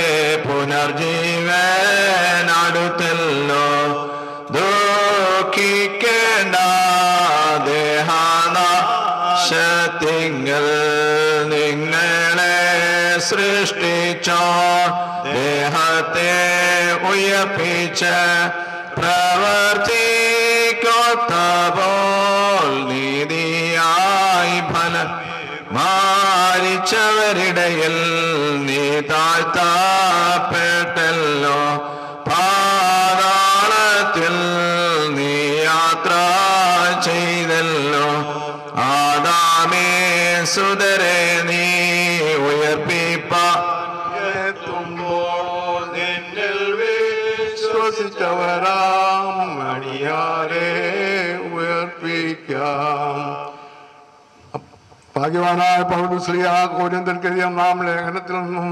പുനർജീവൻ അടുത്തല്ലോ, ദുഃഖിക്കേണ്ട ദേഹനാശത്തിങ്കൽ നിങ്ങളെ സൃഷ്ടിച്ചോ ദേഹത്തെ ഉയർപ്പിച്ച പ്രവർത്തിക്കൊത്തപോൽ നീതിയായി ഫലം മാരിച്ചവരിടയിൽ നീ താഴ്ത്തപ്പെട്ടല്ലോ. പാതാളത്തിൽ നീ യാത്ര ചെയ്തല്ലോ. ആദാമേ സുതരെ നീ ഉയർപ്പിപ്പ
എത്തുമ്പോൾ നിന്നിൽ വിശ്വസിച്ചവരാം അടിയാരെ ഉയർപ്പിക്കാം. ഭാഗ്യവാനായ പൗലോസ്ലീഹ കൊരിന്ത്യർക്കെഴുതിയ ഒന്നാം ലേഖനത്തിൽ നിന്നും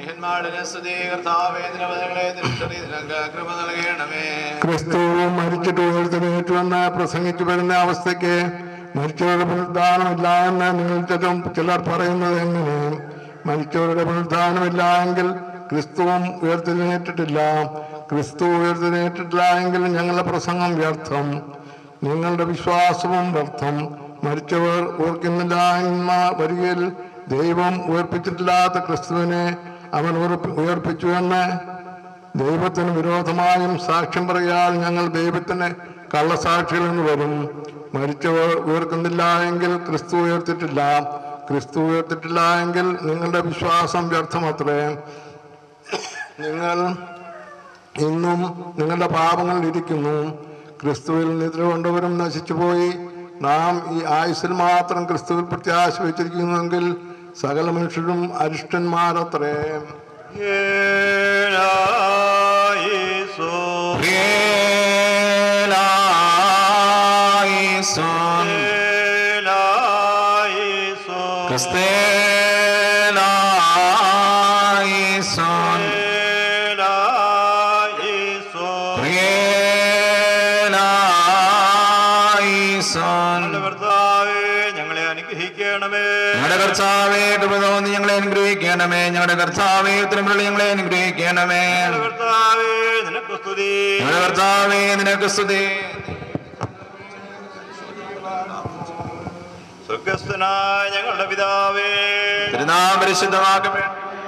ക്രിസ്തു മരിച്ചിട്ട് ഉയർത്തെഴുന്നേറ്റുവെന്ന് പ്രസംഗിച്ചു വരുന്ന അവസ്ഥയ്ക്ക് മരിച്ചവരുടെ പുനരുദ്ധാനമില്ല എന്ന് നിങ്ങൾ ചിലരും ചിലർ പറയുന്നത് എങ്ങനെ? മരിച്ചവരുടെ പുനരുദ്ധാനമില്ല എങ്കിൽ ക്രിസ്തുവും ഉയർത്തെഴുന്നേറ്റിട്ടില്ല. ക്രിസ്തു ഉയർത്തെഴുന്നേറ്റിട്ടില്ല എങ്കിൽ ഞങ്ങളുടെ പ്രസംഗം വ്യർത്ഥം, നിങ്ങളുടെ വിശ്വാസവും വ്യർത്ഥം. മരിച്ചവർ ഓർക്കുന്നില്ല വരികയിൽ ദൈവം ഉയർപ്പിച്ചിട്ടില്ലാത്ത ക്രിസ്തുവിനെ അവൻ ഉയർപ്പിച്ചു എന്ന് ദൈവത്തിന് വിരോധമായും സാക്ഷ്യം പറയാൽ ഞങ്ങൾ ദൈവത്തിന് കള്ളസാക്ഷികൾ എന്ന് വരും. മരിച്ചവർ ഉയർക്കുന്നില്ല എങ്കിൽ ക്രിസ്തു ഉയർത്തിട്ടില്ല. ക്രിസ്തു ഉയർത്തിട്ടില്ല എങ്കിൽ നിങ്ങളുടെ വിശ്വാസം വ്യർത്ഥമത്രേ. നിങ്ങൾ ഇന്നും നിങ്ങളുടെ പാപങ്ങളിൽ ഇരിക്കുന്നു. ക്രിസ്തുവിൽ നിദ്ര കൊണ്ടവരും നശിച്ചുപോയി. നാം ഈ ആയുസ്സിൽ മാത്രം ക്രിസ്തുവിൽ പ്രത്യാശ വെച്ചിരിക്കുന്നുവെങ്കിൽ സകല മനുഷ്യരും അരിഷ്ടന്മാരത്രേ.
ഞങ്ങളുടെ കർത്താവേ കൃപ തോന്നി ഞങ്ങളെ അനുഗ്രഹിക്കണമേ. ഞങ്ങളുടെ കർത്താവേ ഉത്തരമുള്ള ഞങ്ങളെ അനുഗ്രഹിക്കണമേ. ഞങ്ങളുടെ കർത്താവേ നിനക്ക് സ്തുതി.
സ്വർഗ്ഗസ്ഥനായ ഞങ്ങളുടെ പിതാവേ,
തിരുനാമം പരിശുദ്ധമാക്കണമേ.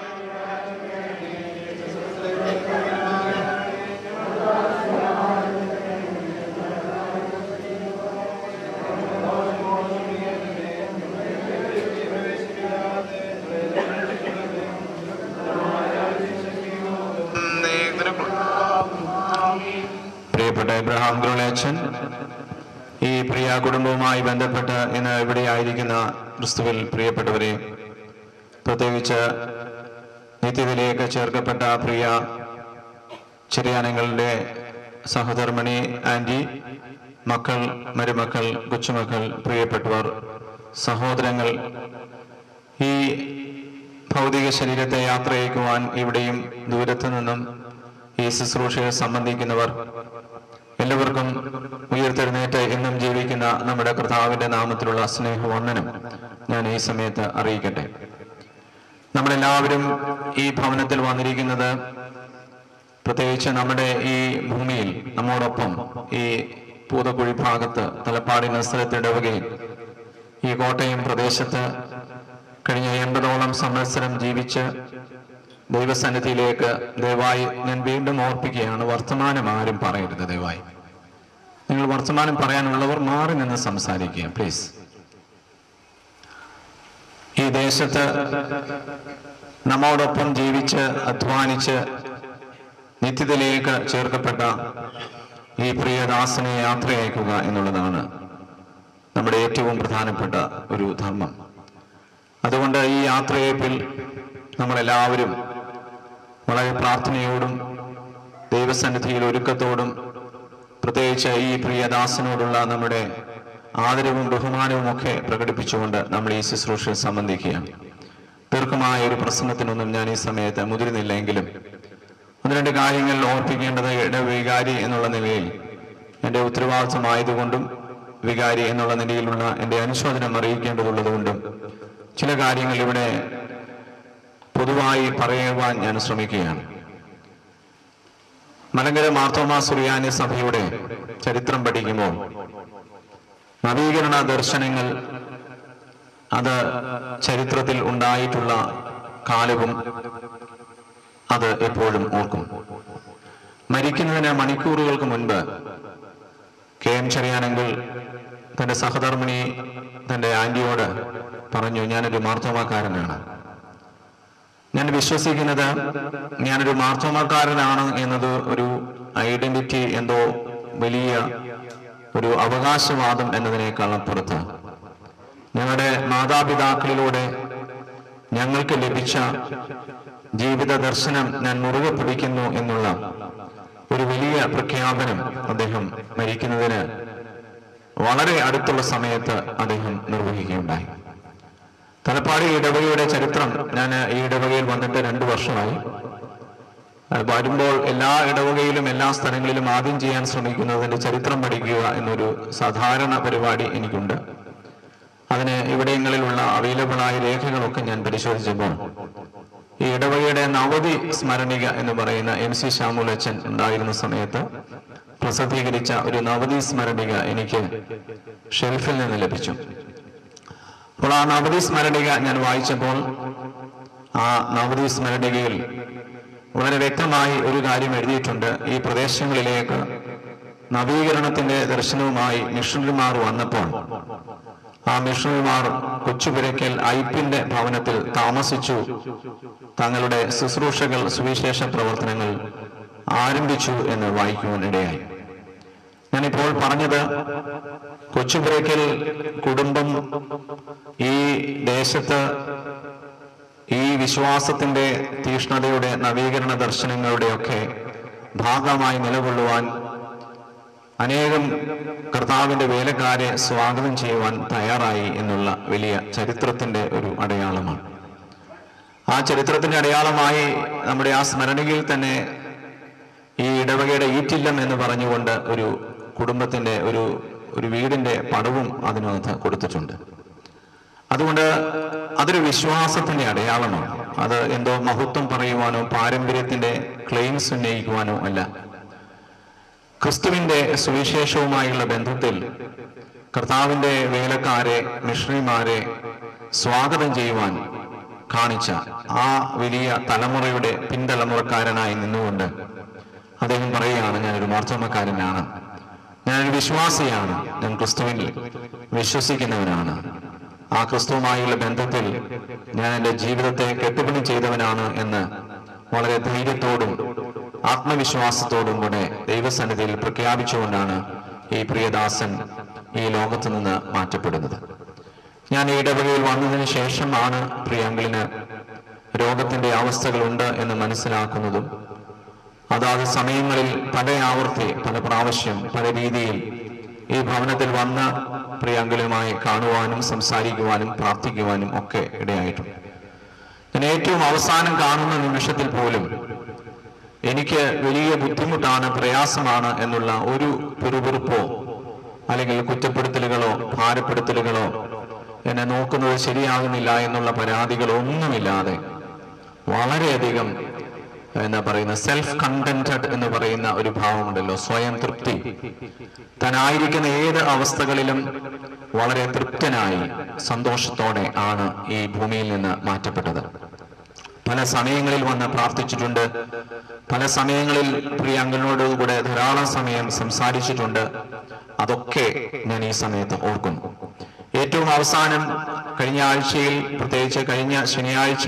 പ്രിയപ്പെട്ട ഇബ്രാഹാം ഗ്രോളേച്ചൻ, ഈ പ്രിയ കുടുംബവുമായി ബന്ധപ്പെട്ട് ഇന്ന് ഇവിടെയായിരിക്കുന്ന ക്രിസ്തുവിൽ പ്രിയപ്പെട്ടവരെ, പ്രത്യേകിച്ച് നിത്യത്തിലേക്ക് ചേർക്കപ്പെട്ട പ്രിയ ചെറിയാനങ്ങളുടെ സഹധർമ്മിണി ആൻറ്റി, മക്കൾ, മരുമക്കൾ, കൊച്ചുമക്കൾ, പ്രിയപ്പെട്ടവർ, സഹോദരങ്ങൾ, ഈ ഭൗതിക ശരീരത്തെ യാത്രയക്കുവാൻ ഇവിടെയും ദൂരത്തു നിന്നും ഈ ശുശ്രൂഷയെ സംബന്ധിക്കുന്നവർ എല്ലാവർക്കും ഉയർത്തെഴുന്നേറ്റ് എന്നും ജീവിക്കുന്ന നമ്മുടെ കർത്താവിന്റെ നാമത്തിലുള്ള സ്നേഹവന്ദനം ഞാൻ ഈ സമയത്ത് അറിയിക്കട്ടെ. നമ്മളെല്ലാവരും ഈ ഭവനത്തിൽ വന്നിരിക്കുന്നത് പ്രത്യേകിച്ച് നമ്മുടെ ഈ ഭൂമിയിൽ നമ്മോടൊപ്പം ഈ പൂതക്കുഴി ഭാഗത്ത് തലപ്പാടി നസ്രത്ത് ഇടവകയിൽ ഈ കോട്ടയം പ്രദേശത്ത് കഴിഞ്ഞ എൺപതോളം സംവത്സരം ജീവിച്ച് ദൈവസന്നിധിയിലേക്ക് ദയവായി ഞാൻ വീണ്ടും ഓർപ്പിക്കുകയാണ്, വർത്തമാനം ആരും പറയരുത്. ദയവായി നിങ്ങൾ വർത്തമാനം പറയാനുള്ളവർ മാറി നിന്ന് സംസാരിക്കുക പ്ലീസ്. ഈ ദേശത്ത് നമ്മോടൊപ്പം ജീവിച്ച് അധ്വാനിച്ച് നിത്യത്തിലേക്ക് ചേർക്കപ്പെട്ട ഈ പ്രിയദാസനെ യാത്രയയക്കുക എന്നുള്ളതാണ് നമ്മുടെ ഏറ്റവും പ്രധാനപ്പെട്ട ഒരു ധർമ്മം. അതുകൊണ്ട് ഈ യാത്രയപ്പിൽ നമ്മളെല്ലാവരും വളരെ പ്രാർത്ഥനയോടും ദൈവസന്നിധിയിൽ ഒരുക്കത്തോടും പ്രത്യേകിച്ച് ഈ പ്രിയദാസനോടുള്ള നമ്മുടെ ആദരവും ബഹുമാനവും ഒക്കെ പ്രകടിപ്പിച്ചുകൊണ്ട് നമ്മൾ ഈ ശുശ്രൂഷയിൽ സംബന്ധിക്കുകയാണ്. ദീർഘമായ ഒരു പ്രസംഗത്തിനൊന്നും ഞാൻ ഈ സമയത്ത് മുതിരുന്നില്ലെങ്കിലും ഒന്ന് രണ്ട് കാര്യങ്ങൾ ഓർപ്പിക്കേണ്ടത് ഇടവികാരി എന്നുള്ള നിലയിൽ എൻ്റെ ഉത്തരവാദിത്വമായതുകൊണ്ടും വികാരി എന്നുള്ള നിലയിലുള്ള എൻ്റെ അനുശോചനം അറിയിക്കേണ്ടതുള്ളതുകൊണ്ടും ചില കാര്യങ്ങൾ ഇവിടെ പൊതുവായി പറയുവാൻ ഞാൻ ശ്രമിക്കുകയാണ്. മലങ്കര മാർത്തോമാ സുറിയാനി സഭയുടെ ചരിത്രം പഠിക്കുമ്പോൾ നവീകരണ ദർശനങ്ങൾ അത് ചരിത്രത്തിൽ ഉണ്ടായിട്ടുള്ള കാലവും അത് എപ്പോഴും ഓർക്കും. മരിക്കുന്നതിന് മണിക്കൂറുകൾക്ക് മുൻപ് കെ എം ചെറിയാനെങ്കിൽ തന്റെ സഹധർമ്മിണി തന്റെ ആന്റിയോട് പറഞ്ഞു, ഞാനൊരു മാർത്തോമാക്കാരനാണ്, ഞാൻ വിശ്വസിക്കുന്നത് ഞാനൊരു മാർത്തോമാക്കാരനാണ് എന്നത് ഒരു ഐഡന്റിറ്റി, എന്തോ വലിയ ഒരു അവകാശവാദം എന്നതിനേക്കാൾ അപ്പുറത്ത് ഞങ്ങളുടെ മാതാപിതാക്കളിലൂടെ ഞങ്ങൾക്ക് ലഭിച്ച ജീവിത ദർശനം ഞാൻ മുറുകെ പിടിക്കുന്നു എന്നുള്ള ഒരു വലിയ പ്രഖ്യാപനം അദ്ദേഹം മരിക്കുന്നതിന് വളരെ അടുത്തുള്ള സമയത്ത് അദ്ദേഹം നിർവഹിക്കുകയുണ്ടായി. തലപ്പാടി ഇടവകയുടെ ചരിത്രം, ഞാൻ ഈ ഇടവകയിൽ വന്നിട്ട് രണ്ടു വർഷമായി. വരുമ്പോൾ എല്ലാ ഇടവകയിലും എല്ലാ സ്ഥലങ്ങളിലും ആദ്യം ചെയ്യാൻ ശ്രമിക്കുന്നതിന്റെ ചരിത്രം പഠിക്കുക എന്നൊരു സാധാരണ പരിപാടി എനിക്കുണ്ട്. അതിന് ഇവിടങ്ങളിലുള്ള അവൈലബിൾ ആയ രേഖകളൊക്കെ ഞാൻ പരിശോധിച്ചപ്പോൾ ഈ ഇടവകയുടെ നവതി സ്മരണിക എന്ന് പറയുന്ന എം സി ശ്യാമുലച്ചൻ ഉണ്ടായിരുന്ന സമയത്ത് പ്രസിദ്ധീകരിച്ച ഒരു നവതി സ്മരണിക എനിക്ക് ഷെൽഫിൽ നിന്ന് ലഭിച്ചു. അപ്പോൾ ആ നവതി സ്മരണിക ഞാൻ വായിച്ചപ്പോൾ ആ നവതി സ്മരണികയിൽ വളരെ വ്യക്തമായി ഒരു കാര്യം എഴുതിയിട്ടുണ്ട്. ഈ പ്രദേശങ്ങളിലേക്ക് നവീകരണത്തിന്റെ ദർശനവുമായി മിഷണറിമാർ വന്നപ്പോൾ ആ മിഷണറിമാർ കൊച്ചുപുരയ്ക്കൽ ഐപ്പിന്റെ ഭവനത്തിൽ താമസിച്ചു, തങ്ങളുടെ ശുശ്രൂഷകൾ, സുവിശേഷ പ്രവർത്തനങ്ങൾ ആരംഭിച്ചു എന്ന് വായിക്കുവാൻ ഇടയായി. ഞാനിപ്പോൾ പറഞ്ഞത് കൊച്ചുപുരയ്ക്കൽ കുടുംബം ഈ ദേശത്ത് ഈ വിശ്വാസത്തിന്റെ തീഷ്ണതയുടെ നവീകരണ ദർശനങ്ങളുടെയൊക്കെ ഭാഗമായി നിലകൊള്ളുവാൻ അനേകം കർത്താവിന്റെ വേലക്കാരെ സ്വാഗതം ചെയ്യുവാൻ തയ്യാറായി എന്നുള്ള വലിയ ചരിത്രത്തിന്റെ ഒരു അടയാളമാണ്. ആ ചരിത്രത്തിന്റെ അടയാളമായി നമ്മുടെ ആ സ്മരണികയിൽ തന്നെ ഈ ഇടവകയുടെ ഈറ്റില്ലം എന്ന് പറഞ്ഞുകൊണ്ട് ഒരു കുടുംബത്തിന്റെ ഒരു ഒരു വീടിന്റെ പടവും അതിനകത്ത് കൊടുത്തിട്ടുണ്ട്. അതുകൊണ്ട് അതൊരു വിശ്വാസത്തിന്റെ അടയാളമാണ്. അത് എന്തോ മഹത്വം പറയുവാനോ പാരമ്പര്യത്തിന്റെ ക്ലെയിംസ് ഉന്നയിക്കുവാനോ അല്ല. ക്രിസ്തുവിന്റെ സുവിശേഷവുമായുള്ള ബന്ധത്തിൽ കർത്താവിന്റെ വേലക്കാരെ, മിഷണറിമാരെ സ്വാഗതം ചെയ്യുവാൻ കാണിച്ച ആ വലിയ തലമുറയുടെ പിൻതലമുറക്കാരനായി നിന്നുകൊണ്ട് അദ്ദേഹം പറയുകയാണ്, ഞാനൊരു മാർത്തോമക്കാരനാണ്, ഞാനൊരു വിശ്വാസിയാണ്, ഞാൻ ക്രിസ്തുവിൽ വിശ്വസിക്കുന്നവനാണ്, ആ ക്രിസ്തുവുമായുള്ള ബന്ധത്തിൽ ഞാൻ എൻ്റെ ജീവിതത്തെ കെട്ടുപണി ചെയ്തവനാണ് എന്ന് വളരെ ധൈര്യത്തോടും ആത്മവിശ്വാസത്തോടും കൂടെ ദൈവസന്നിധിയിൽ പ്രഖ്യാപിച്ചുകൊണ്ടാണ് ഈ പ്രിയദാസൻ ഈ ലോകത്ത് നിന്ന് മാറ്റപ്പെടുന്നത്. ഞാൻ ഈ ഇടവകയിൽ വന്നതിന് ശേഷമാണ് പ്രിയങ്കിളിന് രോഗത്തിന്റെ അവസ്ഥകളുണ്ട് എന്ന് മനസ്സിലാക്കുന്നതും അതാത് സമയങ്ങളിൽ പല ആവർത്തി പല പ്രാവശ്യം പല രീതിയിൽ ഈ ഭവനത്തിൽ വന്ന് പ്രിയങ്കിളുമായി കാണുവാനും സംസാരിക്കുവാനും പ്രാർത്ഥിക്കുവാനും ഒക്കെ ഇടയായിട്ടുണ്ട്. ഞാൻ ഏറ്റവും അവസാനം കാണുന്ന നിമിഷത്തിൽ പോലും എനിക്ക് വലിയ ബുദ്ധിമുട്ടാണ്, പ്രയാസമാണ് എന്നുള്ള ഒരു പിറുപിറുപ്പോ അല്ലെങ്കിൽ കുറ്റപ്പെടുത്തലുകളോ ഭാരപ്പെടുത്തലുകളോ എന്നെ നോക്കുന്നത് ശരിയാകുന്നില്ല എന്നുള്ള പരാതികളോ ഒന്നുമില്ലാതെ വളരെയധികം എന്താ പറയുന്ന സെൽഫ് കണ്ടന്റഡ് എന്ന് പറയുന്ന ഒരു ഭാവമുണ്ടല്ലോ, സ്വയം തൃപ്തി. താനായിരിക്കുന്ന ഏത് അവസ്ഥകളിലും വളരെ തൃപ്തനായി സന്തോഷത്തോടെ ആണ് ഈ ഭൂമിയിൽ നിന്ന് മാറ്റപ്പെട്ടത്. പല സമയങ്ങളിൽ വന്ന് പ്രാർത്ഥിച്ചിട്ടുണ്ട്, പല സമയങ്ങളിൽ പ്രിയങ്കനോട് കൂടെ ധാരാളം സമയം സംസാരിച്ചിട്ടുണ്ട്. അതൊക്കെ ഞാൻ ഈ സമയത്ത് ഓർക്കുന്നു. ഏറ്റവും അവസാനം കഴിഞ്ഞ ആഴ്ചയിൽ, പ്രത്യേകിച്ച് കഴിഞ്ഞ ശനിയാഴ്ച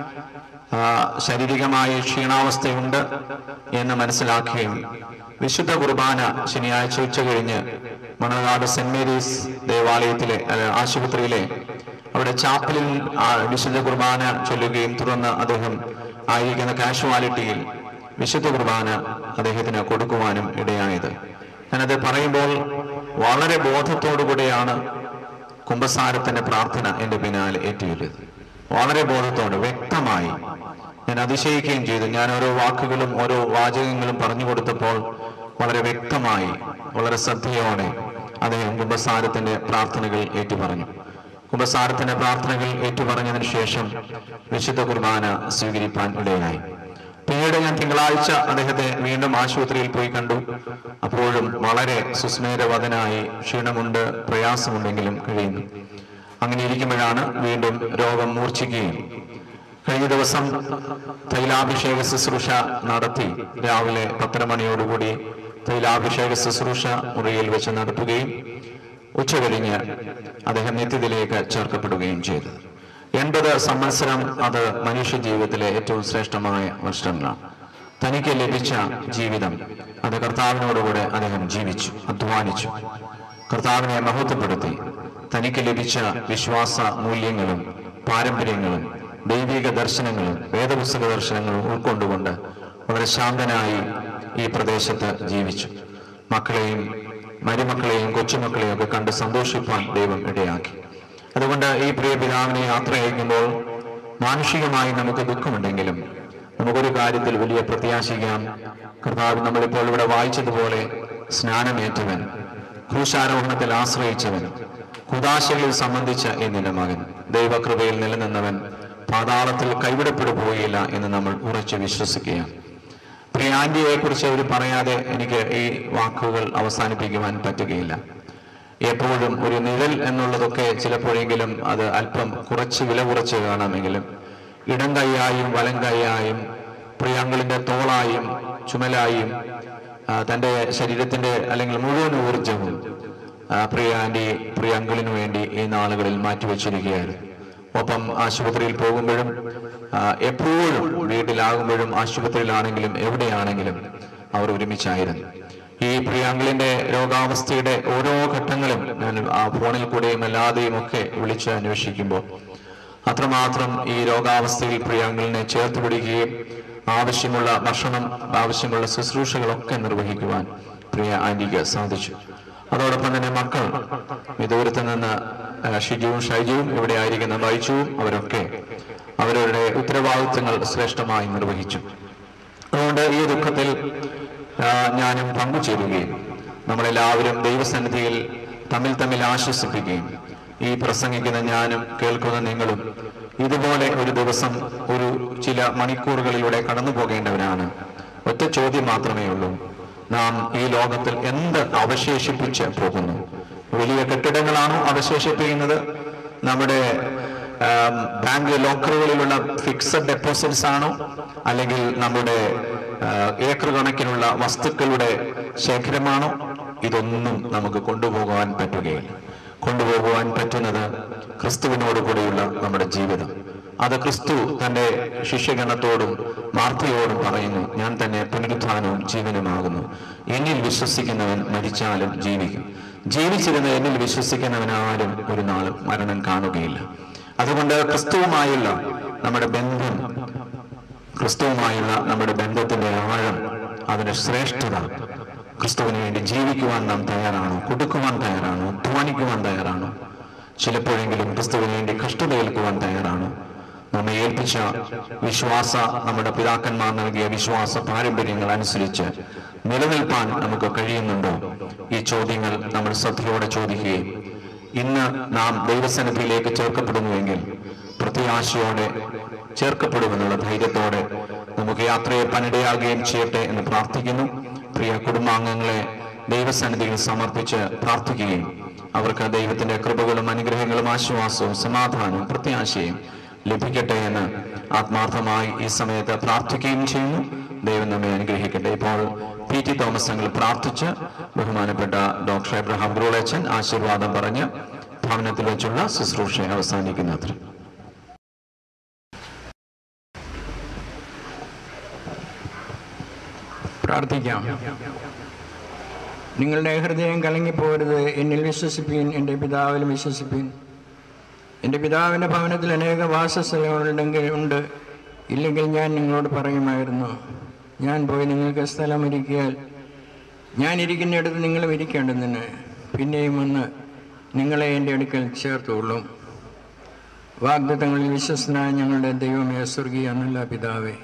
ശാരീരികമായ ക്ഷീണാവസ്ഥയുണ്ട് എന്ന് മനസ്സിലാക്കുകയും വിശുദ്ധ കുർബാന ശനിയാഴ്ച ഉച്ച കഴിഞ്ഞ് മണർകാട് സെന്റ് മേരീസ് ദേവാലയത്തിലെ ആശുപത്രിയിലെ അവിടെ ചാപ്പലിൽ വിശുദ്ധ കുർബാന ചൊല്ലുകയും തുടർന്ന് അദ്ദേഹം ആയിരിക്കുന്ന കാഷ്വാലിറ്റിയിൽ വിശുദ്ധ കുർബാന അദ്ദേഹത്തിന് കൊടുക്കുവാനും ഇടയായത്. ഞാനത് പറയുമ്പോൾ വളരെ ബോധത്തോടു കൂടെയാണ് കുമ്പസാരത്തിന്റെ പ്രാർത്ഥന എൻ്റെ പിന്നാലെ ഏറ്റുചൊല്ലിയത്. വളരെ ബോധത്തോടെ വ്യക്തമായി ഞാൻ അതിശയിക്കുകയും ചെയ്തു. ഞാൻ ഓരോ വാക്കുകളും ഓരോ വാചകങ്ങളും പറഞ്ഞു കൊടുത്തപ്പോൾ വളരെ വ്യക്തമായി വളരെ ശ്രദ്ധയോടെ അദ്ദേഹം കുമ്പസാരത്തിന്റെ പ്രാർത്ഥനകൾ ഏറ്റുപറഞ്ഞു. കുമ്പസാരത്തിന്റെ പ്രാർത്ഥനകൾ ഏറ്റുപറഞ്ഞതിന് ശേഷം വിശുദ്ധ കുർബാന സ്വീകരിപ്പാൻ ഇടയായി. പിന്നീട് ഞാൻ തിങ്കളാഴ്ച അദ്ദേഹത്തെ വീണ്ടും ആശുപത്രിയിൽ പോയി കണ്ടു. അപ്പോഴും വളരെ സുസ്മേരവദനായി, ക്ഷീണമുണ്ട്, പ്രയാസമുണ്ടെങ്കിലും കഴിയുന്നു. അങ്ങനെ ഇരിക്കുമ്പോഴാണ് വീണ്ടും രോഗം മൂർച്ഛിക്കുകയും കഴിഞ്ഞ ദിവസം തൈലാഭിഷേക ശുശ്രൂഷ നടത്തി രാവിലെ പത്തര മണിയോടുകൂടി തൈലാഭിഷേക ശുശ്രൂഷ മുറിയിൽ വെച്ച് നടത്തുകയും ഉച്ചകഴിഞ്ഞ് അദ്ദേഹം നിത്യത്തിലേക്ക് ചേർക്കപ്പെടുകയും ചെയ്തു. എൺപത് സംവത്സരം അത് മനുഷ്യ ജീവിതത്തിലെ ഏറ്റവും ശ്രേഷ്ഠമായ വർഷങ്ങളാണ്. തനിക്ക് ലഭിച്ച ജീവിതം അത് കർത്താവിനോടുകൂടെ അദ്ദേഹം ജീവിച്ചു, അധ്വാനിച്ചു, കർത്താവിനെ മഹത്വപ്പെടുത്തി. തനിക്ക് ലഭിച്ച വിശ്വാസ മൂല്യങ്ങളും പാരമ്പര്യങ്ങളും ദൈവിക ദർശനങ്ങളും വേദപുസ്തക ദർശനങ്ങളും ഉൾക്കൊണ്ടുകൊണ്ട് വളരെ ശാന്തനായി ഈ പ്രദേശത്ത് ജീവിച്ചു. മക്കളെയും മരുമക്കളെയും കൊച്ചുമക്കളെയും ഒക്കെ കണ്ട് സന്തോഷിപ്പാൻ ദൈവം ഇടയാക്കി. അതുകൊണ്ട് ഈ പ്രിയ പിതാവിനെ യാത്ര അയക്കുമ്പോൾ മാനുഷികമായി നമുക്ക് ദുഃഖമുണ്ടെങ്കിലും നമുക്കൊരു കാര്യത്തിൽ വലിയ പ്രത്യാശിക്കാം. കർത്താവ് നമ്മളിപ്പോൾ ഇവിടെ വായിച്ചതുപോലെ സ്നാനമേറ്റവൻ, ക്രൂശാരോഹണത്തിൽ ആശ്രയിച്ചവൻ, കുദാശകളിൽ സംബന്ധിച്ച എന്നിന്റെ മകൻ, ദൈവകൃപയിൽ നിലനിന്നവൻ പാതാളത്തിൽ കൈവിടപ്പെടുകയില്ല എന്ന് നമ്മൾ ഉറച്ചു വിശ്വസിക്കുകയാണ്. പ്രിയാൻറ്റിയെ കുറിച്ച് അവർ പറയാതെ എനിക്ക് ഈ വാക്കുകൾ അവസാനിപ്പിക്കുവാൻ പറ്റുകയില്ല. എപ്പോഴും ഒരു നിഴൽ എന്നുള്ളതൊക്കെ ചിലപ്പോഴെങ്കിലും അത് അല്പം കുറച്ച് വില കുറച്ച് കാണാമെങ്കിലും ഇടം കൈയായും വലം കൈയായും പ്രിയാങ്കളിന്റെ തോളായും ചുമലായും തൻ്റെ ശരീരത്തിന്റെ അല്ലെങ്കിൽ മുഴുവൻ ഊർജവും പ്രിയാൻറ്റി പ്രിയാങ്കളിനു വേണ്ടി ഈ നാളുകളിൽ മാറ്റിവെച്ചിരിക്കുകയായിരുന്നു. ഒപ്പം ആശുപത്രിയിൽ പോകുമ്പോഴും എപ്പോഴും വീട്ടിലാകുമ്പോഴും ആശുപത്രിയിലാണെങ്കിലും എവിടെയാണെങ്കിലും അവർ ഒരുമിച്ചായിരുന്നു. ഈ പ്രിയാങ്കളിന്റെ രോഗാവസ്ഥയുടെ ഓരോ ഘട്ടങ്ങളും ഞാൻ ആ ഫോണിൽ കൂടെയും അല്ലാതെയും ഒക്കെ വിളിച്ച് അന്വേഷിക്കുമ്പോൾ അത്രമാത്രം ഈ രോഗാവസ്ഥയിൽ പ്രിയാങ്കളിനെ ചേർത്ത് പിടിക്കുകയും ആവശ്യമുള്ള ഭക്ഷണം ആവശ്യമുള്ള ശുശ്രൂഷകളൊക്കെ നിർവഹിക്കുവാൻ പ്രിയ ആന്റിക്ക് സാധിച്ചു. അതോടൊപ്പം തന്നെ മക്കൾ വിദൂരത്ത് നിന്ന് ഷിജുവും ഷൈജുവും ഇവിടെ ആയിരിക്കുന്ന ബൈജുവും അവരൊക്കെ അവരുടെ ഉത്തരവാദിത്വങ്ങൾ ശ്രേഷ്ഠമായി നിർവഹിച്ചു. അതുകൊണ്ട് ഈ ദുഃഖത്തിൽ ഞാനും പങ്കുചേരുകയും നമ്മളെല്ലാവരും ദൈവസന്നിധിയിൽ തമ്മിൽ തമ്മിൽ ആശ്വസിപ്പിക്കുകയും ഈ പ്രസംഗിക്കുന്ന ഞാനും കേൾക്കുന്ന നിങ്ങളും ഇതുപോലെ ഒരു ദിവസം ഒരു ചില മണിക്കൂറുകളിലൂടെ കടന്നു പോകേണ്ടവരാണ്. ഒറ്റ ചോദ്യം മാത്രമേ ഉള്ളൂ, നാം ഈ ലോകത്തിൽ എന്ത് അവശേഷിപ്പിച്ച് പോകുന്നു? വലിയ കെട്ടിടങ്ങളാണോ അവശേഷിപ്പിക്കുന്നത്? നമ്മുടെ ബാങ്ക് ലോക്കറുകളിലുള്ള ഫിക്സഡ് ഡെപ്പോസിറ്റ്സ് ആണോ? അല്ലെങ്കിൽ നമ്മുടെ ഏക്കർ കണക്കിനുള്ള വസ്തുക്കളുടെ ശേഖരമാണോ? ഇതൊന്നും നമുക്ക് കൊണ്ടുപോകുവാൻ പറ്റുകയില്ല. കൊണ്ടുപോകുവാൻ പറ്റുന്നത് ക്രിസ്തുവിനോട് കൂടെയുള്ള നമ്മുടെ ജീവിതം. അത് ക്രിസ്തു തൻ്റെ ശിഷ്യഗണത്തോടും മാർത്തയോടും പറയുന്നു, ഞാൻ തന്നെ പുനരുത്ഥാനവും ജീവനുമാകുന്നു. എന്നിൽ വിശ്വസിക്കുന്നവൻ മരിച്ചാലും ജീവിക്കും. ജീവിച്ചിരുന്ന എന്നിൽ വിശ്വസിക്കുന്നവനാരും ഒരു നാളും മരണം കാണുകയില്ല. അതുകൊണ്ട് ക്രിസ്തുവുമായുള്ള നമ്മുടെ ബന്ധം ക്രിസ്തുവുമായുള്ള നമ്മുടെ ബന്ധത്തിന്റെ ആഴം, അതിന്റെ ശ്രേഷ്ഠത, ക്രിസ്തുവിന് വേണ്ടി ജീവിക്കുവാൻ നാം തയ്യാറാണോ? കൊടുക്കുവാൻ തയ്യാറാണോ? അധ്വാനിക്കുവാൻ തയ്യാറാണോ? ചിലപ്പോഴെങ്കിലും ക്രിസ്തുവിന് വേണ്ടി കഷ്ടതയേൽക്കുവാൻ തയ്യാറാണോ? നമ്മെ ഏൽപ്പിച്ച വിശ്വാസ നമ്മുടെ പിതാക്കന്മാർ നൽകിയ വിശ്വാസ പാരമ്പര്യങ്ങൾ അനുസരിച്ച് നിലനിൽപ്പാൻ നമുക്ക് കഴിയുന്നുണ്ടോ? ഈ ചോദ്യങ്ങൾ നമ്മൾ ശ്രദ്ധയോടെ ചോദിക്കുകയും ഇന്ന് നാം ദൈവസന്നിധിയിലേക്ക് ചേർക്കപ്പെടുന്നുവെങ്കിൽ പ്രത്യാശയോടെ ചേർക്കപ്പെടുമെന്നുള്ള ധൈര്യത്തോടെ നമുക്ക് യാത്രയെ പനിടയാകുകയും ചെയ്യട്ടെ എന്ന് പ്രാർത്ഥിക്കുന്നു. പ്രിയ കുടുംബാംഗങ്ങളെ ദൈവസന്നിധിയിൽ സമർപ്പിച്ച് പ്രാർത്ഥിക്കുകയും അവർക്ക് ദൈവത്തിന്റെ കൃപകളും അനുഗ്രഹങ്ങളും ആശ്വാസവും സമാധാനവും പ്രത്യാശയും ലഭിക്കട്ടെ എന്ന് ആത്മാർത്ഥമായി ഈ സമയത്ത് പ്രാർത്ഥിക്കുകയും ചെയ്യുന്നു. ദൈവം നമ്മെ അനുഗ്രഹിക്കട്ടെ. ഇപ്പോൾ പി ടി തോമസ് തങ്ങൾ പ്രാർത്ഥിച്ച് ബഹുമാനപ്പെട്ട ഡോക്ടർ എബ്രഹാം ഗ്രൂളച്ചൻ ആശീർവാദം പറഞ്ഞ് ഭവനത്തിൽ വെച്ചുള്ള ശുശ്രൂഷ അവസാനിക്കുന്നത്ര.
പ്രാർത്ഥിക്കാം. നിങ്ങളുടെ ഹൃദയം കലങ്ങിപ്പോരുത്. എന്നിൽ വിശ്വസിപ്പീൻ, എൻ്റെ പിതാവിലും വിശ്വസിപ്പീൻ. എൻ്റെ പിതാവിൻ്റെ ഭവനത്തിൽ അനേക വാസസ്ഥലങ്ങളുണ്ടെങ്കിൽ ഉണ്ട്, ഇല്ലെങ്കിൽ ഞാൻ നിങ്ങളോട് പറയുമായിരുന്നു. ഞാൻ പോയി നിങ്ങൾക്ക് സ്ഥലം ഒരുക്കിയാൽ ഞാൻ ഇരിക്കുന്നിടത്ത് നിങ്ങളും ഇരിക്കേണ്ടതിന് പിന്നെയും വന്ന് നിങ്ങളെ എൻ്റെ അടുക്കൽ ചേർത്തുകൊള്ളും. വാഗ്ദത്തങ്ങളിൽ വിശ്വസ്തനായ ഞങ്ങളുടെ ദൈവമേ, സ്വർഗീയ നല്ല പിതാവേ,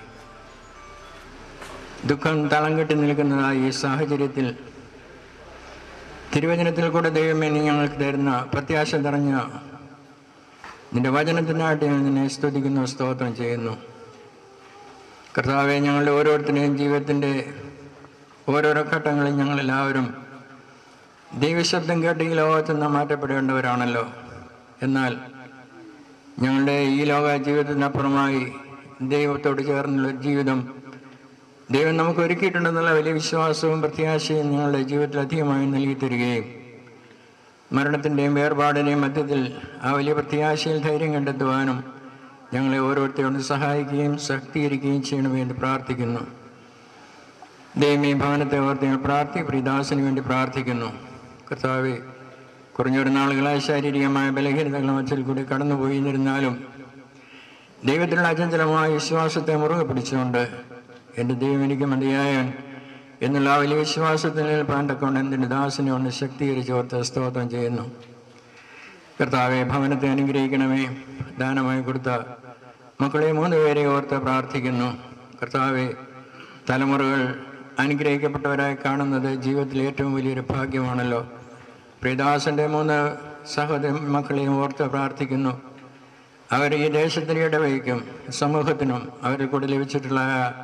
ദുഃഖം തളം കെട്ടി നിൽക്കുന്നതായി ഈ സാഹചര്യത്തിൽ തിരുവചനത്തിൽ കൂടെ ദൈവമേ നീ ഞങ്ങൾക്ക് തരുന്ന പ്രത്യാശ നിറഞ്ഞ നിന്റെ വചനത്തിനായിട്ട് ഞാൻ നിന്നെ സ്തുതിക്കുന്നു, സ്തോത്രം ചെയ്യുന്നു. കർത്താവെ, ഞങ്ങളുടെ ഓരോരുത്തരുടെയും ജീവിതത്തിൻ്റെ ഓരോരോ ഘട്ടങ്ങളിൽ ഞങ്ങളെല്ലാവരും ദൈവശബ്ദം കേട്ട് ഈ ലോകത്തിൽ നിന്ന് മാറ്റപ്പെടേണ്ടവരാണല്ലോ. എന്നാൽ ഞങ്ങളുടെ ഈ ലോക ജീവിതത്തിനപ്പുറമായി ദൈവത്തോട് ചേർന്നുള്ള ജീവിതം ദൈവം നമുക്ക് ഒരുക്കിയിട്ടുണ്ടെന്നുള്ള വലിയ വിശ്വാസവും പ്രത്യാശയും ഞങ്ങളുടെ ജീവിതത്തിൽ അധികമായി നൽകി തരികയും മരണത്തിൻ്റെയും വേർപാടിൻ്റെയും മധ്യത്തിൽ ആ വലിയ പ്രത്യാശയിൽ ധൈര്യം കണ്ടെത്തുവാനും ഞങ്ങളെ ഓരോരുത്തരോടും സഹായിക്കുകയും ശക്തീകരിക്കുകയും ചെയ്യണമെന്ന് പ്രാർത്ഥിക്കുന്നു. ദൈവമേ, ഭവനത്തെ ഓർത്ത് ഞങ്ങൾ പ്രാർത്ഥി പ്രിയദാസന് വേണ്ടി പ്രാർത്ഥിക്കുന്നു. കർത്താവെ, കുറഞ്ഞൊരു നാളുകളായി ശാരീരികമായ ബലഹീനതകൾ മച്ചിൽ കൂടി കടന്നുപോയിരുന്നാലും ദൈവത്തിലുള്ള അചഞ്ചലമായ വിശ്വാസത്തെ മുറുകെ പിടിച്ചുകൊണ്ട് എൻ്റെ ദൈവം എനിക്ക് മതിയായവൻ എന്നുള്ള ആ വലിയ വിശ്വാസത്തിൽ പാണ്ടക്കൊണ്ട് എൻ്റെ ദാസനെ ഒന്ന് ശക്തീകരിച്ച് ഓർത്ത് സ്തോത്രം ചെയ്യുന്നു. കർത്താവെ, ഭവനത്തെ അനുഗ്രഹിക്കണമേ. ദാനമായി കൊടുത്ത മക്കളെ മൂന്ന് പേരെ ഓർത്ത് പ്രാർത്ഥിക്കുന്നു. കർത്താവെ, തലമുറകൾ അനുഗ്രഹിക്കപ്പെട്ടവരായി കാണുന്നത് ജീവിതത്തിൽ ഏറ്റവും വലിയൊരു ഭാഗ്യമാണല്ലോ. പ്രിയദാസൻ്റെ മൂന്ന് സഹോദര മക്കളെയും ഓർത്ത് പ്രാർത്ഥിക്കുന്നു. അവർ ഈ ദേശത്തിന് ഇടവയ്ക്കും സമൂഹത്തിനും അവരിൽ കൂടെ ലഭിച്ചിട്ടുള്ള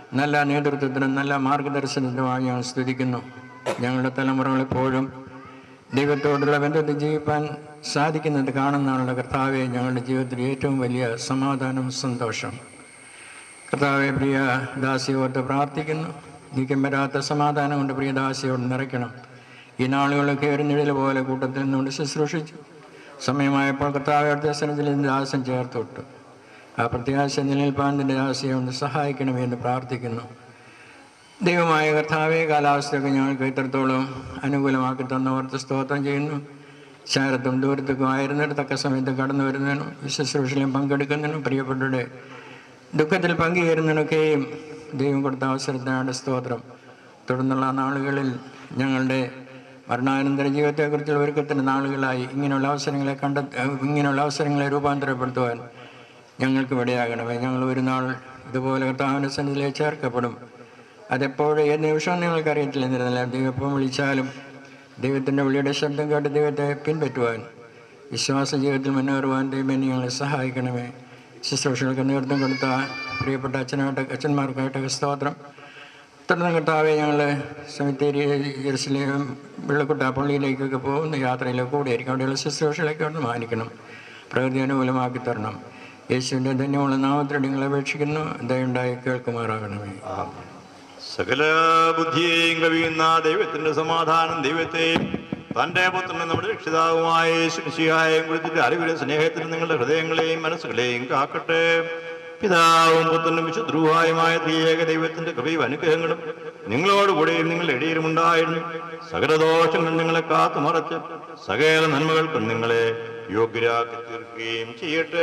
നല്ല നേതൃത്വത്തിനും നല്ല മാർഗദർശനത്തിനുമായി ഞങ്ങൾ സ്തുതിക്കുന്നു. ഞങ്ങളുടെ തലമുറകളെപ്പോഴും ദൈവത്തോടുള്ള ബന്ധത്തിൽ ജീവിപ്പാൻ സാധിക്കുന്നത് കാണുന്നതാണുള്ള കർത്താവെ, ഞങ്ങളുടെ ജീവിതത്തിൽ ഏറ്റവും വലിയ സമാധാനം, സന്തോഷം. കർത്താവെ, പ്രിയ ദാസിയോർത്ത് പ്രാർത്ഥിക്കുന്നു. നീക്കം വരാത്ത സമാധാനം കൊണ്ട് പ്രിയ ദാസിയോട് നിറയ്ക്കണം. ഈ നാളുകളൊക്കെ ഒരു നിഴൽ പോലെ കൂട്ടത്തിൽ നിന്നുകൊണ്ട് ശുശ്രൂഷിച്ചു. സമയമായപ്പോൾ കർത്താവെ ദർശനത്തിൽ ദാസൻ ചേർത്തുവിട്ടു. ആ പ്രത്യാശ നിലനിൽപ്പാൻ നിന്റെ ദാസിയെ ഒന്ന് സഹായിക്കണമേ എന്ന് പ്രാർത്ഥിക്കുന്നു. ദൈവമായ കർത്താവെ, കാലാവസ്ഥയൊക്കെ ഞങ്ങൾക്ക് ഇത്രത്തോളം അനുകൂലമാക്കി തന്നവർക്ക് സ്തോത്രം ചെയ്യുന്നു. ശാരത്തും ദൂരത്തേക്കും ആയിരുന്നിട്ട് തക്ക സമയത്ത് കടന്നു വരുന്നതിനും ഈ ശുശ്രൂഷയിലും പങ്കെടുക്കുന്നതിനും പ്രിയപ്പെട്ടവരുടെ ദുഃഖത്തിൽ പങ്കുചേരുന്നതിനൊക്കെയും ദൈവം കൊടുത്ത അവസരത്തിനാണ് സ്തോത്രം. തുടർന്നുള്ള നാളുകളിൽ ഞങ്ങളുടെ മരണാനന്തര ജീവിതത്തെക്കുറിച്ചുള്ള ഒരുക്കത്തിൻ്റെ നാളുകളായി ഇങ്ങനെയുള്ള അവസരങ്ങളെ കണ്ട ഇങ്ങനെയുള്ള അവസരങ്ങളെ രൂപാന്തരപ്പെടുത്തുവാൻ ഞങ്ങൾക്ക് ഇടയാകണമേ. ഞങ്ങൾ ഒരു നാൾ ഇതുപോലെ കർത്താവിൻ്റെ സന്നിധിയിലേക്ക് ചേർക്കപ്പെടും. അതെപ്പോഴും ഏത് നിമിഷവും നിങ്ങൾക്കറിയത്തില്ല. എന്നിരുന്നില്ല, ദൈവം എപ്പം വിളിച്ചാലും ദൈവത്തിൻ്റെ വിളിയുടെ ശബ്ദം കേട്ട് ദൈവത്തെ പിൻപറ്റുവാൻ, വിശ്വാസ ജീവിതത്തിൽ മുന്നേറുവാൻ ദൈവം ഞങ്ങളെ സഹായിക്കണമേ. ശുശ്രൂഷകൾക്ക് നേതൃത്വം കൊടുത്ത പ്രിയപ്പെട്ട അച്ഛനായിട്ട് അച്ഛന്മാർക്കായിട്ടൊക്കെ സ്തോത്രം. തുടർന്ന് കർത്താവെ, ഞങ്ങൾ സെമിത്തേരി ജെറുസലേം വെള്ളക്കുട്ട പള്ളിയിലേക്കൊക്കെ പോകുന്ന യാത്രയിലൊക്കെ കൂടെ ആയിരിക്കും. അവിടെയുള്ള ശുശ്രൂഷകളൊക്കെ ഒന്ന് മാനിക്കണം, പ്രകൃതി അനുകൂലമാക്കി തരണം. യേശുവിൻ്റെ ധന്യമുള്ള നാമത്തിൽ നിങ്ങൾ അപേക്ഷിക്കുന്നു. ദയുണ്ടായി കേൾക്കുമാറാകണമേ.
സകല ബുദ്ധിയെയും കവിയുന്ന ദൈവത്തിന്റെ സമാധാനം ദൈവത്തെയും തൻ്റെ പുത്രനും നമ്മുടെ രക്ഷിതാവുമായ യേശുമിശിഹായെയും കുറിച്ചിട്ട് അറിവിലെ സ്നേഹത്തിന് നിങ്ങളുടെ ഹൃദയങ്ങളെയും മനസ്സുകളെയും കാക്കട്ടെ. പിതാവും പുത്രനും വിശുദ്ധരുമായ ത്രിയേക ദൈവത്തിന്റെ കൃപയും അനുഗ്രഹങ്ങളും നിങ്ങളോടുകൂടെയും നിങ്ങളുടെ ഇടയിലും ഉണ്ടായിരുന്നു. സകല ദോഷങ്ങൾ നിങ്ങളെ കാത്തു മറച്ച് സകല നന്മകൾക്കും നിങ്ങളെ യോഗ്യരാക്കി തീർക്കുകയും ചെയ്യട്ടെ.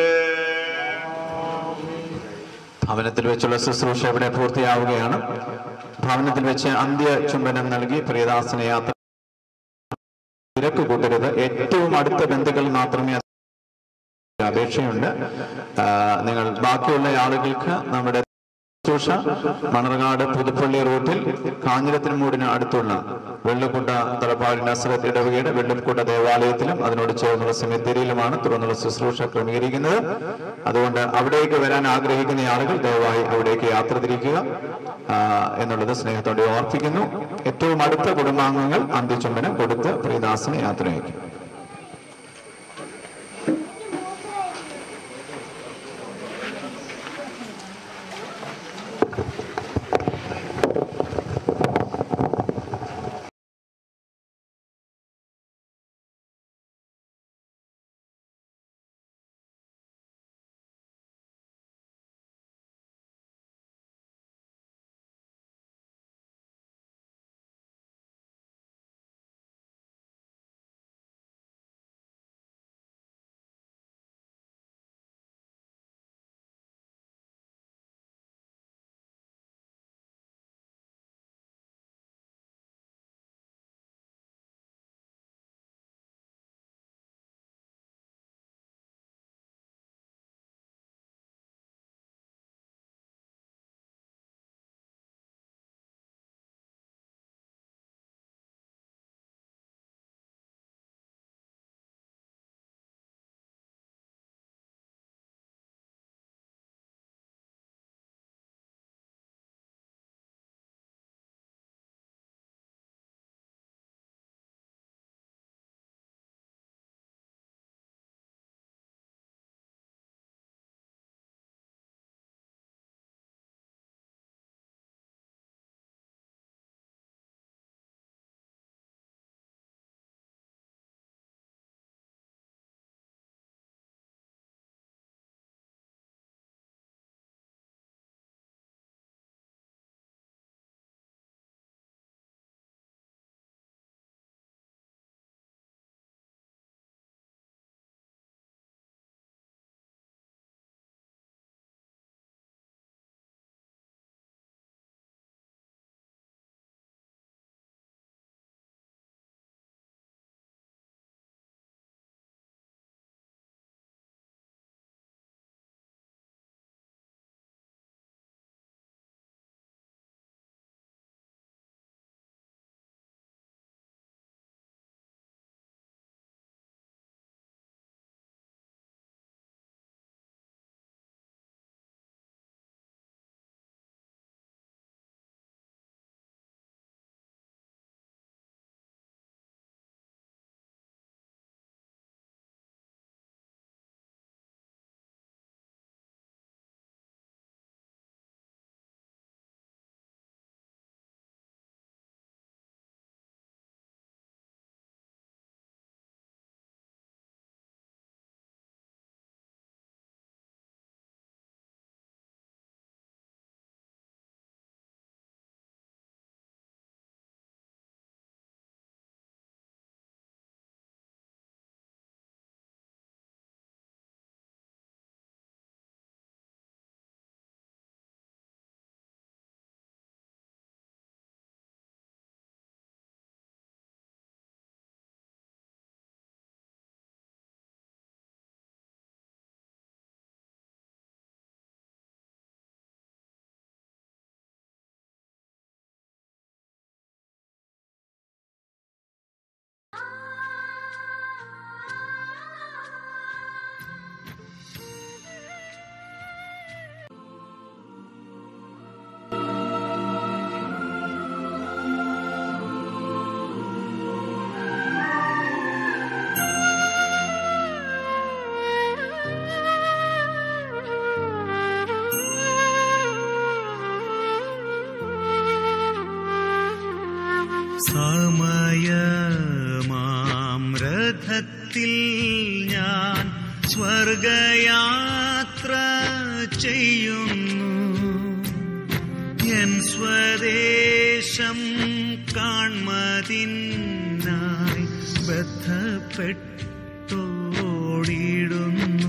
ഭവനത്തിൽ വെച്ചുള്ള ശുശ്രൂഷ ഇവിടെ പൂർത്തിയാവുകയാണ്. ഭവനത്തിൽ വെച്ച് അന്ത്യ ചുംബനം നൽകി പ്രിയദാസന യാത്ര തിരക്ക് കൂട്ടരുത്. ഏറ്റവും അടുത്ത ബന്ധുക്കൾ മാത്രമേ അപേക്ഷയുണ്ട്. നിങ്ങൾ ബാക്കിയുള്ള ആളുകൾക്ക് നമ്മുടെ ശുശ്രൂഷ മണർകാട് പുതുപ്പള്ളി റൂട്ടിൽ കാഞ്ഞിരത്തിൻമൂടിന് അടുത്തുള്ള വെള്ളക്കുട്ട തലപ്പാടി നസ്രത്ത് ഇടവകയുടെ വെള്ളക്കുട്ട ദേവാലയത്തിലും അതിനോട് ചേർന്നുള്ള സെമിത്തേരിയിലുമാണ് തുടർന്നുള്ള ശുശ്രൂഷ ക്രമീകരിക്കുന്നത്. അതുകൊണ്ട് അവിടേക്ക് വരാൻ ആഗ്രഹിക്കുന്ന ആളുകൾ ദയവായി അവിടേക്ക് യാത്ര തിരിക്കുക എന്നുള്ളത് സ്നേഹത്തോടെ ഓർപ്പിക്കുന്നു. ഏറ്റവും അടുത്ത കുടുംബാംഗങ്ങൾ അന്ത്യചുംബനം കൊടുത്ത് പ്രിയദാസനെ യാത്ര അയക്കും.
സമയമാം രഥത്തിൽ ഞാൻ സ്വർഗയാത്ര ചെയ്യുന്നു. എൻ സ്വദേശം കാൺമതിനായി ബദ്ധപ്പെട്ടോടിടുന്നു.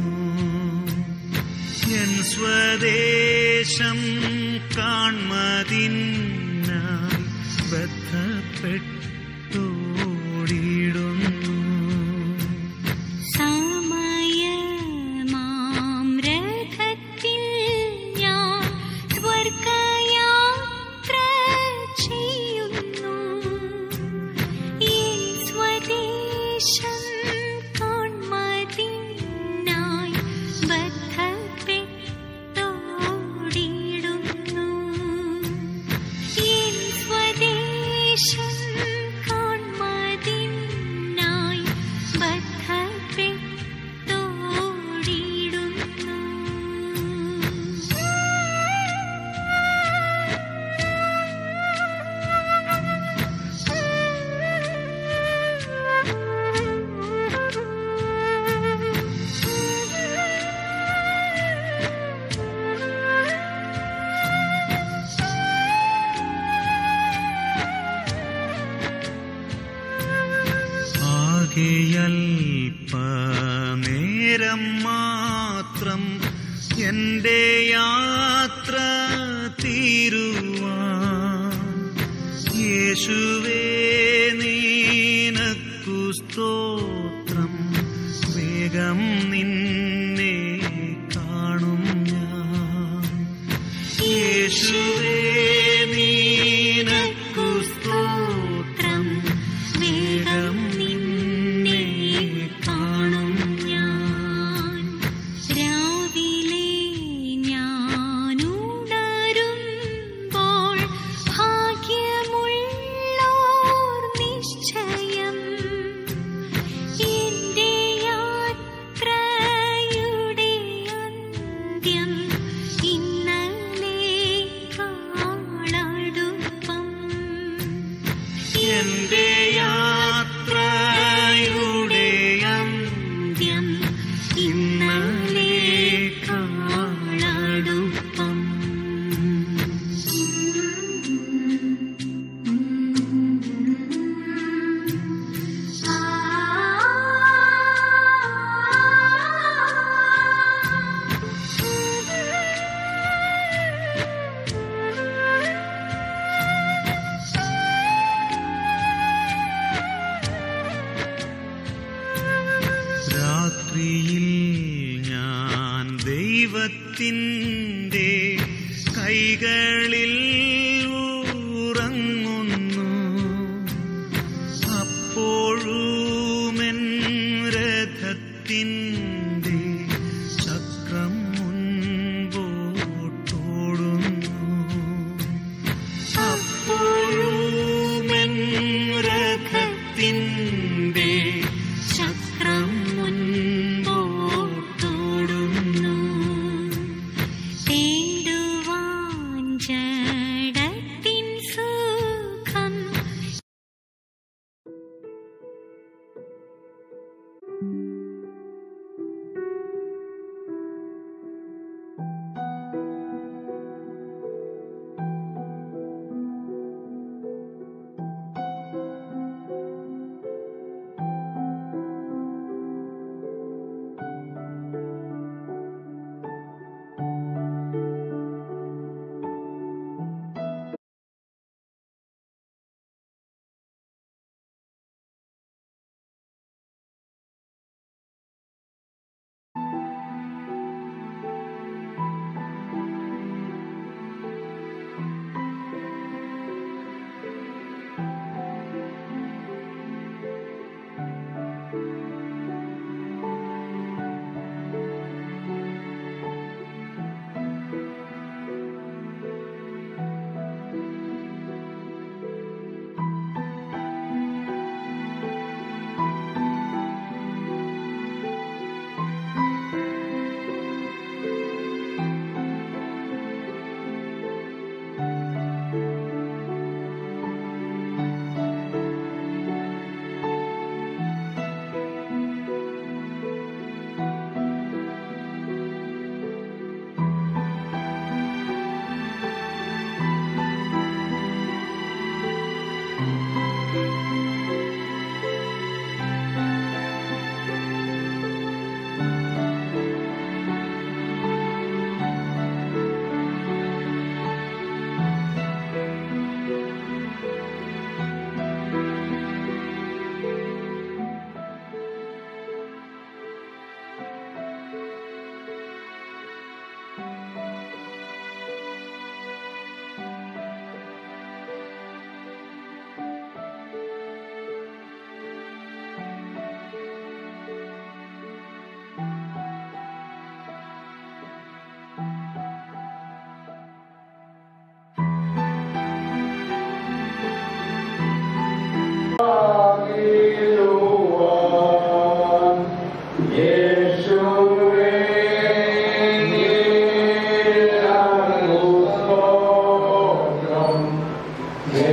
എൻ സ്വദേശം കാൺമതിനായി ബദ്ധപ്പെട്ടോടിടുന്നു.
സമയമാം രഥത്തിൽ ഞാൻ സ്വർഗയാത്ര ചെയ്യുന്നു. എൻ സ്വദേശം കാൺമതിനായി ബദ്ധപ്പെട്ടോടിടുന്നു. എൻ സ്വദേശം കാൺമതിനായി ബദ്ധപ്പെട്ടോടിടുന്നു.
അല്പനേരം മാത്രം എൻ്റെ യാത്ര തീരുവാൻ യേശുവേ നിനക്കു സ്തോത്രം. വേഗം നിന്നെ കാണും ഞാൻ. യേശുവേ നിനക്കു സ്തോത്രം. വേഗം നിന്നെ കാണും ഞാൻ.
രാവിലെ ഞാനുണരുമ്പോൾ ഭാഗ്യമുള്ളോർ നിശ്ചയം. എന്റെ യാത്രയുടെ അന്ത്യം ഇന്നലേക്കാളടുപ്പം.
എന്റെ യാത്രയുടെ അന്ത്യം
ഇന്നലേക്കാളടുപ്പം.
രാത്രിയിൽ ഞാൻ ദൈവത്തിൻ്റെ കൈകളിൽ ഉറങ്ങുന്നു. അപ്പോഴുമെൻ രഥത്തിൻ്റെ ചക്രം മുൻപോട്ടോടുന്നു. അപ്പോഴുമെൻ രഥത്തിൻ്റെ
ചക്രം മുൻപോട്ടോടുന്നു. തേടുവാൻ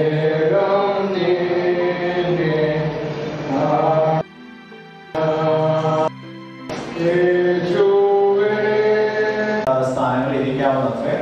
സ്ഥാനങ്ങളിൽ ഇരിക്കാവുന്നത്രേ.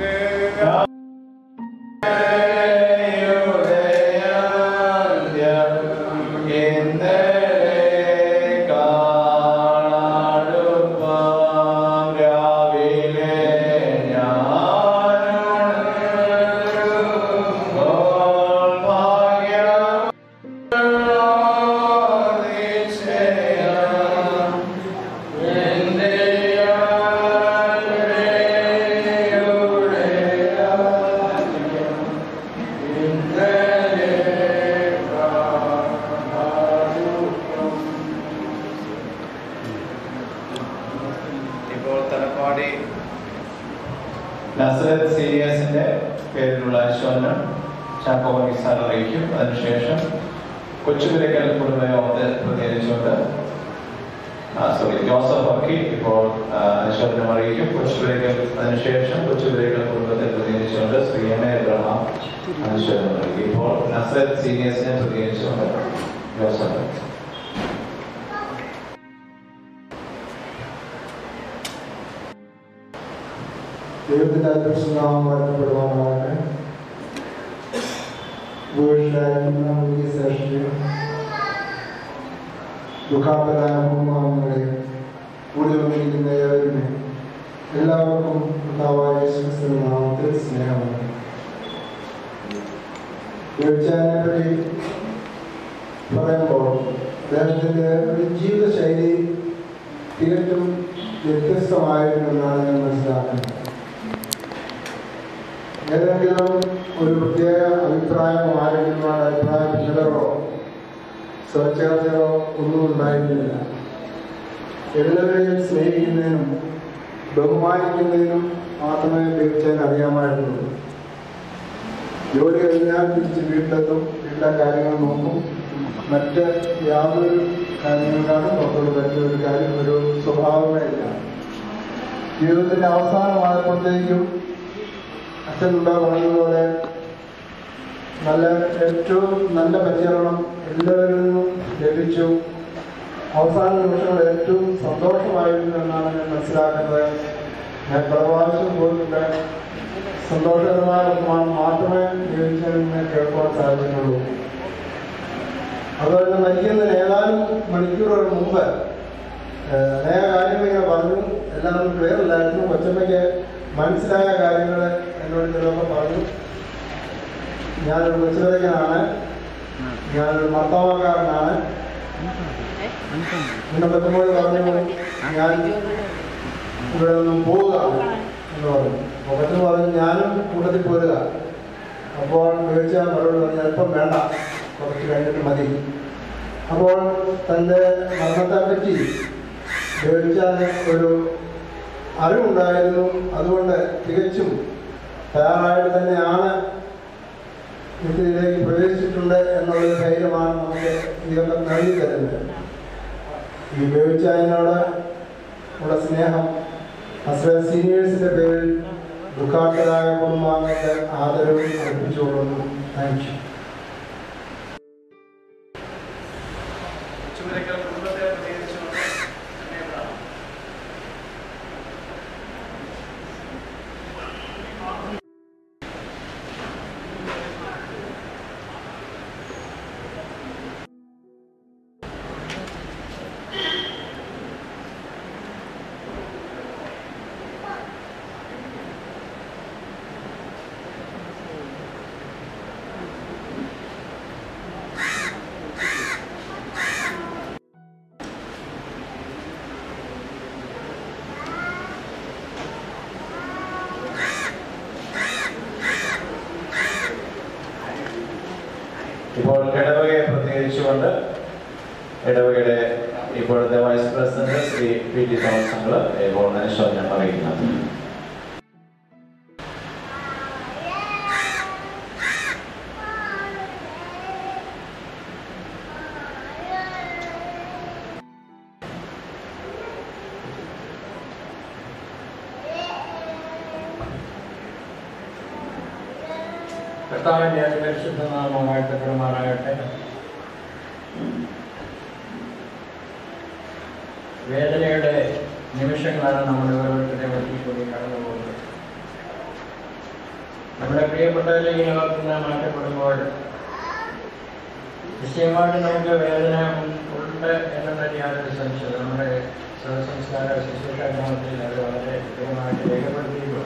നസറത്ത് സീനിയേഴ്സിന്റെ പേരിലുള്ള അനുശോചനം ചാക്കോബൻ സാർ അറിയിക്കും. അതിനുശേഷം കൊച്ചുപുരയ്ക്കൽ കുടുംബയോഗത്തെ പ്രതികരിച്ചുകൊണ്ട് സോറി ജോസഫ് വർക്കി ഇപ്പോൾ അനുശോചനം അറിയിക്കും. കൊച്ചുപുരയ്ക്കൽ അതിനുശേഷം കൊച്ചുപുരയ്ക്കൽ കുടുംബത്തെ പ്രതികരിച്ചുകൊണ്ട് ശ്രീ എം എ എബ്രഹാം അനുശോചനം അറിയിക്കും. ഇപ്പോൾ നസറത്ത് സീനിയേഴ്സിനെ പ്രതികരിച്ചുകൊണ്ട് ജോസഫ്.
ദൈവത്തിന്റെ അദൃശ്യനാമം വാഴ്ത്തപ്പെടുവാനാകട്ടെ. വീഴ്ചയായിരുന്ന വലിയ ശ്രേഷ്ഠയും ദുഃഖാപരായ കുടുംബാംഗങ്ങളെ കൂടി വന്നിരിക്കുന്ന ഏവരുമേ എല്ലാവർക്കും കർത്താവായ യേശുക്രിസ്തുവിന്റെ നാമത്തിൽ സ്നേഹമാണ്. വീഴ്ചയെ പറ്റി പറയുമ്പോൾ അദ്ദേഹത്തിന്റെ ഒരു ജീവിതശൈലി തികച്ചും വ്യത്യസ്തമായിരുന്നു എന്നാണ് ഞാൻ മനസ്സിലാക്കുന്നത്. ഏതെങ്കിലും ഒരു പ്രത്യേക അഭിപ്രായമോ ആരെങ്കിലും അഭിപ്രായ ഭിന്നതകളോ സ്വചേർച്ചകളോ ഒന്നും ഉണ്ടായിരുന്നില്ല. എല്ലാവരെയും സ്നേഹിക്കുന്നതിനും ബഹുമാനിക്കുന്നതിനും മാത്രമേ വീഴ്ചയിൽ അറിയാമായിരുന്നുള്ളൂ. ജോലി കഴിഞ്ഞാൽ തിരിച്ച് വീട്ടിലെത്തും, വീട്ടിലെ കാര്യങ്ങൾ നോക്കും. മറ്റ് യാതൊരു കാര്യങ്ങളിലാണ് പുറത്തോട് പറ്റിയ ഒരു കാര്യം ഒരു സ്വഭാവമേ ഇല്ല. ജീവിതത്തിന്റെ അവസാനമായപ്പോഴത്തേക്കും അച്ഛനുണ്ടാ പറഞ്ഞതുപോലെ നല്ല ഏറ്റവും നല്ല പരിചരണം എല്ലാവരിൽ നിന്നും ലഭിച്ചു. അവസാന നിമിഷങ്ങൾ ഏറ്റവും സന്തോഷമായിരുന്നു എന്നാണ് ഞാൻ മനസ്സിലാക്കുന്നത്. ഞാൻ പ്രവാസം പോയിട്ടുണ്ട്. സന്തോഷകരമായ മാത്രമേ ജീവിച്ചതിന് കേൾക്കുവാൻ സാധിക്കുള്ളൂ. അതുപോലെ മരിക്കുന്നതിന് ഏതാനും മണിക്കൂറുകൾ മുമ്പ് അനേക കാര്യങ്ങൾ ഇങ്ങനെ പറഞ്ഞു. എല്ലാവരും ക്ലിയർ അല്ലായിരുന്നു. കൊച്ചമ്മയ്ക്ക് മനസ്സിലായ കാര്യങ്ങൾ എന്നോട് ചിലപ്പോൾ പറഞ്ഞു. ഞാനൊരു കൊച്ചുവരയ്ക്കനാണ്, ഞാനൊരു മർത്തമാക്കാരനാണ്. എന്നെ പറ്റുമ്പോൾ പറഞ്ഞു ഞാൻ ഇവിടെ നിന്നും പോവുക എന്ന് പറഞ്ഞു. അപ്പോൾ പറ്റുന്ന പറഞ്ഞു ഞാനും കൂട്ടത്തിൽ പോരുക. അപ്പോൾ വീഴ്ച മറുപടി പറഞ്ഞു അല്പം വേണ്ട, കുറച്ച് കഴിഞ്ഞിട്ട് മതി. അപ്പോൾ തൻ്റെ മരണത്തെപ്പറ്റി വീഴ്ചാന് ഒരു അറിവുണ്ടായിരുന്നു. അതുകൊണ്ട് തികച്ചും തയ്യാറായിട്ട് തന്നെയാണ് ഇതിലേക്ക് പ്രവേശിച്ചിട്ടുണ്ട് എന്നുള്ളൊരു ധൈര്യമാണ് നമുക്ക് ഇതൊക്കെ നൽകി തരുന്നത്. ഈ വീഴ്ചാനോട് ഉള്ള സ്നേഹം നസറത്ത് സീനിയേഴ്സിന്റെ പേരിൽ ദുഃഖാർത്ഥരായ കുടുംബാംഗങ്ങൾക്ക് ആദരവും അർപ്പിച്ചുകൊള്ളുന്നു. Thank you.
ഇപ്പോൾ ഇടവകയെ പ്രതികരിച്ചുകൊണ്ട് ഇടവകയുടെ ഇപ്പോഴത്തെ vice president Shri P T Thomas uncle ഇപ്പോൾ അനുശോചനം അറിയിക്കുന്നത്.
കർത്താവിൻ്റെ അതിപരിശുദ്ധ നാമം വാഴ്ത്തപ്പെടുമാറാകട്ടെ. വേദനയുടെ നിമിഷങ്ങളാണ് നമ്മൾ ഓരോരുത്തരെ വഴി കൂടി കടന്നു പോകുന്നത്. നമ്മുടെ പ്രിയപ്പെട്ടവരെ ഈ ലോകത്ത് നിന്ന് മാറ്റപ്പെടുമ്പോൾ നിശ്ചയമായിട്ട് നമുക്ക് വേദന ഉണ്ട് എന്നുള്ളത് യാതൊരു സംശയം. നമ്മുടെ സർവസംസ്കാര ശുശ്രൂഷ ഗ്രാമത്തിൽ അത് വളരെ കൃത്യമായിട്ട് രേഖപ്പെടുത്തിയിട്ടുണ്ട്.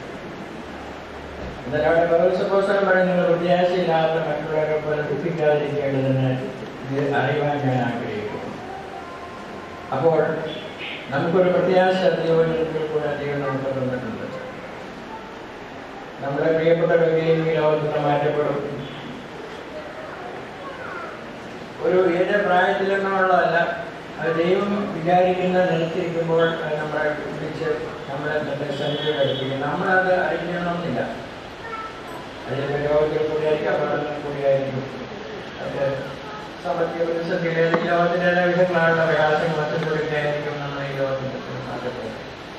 എന്നാൽ അവിടെ പൗരസപ്പോസനം പറയുന്നത് പ്രത്യാശയില്ലാത്ത മറ്റുള്ളവരെ പോലെ ദുഃഖിക്കാതിരിക്കേണ്ടതിന് ഇത് അറിയുവാൻ ഞാൻ ആഗ്രഹിക്കുന്നു. അപ്പോൾ നമുക്കൊരു പ്രത്യാശ ദൈവത്തിൽ കൂടെ അധികം നമുക്ക് തന്നിട്ടുണ്ട്. നമ്മുടെ പ്രിയപ്പെട്ടവരെയും ഈ ലോകത്തിൽ മാറ്റപ്പെടും. ഒരു ഏത് പ്രായത്തിൽ നിന്നുള്ളതല്ല, അത് ദൈവം വിചാരിക്കുന്ന നിലത്തിരിക്കുമ്പോൾ അത് നമ്മളെ വിളിച്ച് നമ്മളെ തന്റെ സന്നിധിയിൽ അടുപ്പിക്കും. നമ്മളത് അറിയണമെന്നില്ല. അതിൻ്റെ രോഗത്തിൽ കൂടിയായിരിക്കും, അപകടത്തിൽ കൂടിയായിരിക്കും. അത് സാമ്പത്തിക പ്രതിസന്ധിയിലെ ഈ ലോകത്തിൻ്റെ എല്ലാ വിധങ്ങളായുള്ള പ്രയാസങ്ങൾ മറ്റുകൂടിയൊക്കെ ആയിരിക്കും നമ്മൾ ഈ ലോകത്തിൽ മാറ്റപ്പെടുന്നത്.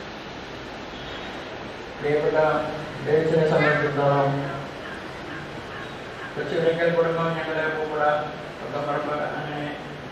പ്രിയപ്പെട്ട ദൈവത്തിനെ സംബന്ധിച്ചിടത്തോളം കൊച്ചുവിളിക്കൽ കുടുംബം ഞങ്ങളുടെ പൂപ്പുഴ പറമ്പ് അങ്ങനെ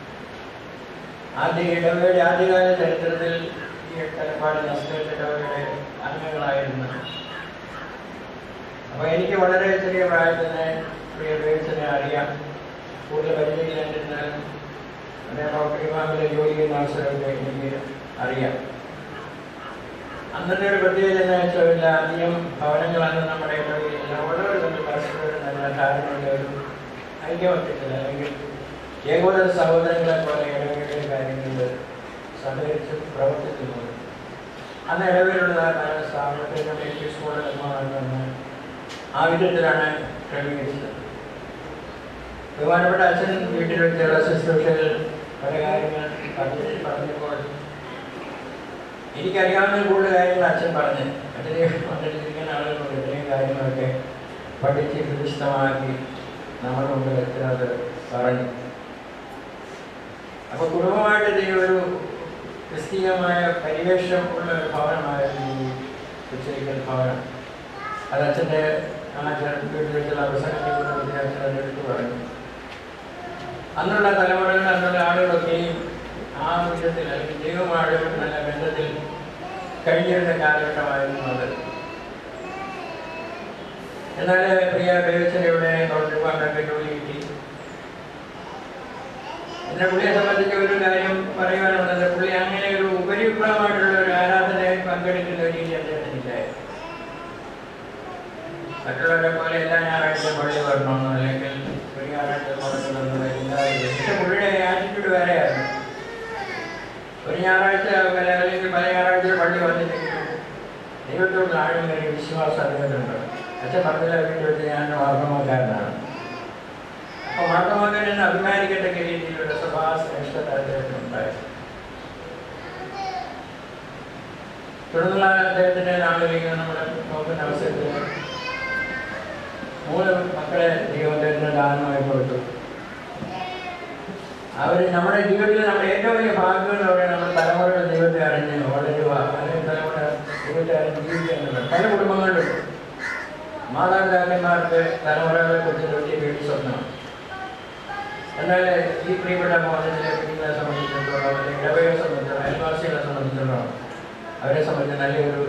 ആദ്യ ഇടവയുടെ ആദ്യകാല ചരിത്രത്തിൽ ഈ തലപ്പാട് നസ്രത്ത് ഇടവയുടെ അംഗങ്ങളായിരുന്നു. അപ്പോൾ എനിക്ക് വളരെ ചെറിയ പ്രായത്തിൽ തന്നെ പ്രിയ ദൈവത്തിനെ അറിയാം. കൂടുതൽ പരിചയമില്ലാണ്ടിരുന്നാലും അദ്ദേഹം ഡോക്ടർ ഇമാമിലെ ജോലി ചെയ്യുന്ന അവസരമൊക്കെ എനിക്ക് അറിയാം. അന്നത്തെ ഒരു പ്രത്യേകത എന്ന് വെച്ചാൽ അധികം ഭവനങ്ങളാണ് നമ്മുടെ ഇടവയില്ല. വളരെ തന്നെ പരസ്പരം നല്ല ധാരണയുള്ള ഒരു ഐക്യമത്യത്തിൽ അല്ലെങ്കിൽ ഏകോദര സഹോദരങ്ങളെ പോലെ ഇടവകയുടെ കാര്യങ്ങളിൽ സഹകരിച്ച് പ്രവർത്തിക്കുന്നത്. അന്ന് ഇടവയിലുള്ള പല സ്ഥാപനത്തിലും എൽ പി സ്കൂളിൽ നിർമ്മാണം ആ വിധത്തിലാണ് ക്രമീകരിച്ചത്. ബഹുമാനപ്പെട്ട അച്ഛൻ വീട്ടിൽ വെച്ചുള്ള ശുശ്രൂഷകൾ പല കാര്യങ്ങൾ പറഞ്ഞു പറഞ്ഞപ്പോൾ എനിക്കറിയാവുന്ന കൂടുതൽ കാര്യങ്ങൾ അച്ഛൻ പറഞ്ഞ് അച്ഛനെ കൊണ്ടിരിക്കുന്ന ആളുകളോട് ഇത്രയും കാര്യങ്ങളൊക്കെ പഠിച്ച് വിശദമാക്കി നമ്മുടെ മുമ്പിൽ എത്തുന്നത് പറഞ്ഞു. അപ്പോൾ കുടുംബമായിട്ട് ഈ ഒരു ക്രിസ്തീയമായ പരിവേഷം ഉള്ള ഒരു ഭവനമായിരുന്നു ഈ ഉച്ചരിക്കൽ ഭവനം. അത് അച്ഛൻ്റെ ആ വീട്ടിൽ വെച്ചുള്ള പ്രസംഗത്തിൽ കൂടെ അച്ഛൻ അതെടുത്ത് പറഞ്ഞു. അന്നുള്ള തലമുറകൾ അന്നുള്ള ആളുകളൊക്കെയും ആ വിധത്തിൽ അല്ലെങ്കിൽ ദൈവമായിട്ട് നല്ല ബന്ധത്തിൽ കഴിഞ്ഞിരുന്ന കാലഘട്ടമായിരുന്നു അത്. എന്നാൽ പ്രിയ ദൈവച്ചനയുടെ പ്രവർത്തിപ്പാണ്ടൊക്കെ ജോലി കിട്ടി. എന്നെ പുള്ളിയെ സംബന്ധിച്ച ഒരു കാര്യം പറയുവാനുള്ളത്, പുള്ളി അങ്ങനെ ഒരു ഉപരിവിപ്ലവമായിട്ടുള്ള ഒരു ആരാധനയിൽ പങ്കെടുക്കുന്ന ഒരു രീതി അദ്ദേഹത്തിനില്ലായിരുന്നു. മറ്റുള്ളവരെ പോലെ എല്ലാ ഞായറാഴ്ച പള്ളി വരണമെന്നോ അല്ലെങ്കിൽ ഒരു ഞായറാഴ്ച പുറത്തുള്ളതോ ഇല്ലായിരുന്നു. പക്ഷെ പുള്ളിയുടെ ആറ്റിറ്റ്യൂഡ് വേറെയായിരുന്നു. ഒരു ഞായറാഴ്ച അല്ലെങ്കിൽ പല ഞായറാഴ്ച പള്ളി വന്നിട്ടെങ്കിലും ദൈവത്തോട് ആഴമേറിയ വിശ്വാസം അദ്ദേഹത്തിനുണ്ട്. അച്ഛൻ പറഞ്ഞില്ല വീട്ടിൽ വെച്ച് ഞാൻ മാർഗമാക്കാരനാണ്. അപ്പോൾ മാർഗമാക്കാൻ എന്ന് അഭിമാനിക്കത്തക്ക രീതിയിലുള്ള സ്വഭാവ ശ്രേഷ്ഠത അദ്ദേഹത്തിനുണ്ടായിരുന്നു. തുടർന്നുള്ള അദ്ദേഹത്തിൻ്റെ നാളിലേക്ക് നമ്മൾ നോക്കുന്ന അവസരത്തിൽ മൂന്ന് മക്കളെ ദൈവം അദ്ദേഹത്തിന് ദാനമായി കൊടുത്തു. അവർ നമ്മുടെ ജീവിതത്തിൽ നമ്മുടെ ഏറ്റവും വലിയ ഭാഗ്യങ്ങളോടെ നമ്മുടെ തലമുറയുടെ ദൈവത്തെ അറിഞ്ഞ് വളരുക, അല്ലെങ്കിൽ തലമുറ ദൈവത്തെ അറിഞ്ഞ് ജീവിക്കുക എന്നുള്ളത് പല കുടുംബങ്ങളിലും മാതാപിതാക്കന്മാർക്ക് തലമുറകളെ കുറിച്ച് വലിയ വീട് സ്വപ്നമാണ്. എന്നാൽ ഈ പ്രിയപ്പെട്ട മോഹനത്തിലെ കുഞ്ഞുങ്ങളെ സംബന്ധിച്ചിടത്തോളം അല്ലെങ്കിൽ ഇടവയെ സംബന്ധിച്ചിടത്തോളം അയൽവാസികളെ സംബന്ധിച്ചിടത്തോളം അവരെ സംബന്ധിച്ച് നല്ലൊരു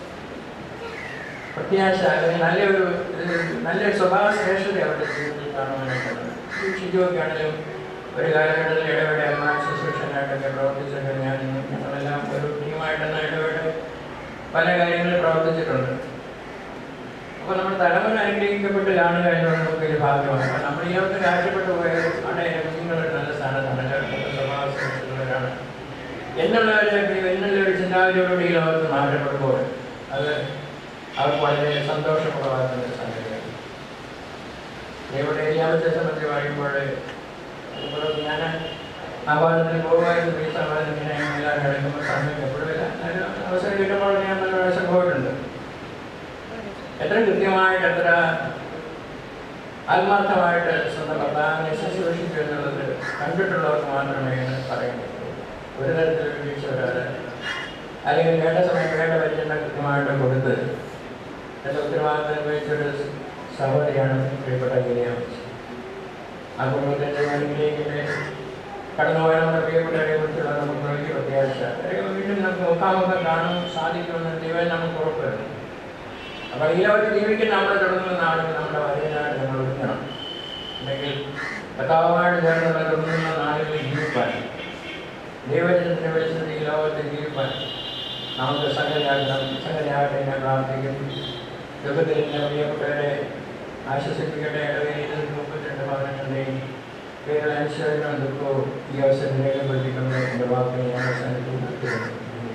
പ്രത്യാശ അല്ലെങ്കിൽ നല്ലൊരു നല്ലൊരു സ്വഭാവ ശ്രേഷ്ഠത അവരുടെ ജീവിതത്തിൽ കാണുവാനായിട്ടുണ്ട്. ഷിജുവൊക്കെയാണെങ്കിലും ഒരു കാലഘട്ടത്തിൽ ഇടപെടെ അമ്മ ശുശ്രൂഷനായിട്ടൊക്കെ പ്രവർത്തിച്ചൊക്കെ ഞാൻ ഞങ്ങളെല്ലാം ഒരു ടീമായിട്ടെന്ന് ഇടപെട്ട് പല കാര്യങ്ങളിൽ പ്രവർത്തിച്ചിട്ടുണ്ട്. അപ്പോൾ നമ്മൾ തലമുറ അനുഗ്രഹിക്കപ്പെട്ട് കാണുക എന്നുള്ളത് നമുക്കൊരു ഭാഗ്യമാണ്. അപ്പോൾ നമ്മൾ ഈ ലോകത്ത് രാഷ്ട്രപ്പെട്ടു പോയത് ആണ് എൻ്റെ കുഞ്ഞുങ്ങളുടെ നല്ല സ്ഥാനത്താണ്, എല്ലാവർക്കും സ്വഭാവ ശ്രേഷ്ഠതകളാണ് എന്നുള്ള എന്നുള്ള ഒരു ചിന്താഗതിയോടുകൂടി ഈ ലോകത്ത് മാറ്റപ്പെടുമ്പോൾ അത് അവർക്ക് വളരെ സന്തോഷപ്രദമാകുന്ന ഒരു സംഗതിയാണ്. ഇവിടെ ഏരിയാമത്തെ സംബന്ധിച്ച് പറയുമ്പോൾ ഞാൻ ആ ഭാഗത്തിൽ പോകുമായിരുന്നു. ഈ സമയത്ത് ഇങ്ങനെ എല്ലാം കിടക്കുമ്പോൾ സമയം എപ്പോഴുമില്ല, അവസരം കിട്ടുമ്പോൾ ഞാൻ നല്ല പ്രാവശ്യം പോയിട്ടുണ്ട്. എത്ര കൃത്യമായിട്ട് എത്ര ആത്മാർത്ഥമായിട്ട് സ്വന്തം ഭർത്താവിനെ ശുശ്രൂഷിച്ചു എന്നുള്ളത് കണ്ടിട്ടുള്ളവർക്ക് മാത്രമേ പറയാൻ പറ്റുള്ളൂ. ഒരു തരത്തിലൊരു വീഴ്ച വരാതെ അല്ലെങ്കിൽ വേണ്ട സമയം വേണ്ട പരിചരണം കൃത്യമായിട്ട് കൊടുത്ത് എൻ്റെ ഉത്തരവാദിത്തം നിർവഹിച്ചൊരു സഹോദരിയാണ് പ്രിയപ്പെട്ട ഗിനിയ. ആ കുടുംബത്തിൻ്റെ ജോലിയിലേക്ക് കടന്നു പോയ നമ്മുടെ പ്രിയപ്പെട്ടവരെ കുറിച്ചുള്ള നമുക്ക് വലിയ പ്രത്യാശ. വീണ്ടും നമുക്ക് മുഖാമുഖം കാണാൻ സാധിക്കുമെന്ന് ദൈവം നമുക്ക് ഉറപ്പുവരുന്നു. അപ്പോൾ ഈ ലോകത്ത് ജീവിക്കുന്ന നമ്മൾ തുടങ്ങുന്ന നാളിൽ നമ്മുടെ വചനമായിട്ട് നമ്മൾ ഒരുങ്ങണം. അല്ലെങ്കിൽ കഥാവുമായിട്ട് ചേർന്ന് നമ്മൾ തുടങ്ങുന്ന നാളുകളിൽ ജീവിപ്പാൻ, ദൈവജനത്തിൻ്റെ വെളിച്ചത്തിൽ ഈ ലോകത്ത് ജീവിപ്പാൻ നമുക്ക് സംഗതിയാകണം. സംഗതിയാകട്ടെ ഞാൻ പ്രാർത്ഥിക്കുന്നു. ദുഃഖത്തിൽ എൻ്റെ പ്രിയപ്പെട്ടവരെ ആശ്വസിപ്പിക്കട്ടെ. ഇടവേദിയിൽ മുപ്പത്തിരണ്ട് ഭവനങ്ങളുടെയും പേരുള്ള അനുശോചനവും ദുഃഖവും ഈ അവസരം രേഖപ്പെടുത്തിക്കൊണ്ട് എൻ്റെ വാക്കിനെ ഞാൻ അവസാനത്തിൽ നിർത്തുന്നു.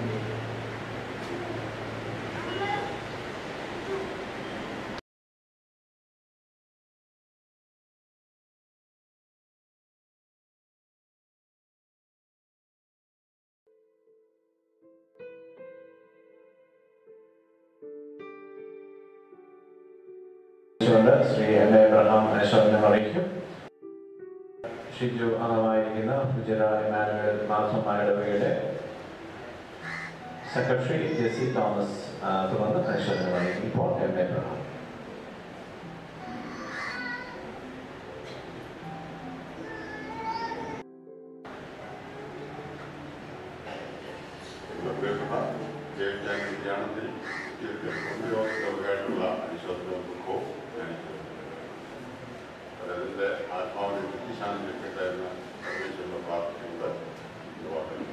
ശ്രീ എം എ എബ്രഹാം അനുശോചനം അറിയിക്കും. ഷിജു അംഗമായിരിക്കുന്ന ഗുജറ ഇമാനുവൽ മാർത്തോമാ ഇടവകയുടെ സെക്രട്ടറി ജെസി തോമസ് തുടർന്ന് അനുശോചനം അറിയിക്കും. ഇപ്പോൾ എം എ എബ്രഹാം.
അതിൻ്റെ ആത്മാവിനെ ബുദ്ധിശാന്തി ലഭിക്കട്ടെ എന്ന് സർവീസുള്ള പ്രാർത്ഥിക്കുന്നത് യുവാക്കൾ.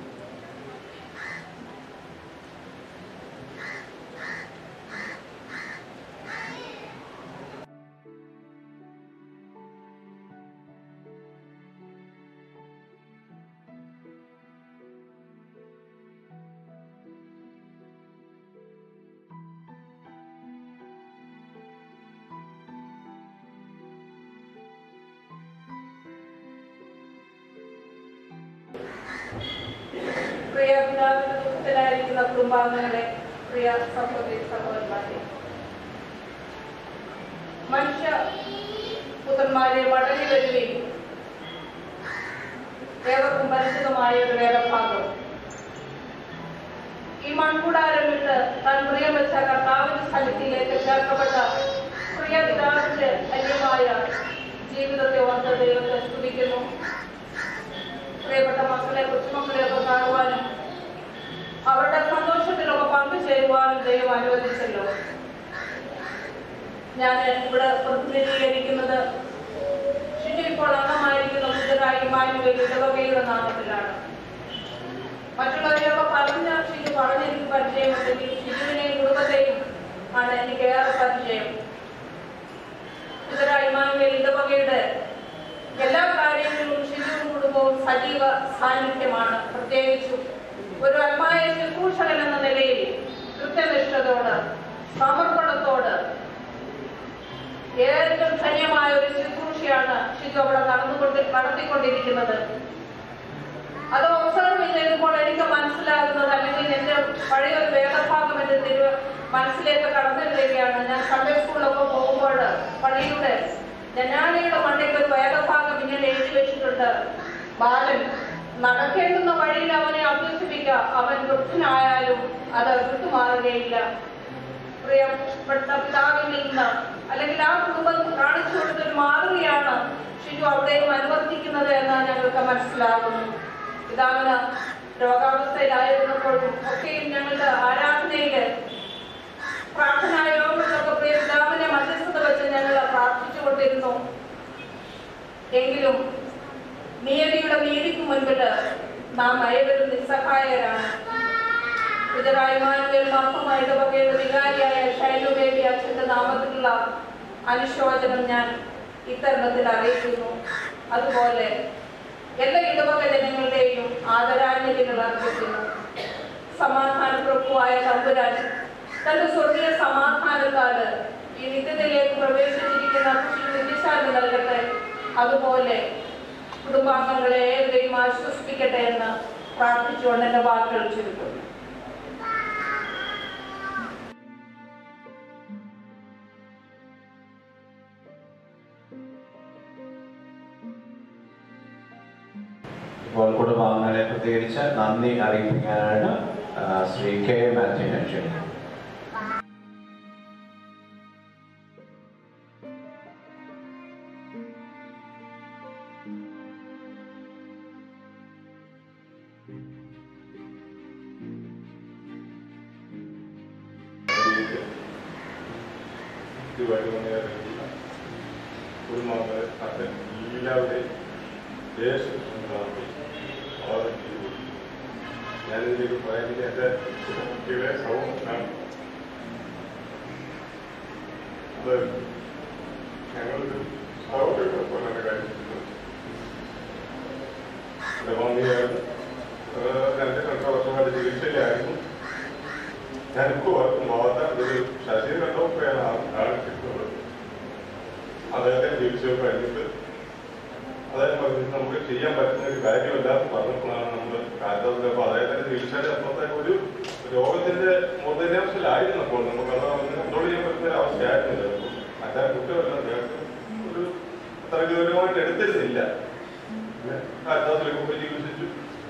പ്രിയ പിതാവിന്റെ ദുഃഖത്തിലായിരിക്കുന്ന കുടുംബാംഗങ്ങളെ, പ്രിയ സഹോദരി സഹോദരന്മാരെ, മനുഷ്യ പുത്രന്മാരെ മടങ്ങി വരികയും ഏവർക്കും പരിചിതമായ ഒരു വേദഭാഗം. ഈ മൺകൂടാരം വിട്ട് താൻ പ്രിയം വെച്ച കർത്താവിന്റെ സന്നിധിയിലേക്ക് ചേർക്കപ്പെട്ട പ്രിയ പിതാവിന്റെ ധന്യമായ ജീവിതത്തെ ഓർത്ത് ദൈവത്തെ സ്തുതിക്കുന്നു. പ്രിയപ്പെട്ട മക്കളെ, കൊച്ചുമക്കളെയൊക്കെ കാണുവാനും അവരുടെ സന്തോഷത്തിലൊക്കെ പങ്കുചേരുവാനും ദൈവം അനുവദിച്ചല്ലോ. ഞാൻ ഇവിടെ പ്രതിനിധീകരിക്കുന്നത് ഷിജു ഇപ്പോൾ അംഗമായിരിക്കുന്ന ഗുജറായി ഇമാനുവൽ ഇടവകയുടെ നാമത്തിലാണ്. മറ്റുള്ളവരെയൊക്കെ പറഞ്ഞ ഷിജു പറഞ്ഞെനിക്ക് പരിചയമുണ്ടെങ്കിൽ ഷിജുവിനെയും കുടുംബത്തെയും ആണ് എനിക്ക് ഏറെ പരിചയം. ഗുജറായി ഇമാനുവൽ ഇടവകയുടെ എല്ലാ കാര്യങ്ങളിലും ഷിജുവും കുടുംബവും സജീവ സാന്നിധ്യമാണ്. പ്രത്യേകിച്ചും ഒരു അൽമായ ശുശ്രൂഷകൻ എന്ന നിലയിൽ കൃത്യനിഷ്ഠതയോട് സമർപ്പണത്തോട് ഏറ്റവും ധന്യമായ ഒരു ശുശ്രൂഷയാണ് ഷിജു അവിടെ നടന്നുകൊണ്ട് നടത്തിക്കൊണ്ടിരിക്കുന്നത്. അത് ഒബ്സർവ് ചെയ്തപ്പോൾ എനിക്ക് മനസ്സിലാകുന്നത്, അല്ലെങ്കിൽ എന്റെ പഴയൊരു വേദഭാഗം എന്റെ തിരു മനസ്സിലേക്ക് കടന്നു വരികയാണ്. ഞാൻ സൺഡേ സ്കൂളിലൊക്കെ പോകുമ്പോൾ പള്ളിയുടെ ജനാലയുടെ മണ്ടയ്ക്ക് ഒരു വേദഭാഗം ഇങ്ങനെ എഴുതി വെച്ചിട്ടുണ്ട്: ബാലൻ നടക്കേണ്ടുന്ന വഴിയിൽ അവനെ അഭ്യസിപ്പിക്കുക, അവൻ വൃദ്ധനായാലും അത് വിട്ടുമാറുകയില്ല. പ്രിയപ്പെട്ട പിതാവിൽ നിന്ന് അല്ലെങ്കിൽ ആ കുടുംബം കാണിച്ചു കൊടുത്തൊരു മാതൃകയാണ് ഷിജു അവിടെയും അനുവർത്തിക്കുന്നത് എന്ന് ഞങ്ങൾക്ക് മനസ്സിലാകുന്നു. പിതാവിന് രോഗാവസ്ഥയിലായിരുന്നപ്പോഴും ഒക്കെയും ഞങ്ങളുടെ ആരാധനയില് പ്രാർത്ഥനാ യോഗങ്ങളിലൊക്കെ പ്രിയ പിതാവിനെ മധ്യസ്ഥത വെച്ച് ഞങ്ങൾ പ്രാർത്ഥിച്ചുകൊണ്ടിരുന്നു. എങ്കിലും നീതിയുടെ നീതിക്ക് മുൻപിൽ നാം ഏവരും നിസ്സഹായരാണ്. ഗുജറായി ഇമാനുവൽ മാർത്തോമാ ഇടവകയുടെ വികാരിയായ ഷൈലു ബേബി അച്ഛന്റെ നാമത്തിലുള്ള അനുശോചനം ഞാൻ ഇത്തരണത്തിൽ അറിയിക്കുന്നു. അതുപോലെ എല്ലാ ഇടവക ജനങ്ങളുടെയും ആദരാഞ്ജലികൾ അർപ്പിക്കുന്നു. സമാധാന പ്രഭുവായ തമ്പുരാൻ തന്റെ സ്വർഗീയ സമാധാനത്താല് ഈ നിത്യത്തിലേക്ക് പ്രവേശിച്ചിരിക്കുന്ന വിദ്യശാന്തി നൽകട്ടെ. അതുപോലെ കുടുംബാംഗങ്ങളെ ഏവരെയും ആശ്വസിപ്പിക്കട്ടെ എന്ന് പ്രാർത്ഥിച്ചുകൊണ്ട് എന്റെ വാക്കുകൾ ചുരുക്കുന്നു.
ഇപ്പോൾ കുടുംബാംഗങ്ങളെ പ്രതികരിച്ച് നന്ദി അറിയിപ്പിക്കാനാണ് ശ്രീ കെ മാത്യുവിനെ ക്ഷണിക്കുന്നത്.
ആദ്യമായിട്ട് വന്ന കുടുംബാംഗങ്ങളെ അച്ഛൻ എല്ലാവരെയും ദേശം വളരെ ഞാനിതിലേക്ക് പറയുന്നത് എൻ്റെ കുട്ടികളെ സൗഹൃദമാണ്. അത് ഞങ്ങളൊരു സൗഹൃദ കാര്യം രണ്ട് രണ്ടര വർഷമായിട്ട് ചികിത്സയിലായിരുന്നു. ഞാനിപ്പോൾ ഭാഗത്ത് ഒരു ശശി കണ്ടപ്പോഴാണ് ആൾ കിട്ടുന്നത്. അദ്ദേഹത്തെ ചികിത്സ കഴിഞ്ഞിട്ട് അദ്ദേഹം പറഞ്ഞിട്ട് നമുക്ക് ചെയ്യാൻ പറ്റുന്ന ഒരു കാര്യമല്ലാന്ന് പറഞ്ഞപ്പോഴാണ് നമ്മൾ കാലത്ത് അപ്പോൾ അദ്ദേഹത്തിന്റെ ചികിത്സയുടെ അപ്പുറത്തേക്ക് ഒരു രോഗത്തിന്റെ മൂർധന്യാംശത്തിലായിരുന്നപ്പോൾ നമുക്ക് അത് കൺട്രോൾ ചെയ്യാൻ പറ്റുന്ന ഒരു അവസ്ഥയായിരുന്നില്ല. മറ്റേ കുറ്റമല്ല, ഒരു അത്ര ഗൗരവമായിട്ട് എടുത്തിരുന്നില്ല. കാലത്താസിലേക്ക് പോയി ചികിത്സിച്ചു.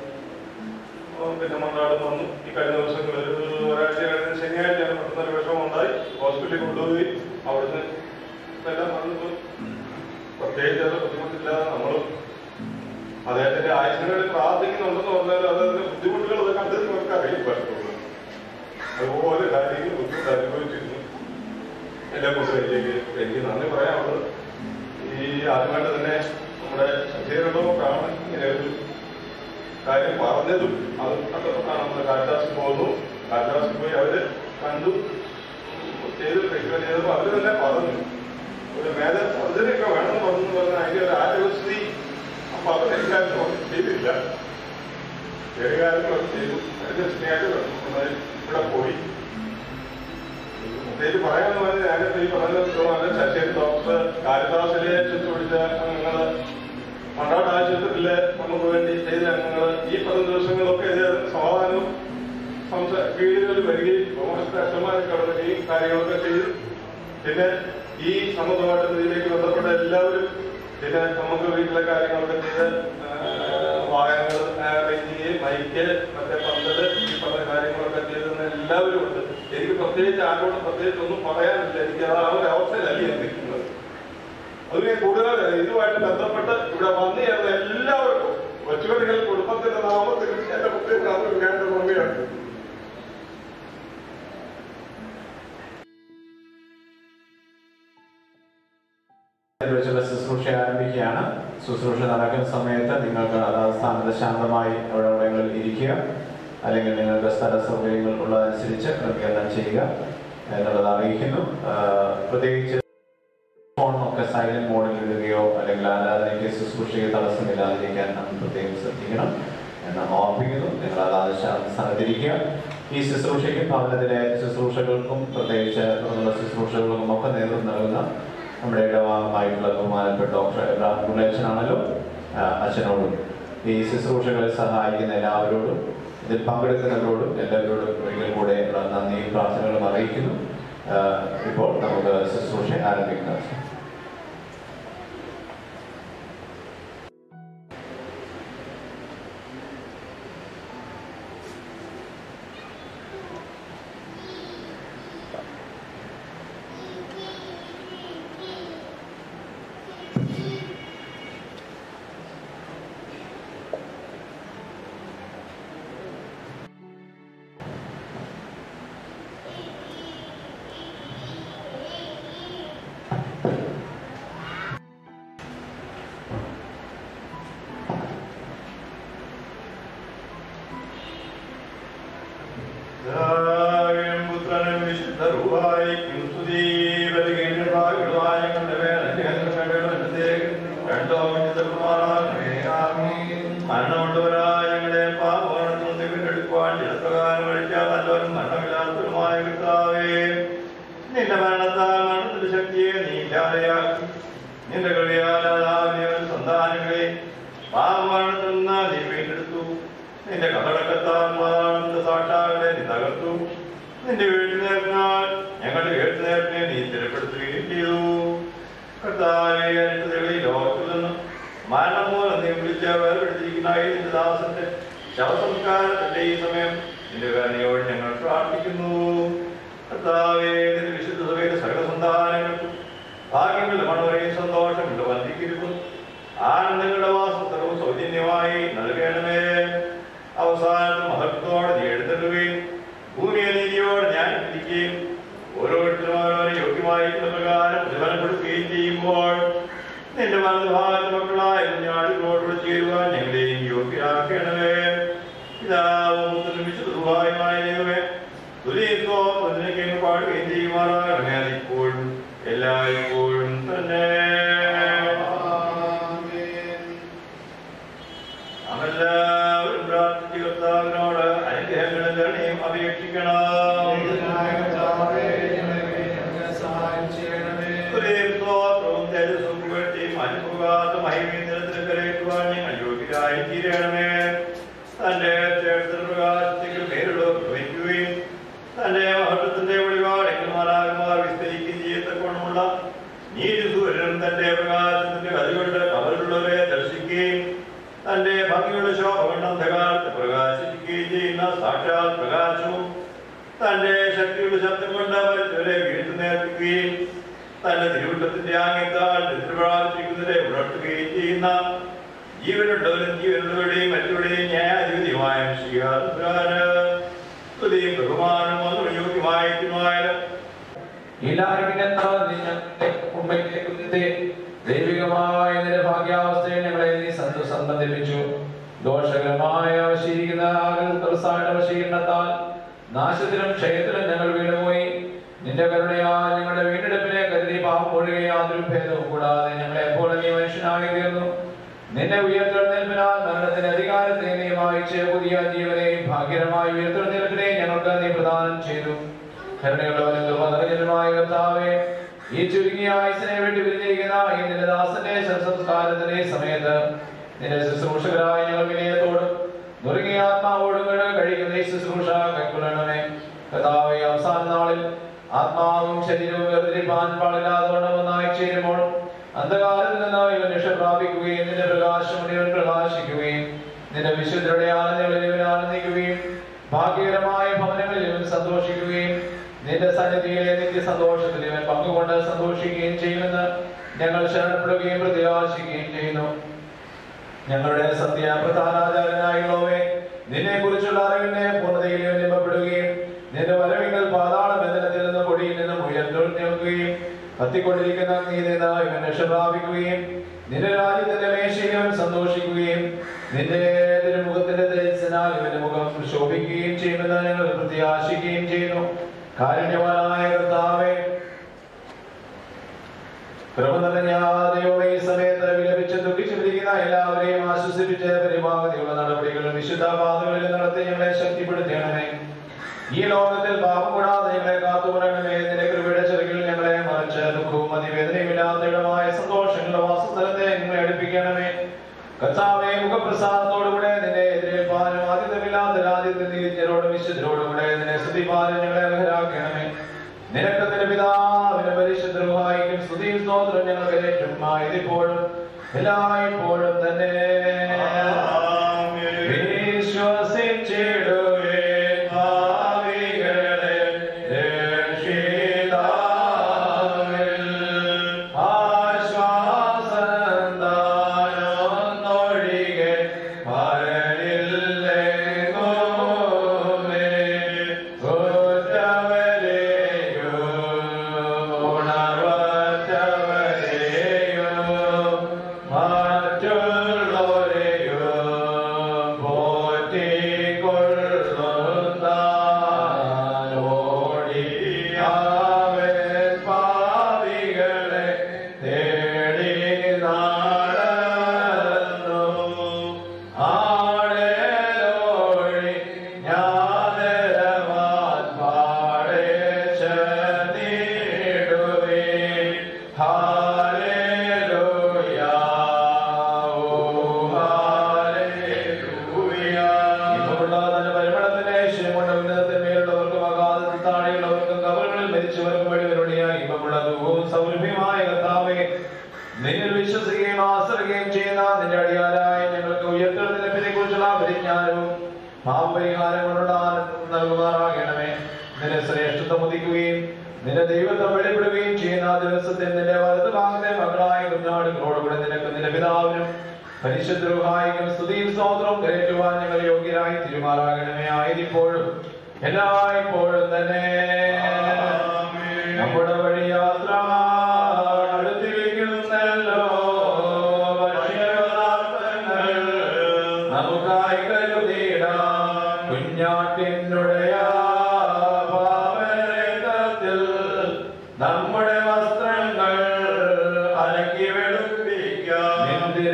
പിന്നെ മണ്ണാടും വന്നു. ഈ കഴിഞ്ഞ ദിവസങ്ങളിൽ ഒരാഴ്ച കഴിഞ്ഞ ശനിയാഴ്ച പെട്ടെന്നൊരു വിഷമം ഉണ്ടായി. ഹോസ്പിറ്റലിൽ കൊണ്ടുപോയി. അവിടുന്ന് എല്ലാം വന്നു. പ്രത്യേകിച്ച് അത് ബുദ്ധിമുട്ടില്ലാതെ നമ്മളും അദ്ദേഹത്തിന്റെ ആയുസിന് വേണ്ടി പ്രാർത്ഥിക്കുന്നുണ്ടെന്ന് പറഞ്ഞാൽ അതിന്റെ ബുദ്ധിമുട്ടുകൾ അത് കണ്ടത് നമുക്ക് അറിയാൻ പറ്റുള്ളൂ. അതുപോലെ കാര്യങ്ങൾ ബുദ്ധിമുട്ട് അനുഭവിച്ചിരുന്നു. എല്ലാം കൊണ്ട് എനിക്ക് എനിക്ക് നന്ദി പറയാനുള്ളത് ഈ ആദ്യമായിട്ട് തന്നെ നമ്മുടെ ശരീരത്തോട്ടാണ് ഇങ്ങനെ ഒരു കാര്യം പറഞ്ഞതും അത് കണ്ടപ്പോഴാണ് നമ്മൾ കാറ്റാസിൽ പോകുന്നു. കാറ്റാസിൽ പോയി അവര് കണ്ടു ചെയ്ത് ട്രീറ്റ്മെന്റ് ചെയ്തപ്പോൾ അവര് തന്നെ പറഞ്ഞു ഒരു മേജർ സർജറിയൊക്കെ വേണമെന്ന് പറഞ്ഞു പറഞ്ഞാൽ അതിന്റെ ഒരു ആരോഗ്യസ്ഥിതി അപ്പൊ അവർ എല്ലാവരും ചെയ്തില്ല. ചെറിയ കാര്യങ്ങളൊക്കെ ചെയ്തു. അതിന്റെ സ്നേഹത്തിൽ ഇവിടെ പോയി. പ്രത്യേകിച്ച് പറയാമെന്ന് പറഞ്ഞാൽ ഞാനിപ്പോ ഈ പറഞ്ഞ ശശിയുടെ ഡോക്ടർ കാലിദാസിലെ ചുറ്റുപിടിച്ച അംഗങ്ങള് മണ്ണാട് ആശുപത്രിയിലെ നമുക്ക് വേണ്ടി ചെയ്ത അംഗങ്ങള് ഈ പറഞ്ഞ ദിവസങ്ങളൊക്കെ സമാധാനവും സംസാ വീടുകളിൽ വരികയും കോൺഗ്രസിന്റെ അച്ഛന്മാരെ കടന്നുകയും കാര്യങ്ങളൊക്കെ ചെയ്തു. പിന്നെ ഈ സമ്മതമായിട്ട് ഇതിലേക്ക് ബന്ധപ്പെട്ട എല്ലാവരും പിന്നെ നമുക്ക് വീട്ടിലെ കാര്യങ്ങളൊക്കെ ചെയ്ത് വാഹനങ്ങൾ അറേഞ്ച് ചെയ്യുകയും മൈക്ക് മറ്റേ പന്തല് ഈ പറഞ്ഞ കാര്യങ്ങളൊക്കെ ചെയ്തെന്ന് എല്ലാവരും ഉണ്ട്. എനിക്ക് പ്രത്യേകിച്ച് ആരോട് പ്രത്യേകിച്ച് ഒന്നും പറയാനില്ല. എനിക്ക് ആ ഒരു അവസ്ഥയിലല്ല ഞാൻ നിൽക്കുന്നത്. അത് ഞാൻ കൂടുതൽ ഇതുമായിട്ട് ബന്ധപ്പെട്ട് ഇവിടെ വന്നു ചേർന്ന എല്ലാവർക്കും കൊച്ചുകളികൾ കുടുംബത്തിന്റെ നാമത്തിൽ എന്റെ പ്രത്യേക നാമത്തിൽ ഞാൻ നന്ദിയാണ്.
വെച്ചുള്ള ശുശ്രൂഷ ആരംഭിക്കുകയാണ്. ശുശ്രൂഷ നടക്കുന്ന സമയത്ത് നിങ്ങൾക്ക് അതാത് സ്ഥാനത്ത് ശാന്തമായി എവിടെയെങ്കിലും ഇരിക്കുക, അല്ലെങ്കിൽ നിങ്ങൾക്ക് സ്ഥല സൗകര്യങ്ങൾ ഉള്ളതനുസരിച്ച് ക്രമീകരണം ചെയ്യുക എന്നുള്ളത് അറിയിക്കുന്നു. പ്രത്യേകിച്ച് ഫോണൊക്കെ സൈലന്റ് മോഡിൽ ഇടുകയോ അല്ലെങ്കിൽ ആരാധനയ്ക്ക് ശുശ്രൂഷയ്ക്ക് തടസ്സമില്ലാതിരിക്കാൻ നമ്മൾ പ്രത്യേകം ശ്രദ്ധിക്കണം എന്ന് ഓർമ്മിപ്പിക്കുന്നു. നിങ്ങൾ അതാത് സ്ഥാനത്തിരിക്കുക. ഈ ശുശ്രൂഷയ്ക്കും ഭവനത്തിലെ ശുശ്രൂഷകൾക്കും പ്രത്യേകിച്ച് തുടർന്നുള്ള ശുശ്രൂഷകൾക്കും ഒക്കെ നേതൃത്വം നൽകുന്ന നമ്മുടെ ഇടവാംഗമായിട്ടുള്ള ബഹുമാനപ്പെട്ട ഡോക്ടർ എബ്രാഹിം ഗുണേശനാണല്ലോ. അച്ഛനോടും ഈ ശുശ്രൂഷകളെ സഹായിക്കുന്ന എല്ലാവരോടും ഇതിൽ പങ്കെടുക്കുന്നവരോടും എല്ലാവരോടും ഒരിക്കൽ കൂടെ നന്ദിയും പ്രാർത്ഥനകളും അറിയിക്കുന്നു. ഇപ്പോൾ നമുക്ക് ശുശ്രൂഷ ആരംഭിക്കാം.
നിന്റെ മരണത്താൽ മരണത്തിന്റെ ശക്തിയെ നീ ഇല്ലാതെയാക്കി. നിന്റെ കഴിയാതെ സന്താനങ്ങളെ പാപമരണത്തിൽ നിന്ന് നീ വീണ്ടെടുത്തു. നിന്റെ കഥടക്കത്താൽ മാതാവിന്റെ സാക്ഷാകളെ നീ തകർത്തു. നിന്റെ വീട്ടുനേർന്നാൽ ഞങ്ങളുടെ വീട്ടുനേരത്തിനെ നീ സ്ഥിരപ്പെടുത്തുകയും ചെയ്തു. കർത്താവേ, അനിഷ്ടതകളെ ലോകത്തിൽ നിന്ന് മരണം മൂലം നീ വിളിച്ച വേർപെടുത്തിരിക്കുന്ന നിന്റെ ദാസന്റെ ശവസംസ്കാരത്തിന്റെ ഈ സമയം നിന്റെ കരുണയോട് ഞങ്ങൾ പ്രാർത്ഥിക്കുന്നു. കർത്താവേ, നിന്റെ വിശുദ്ധ സഭയുടെ സകല സന്താനങ്ങൾക്കും ഭാഗ്യങ്ങളുടെ മണവരെയും സന്തോഷങ്ങളുടെ വന്ദിക്കിരിക്കും ആനന്ദങ്ങളുടെ വാസസ്ഥലവും സൗജന്യമായി നൽകണമേ. അവസാനത്തെ മഹത്വത്തോടെ നീ എഴുന്നള്ളുകയും ഭൂമിയെ നീതിയോടെ ന്യായം വിധിക്കുകയും ഓരോരുത്തരും ഓരോരോ യോഗ്യമായിട്ടുള്ള പ്രകാരം ദൈവകുമാരന്റെ മക്കളായ കുഞ്ഞാടുകളോട് ചേരുവാൻ ഞങ്ങളെയും യോഗ്യരാക്കണമേ. പിതാവും പുത്രനും വിശുദ്ധമായ ദൈവമേ, തുലീർക്കോ അതിനൊക്കെ പാടുകയും ചെയ്യുമാറാകണമേ. അതിപ്പോഴും എല്ലായ്പ്പോഴും തന്നെ. നാമെല്ലാവരും പ്രാർത്ഥിച്ച് കർത്താവിനോട് അനുഗ്രഹങ്ങളും കരുണയും അപേക്ഷിക്കണം. അനുഭവാത്ത മഹിമേന്ദ്രത്തിന് കരയിട്ടുവാൻ ഞങ്ങൾ യോഗ്യരായി തീരണമേ. തന്റെ ചേർത്തൽ പ്രകാശത്തിൽ പേരുള്ള പ്രവഹിക്കുകയും തന്റെ മഹത്വത്തിന്റെ വെളിപാടെങ്കിൽ മാലാകന്മാർ വിസ്തരിക്കുകയും ചെയ്യത്തക്കോണമുള്ള നീതി സൂര്യനും തന്റെ പ്രകാശത്തിന്റെ കഥകളുടെ കവറിലുള്ളവരെ ദർശിക്കുകയും തന്റെ ഭംഗിയുടെ ശോഭ കൊണ്ട് അന്ധകാരത്തെ പ്രകാശിക്കുകയും ചെയ്യുന്ന സാക്ഷാൽ പ്രകാശവും തന്റെ ശക്തിയുടെ ശബ്ദം കൊണ്ട് മരിച്ചവരെ വീഴ്ത്തുന്നേൽപ്പിക്കുകയും തന്റെ തിരുവട്ടത്തിന്റെ ആംഗ്യത്താൽ നിദ്രപ്രാപിച്ചിരിക്കുന്നവരെ ഉണർത്തുകയും ചെയ്യുന്ന ജീവനുള്ളവരും ജീവനുള്ളവരുടെയും മറ്റുള്ളവരുടെയും ന്യായാധിപതിയുമായ സ്തുതിയും ബഹുമാനവും അതിന് യോഗ്യമായിട്ടുമായാലും
ദൈവികമായ നിന്റെ ഭാഗ്യാവസ്ഥയെ ഞങ്ങളെ നീ സന്തോഷിപ്പിച്ചു. ദോഷകരമായ വശീകരിക്കുന്ന വശീകരണത്താൽ നാശത്തിലും ക്ഷയത്തിലും ഞങ്ങൾ വീണുപോയി. നിന്റെ കരുണയാൽ ഞങ്ങളുടെ വീണ്ടെടുപ്പിനെ കരുതി പാപം ഒഴികെ യാതൊരു ഭേദവും കൂടാതെ ഞങ്ങളെ പോലെ നീ മനുഷ്യനായി തീർന്നു. നിന്റെ ഉയർത്തെഴുന്നേൽപ്പിനാൽ മരണത്തിന്റെ അധികാരത്തെ നീ വായിച്ച് പുതിയ ജീവനെയും ഭാഗ്യകരമായ ഉയർത്തെഴുന്നേൽപ്പിനെയും ഞങ്ങൾക്ക് നീ പ്രദാനം ചെയ്തു. കരുണയുള്ളവനും കൃപനിറഞ്ഞവനുമായ കർത്താവേ, ഈ ചുരുങ്ങിയ ആയുസ്സിനെ വേണ്ടി വിരിഞ്ഞിരിക്കുന്ന ഈ നിന്റെ ദാസന്റെ ശവസംസ്കാരത്തിന്റെ സമയത്ത് നിന്റെ ശുശ്രൂഷകരായ ഞങ്ങൾ വിനയത്തോടും നുറുങ്ങിയ ആത്മാവോടും കഴിക്കുന്ന ഈ ശുശ്രൂഷ കൈക്കൊള്ളണമേ. കർത്താവേ, അവസാന നാളിൽ ആത്മാവും ശരീരവും വേർതിരിപ്പാൻ പാടില്ലാതെ ഒന്നായി ചേരുമ്പോൾ അന്ധകാരത്തിൽ നിന്ന് ഇവൻ രക്ഷ പ്രാപിക്കുകയും നിന്റെ പ്രകാശം ഇവൻ പ്രകാശിക്കുകയും നിന്റെ വിശുദ്ധരുടെ ആനന്ദങ്ങളിൽ ഇവൻ ആനന്ദിക്കുകയും ഭാഗ്യകരമായ ഭവനങ്ങളിൽ ഇവൻ സന്തോഷിക്കുകയും നിന്റെ സന്നിധിയിലെ നിത്യ സന്തോഷത്തിൽ ഇവൻ പങ്കുകൊണ്ട് സന്തോഷിക്കുകയും ചെയ്യുമെന്ന് ഞങ്ങൾ ശരണപ്പെടുകയും പ്രത്യാശിക്കുകയും ചെയ്യുന്നു. ഞങ്ങളുടെ സത്യ പ്രധാനാചാരനായുള്ളവേ, നിന്നെ കുറിച്ചുള്ള അറിവിന്റെ പൂർണ്ണതയിൽ ഇവൻ നിമ്പപ്പെടുകയും നിന്റെ വരവിങ്കൽ പാതാള ബന്ധനത്തിൽ നിന്ന് പൊടിയിൽ നിന്നും ഉയർത്തുകയും കത്തിക്കൊണ്ടിരിക്കുന്ന നീ നിന്ന് ഇവൻ രക്ഷ പ്രാപിക്കുകയും നിന്റെ രാജ്യത്തിന്റെ മേശയിൽ ഇവൻ സന്തോഷിക്കുകയും നിന്റെ തിരുമുഖത്തിന്റെ തേജസ്സിനാൽ ഇവന്റെ മുഖം ശോഭിക്കുകയും ചെയ്യുമെന്ന് ഞങ്ങൾ പ്രത്യാശിക്കുകയും ചെയ്യുന്നു. കാരുണ്യവാനായ കർത്താവേ, കൃപ നിറഞ്ഞ ദൈവമേ, ഈ സമയത്ത് വിലപിച്ച് ദുഃഖിച്ചിരിക്കുന്ന എല്ലാവരെയും ആശ്വസിപ്പിച്ച് പരിപാടിയുള്ള നടപടികളും വിശുദ്ധ പാതകളിൽ നടത്തി ഞങ്ങളെ ശക്തിപ്പെടുത്തണമേ. ഈ ലോകത്തിൽ പാപം കൂടാതെ ഞങ്ങളെ കാത്തുപറയണമേ. നിന്റെ കൃപയുടെ ചെറുകിൽ ഞങ്ങളെ മറിച്ച് ദുഃഖവും അതിവേദനയുമില്ലാത്ത ഇടമായ സന്തോഷങ്ങളുടെ വാസസ്ഥലത്തെ ഞങ്ങളെ അടുപ്പിക്കണമേ. കർത്താവേ, മുഖപ്രസാദത്തോടുകൂടെ നിന്നെ എതിരേൽപ്പാനും ആദ്യമില്ലാത്ത രാജ്യത്തിൽ നീതിജ്ഞരോടും വിശുദ്ധരോടുകൂടെ നിന്നെ സ്തുതിപ്പാനും ഞങ്ങളെ അർഹരാക്കണമേ. നിനക്ക് നിന്റെ പിതാവിന്റെ പരിശുദ്ധ റൂഹായിക്കും സ്തുതിയും സ്തോത്രം ഞങ്ങൾക്ക് ഏറ്റവും ഇതിപ്പോഴും എല്ലായ്പ്പോഴും തന്നെ. വിശ്വസിച്ചിടുവേ നിന്റെ ദൈവത്തെ വെളിപ്പെടുകയും ചെയ്യുന്ന ദിവസത്തിൽ നിന്റെ വലതു ഭാഗത്തെ മകളായ കുഞ്ഞാടുകളോടുകൂടെ നിനക്ക് നിന്റെ പിതാവിനും പരിശുദ്ധ റൂഹായിക്കും സ്തുതിയും സ്തോത്രവും കരേറ്റുവാൻ ഞങ്ങൾ യോഗ്യരായി തിരുമാറാകണമേ. ആയിരിപ്പോഴും എല്ലായ്പ്പോഴും തന്നെ. നമ്മുടെ വഴി യാത്ര അടുത്തിരിക്കുന്നല്ലോ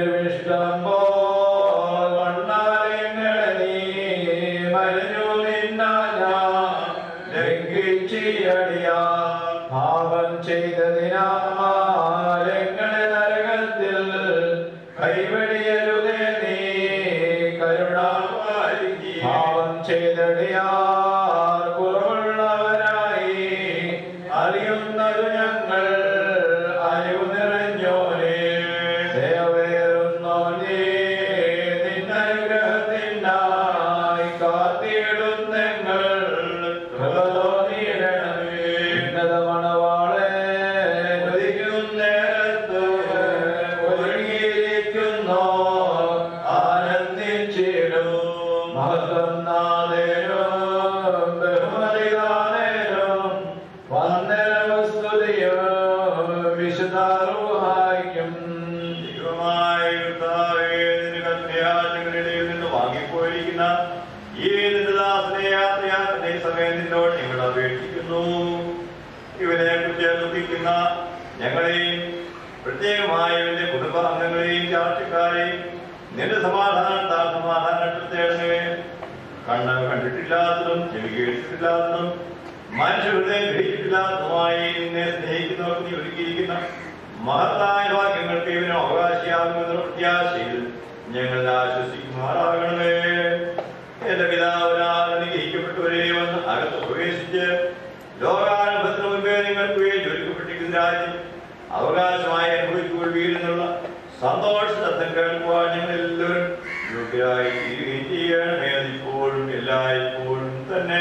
തിരുവിഷ്ടം പോൽ വണ്ണാലിങ്ങളെ നീ മരിഞ്ഞു നിന്ന ഞാൻ ലംഘിച്ചിയടിയാ പാപം ചെയ്തതിനാലെങ്ങളെ നരകത്തിൽ കൈവെടിയരുതേ നീ കരുണാവാരികി പാപം ചെയ്തടിയാർ കുറവുള്ളവരായി അറിയുന്നത് ഞങ്ങൾ അറിവ് നിറഞ്ഞോനെ ദയവേറുന്നോ നീ നിന്നനുഗ്രഹത്തിനായി കാത്തിടുന്നെങ്ങൾ കൃപതോ നീടണമേ ഉന്നതമണവാളെ ഉദിക്കുന്നേരത്ത് ഒരുങ്ങിയിരിക്കുന്നോ ആനന്ദിച്ചിടും മഹത്വം നാദേനും ബഹുമതിദാനേനും വന്ദനവും സ്തുതിയും വിശുദ്ധാരൂഹായിക്കും
ദൈവമായ കർത്താവേ, നിന്റെ കൽപ്പനയാൽ നിന്ന് വാങ്ങിപ്പോയിരിക്കുന്ന ഈ നിന്റെ ദാസനെ യാത്രയാക്കുന്ന ഈ സമയം നിന്നോട് ഞങ്ങൾ അപേക്ഷിക്കുന്നു. ഇവനെ കുറിച്ച് ദുഃഖിക്കുന്ന ഞങ്ങളെയും പ്രത്യേകമായ ഇവന്റെ കുടുംബാംഗങ്ങളെയും ചാർച്ചക്കാരെയും നിന്റെ സമാധാനത്താൽ സമാധാനപ്പെടുത്തേണമേ. കണ്ണ് കണ്ടിട്ടില്ലാത്തതും ചെവി കേട്ടിട്ടില്ലാത്തതും മനുഷ്യഹൃദയം ഗ്രഹിച്ചിട്ടില്ലാത്തതുമായി നിന്നെ സ്നേഹിക്കുന്നവർക്ക് നീ ഒരുക്കിയിരിക്കുന്ന മഹത്തായ വാക്യങ്ങൾക്ക് ഇവന് അവകാശിയാകുമെന്ന പ്രത്യാശയിൽ ഞങ്ങൾ ആശ്വസിക്കുമാറാകണമേ. എന്റെ പിതാവിനാൽ അനുഗ്രഹിക്കപ്പെട്ടവരെ വന്ന് അകത്ത് പ്രവേശിച്ച് ലോകാരംഭത്തിന് മുൻപേ നിങ്ങൾക്ക് വേണ്ടി ഒരുക്കപ്പെട്ടിരിക്കുന്ന രാജ്യം അവകാശമായി അനുഭവിച്ചുകൊള്ളുകയെന്നുള്ള സന്തോഷ ശബ്ദം കേൾക്കുവാൻ ഞങ്ങൾ എല്ലാവരും യോഗ്യരായി തീരുകയും ചെയ്യണമേ. ഇപ്പോഴും എല്ലായ്പ്പോഴും തന്നെ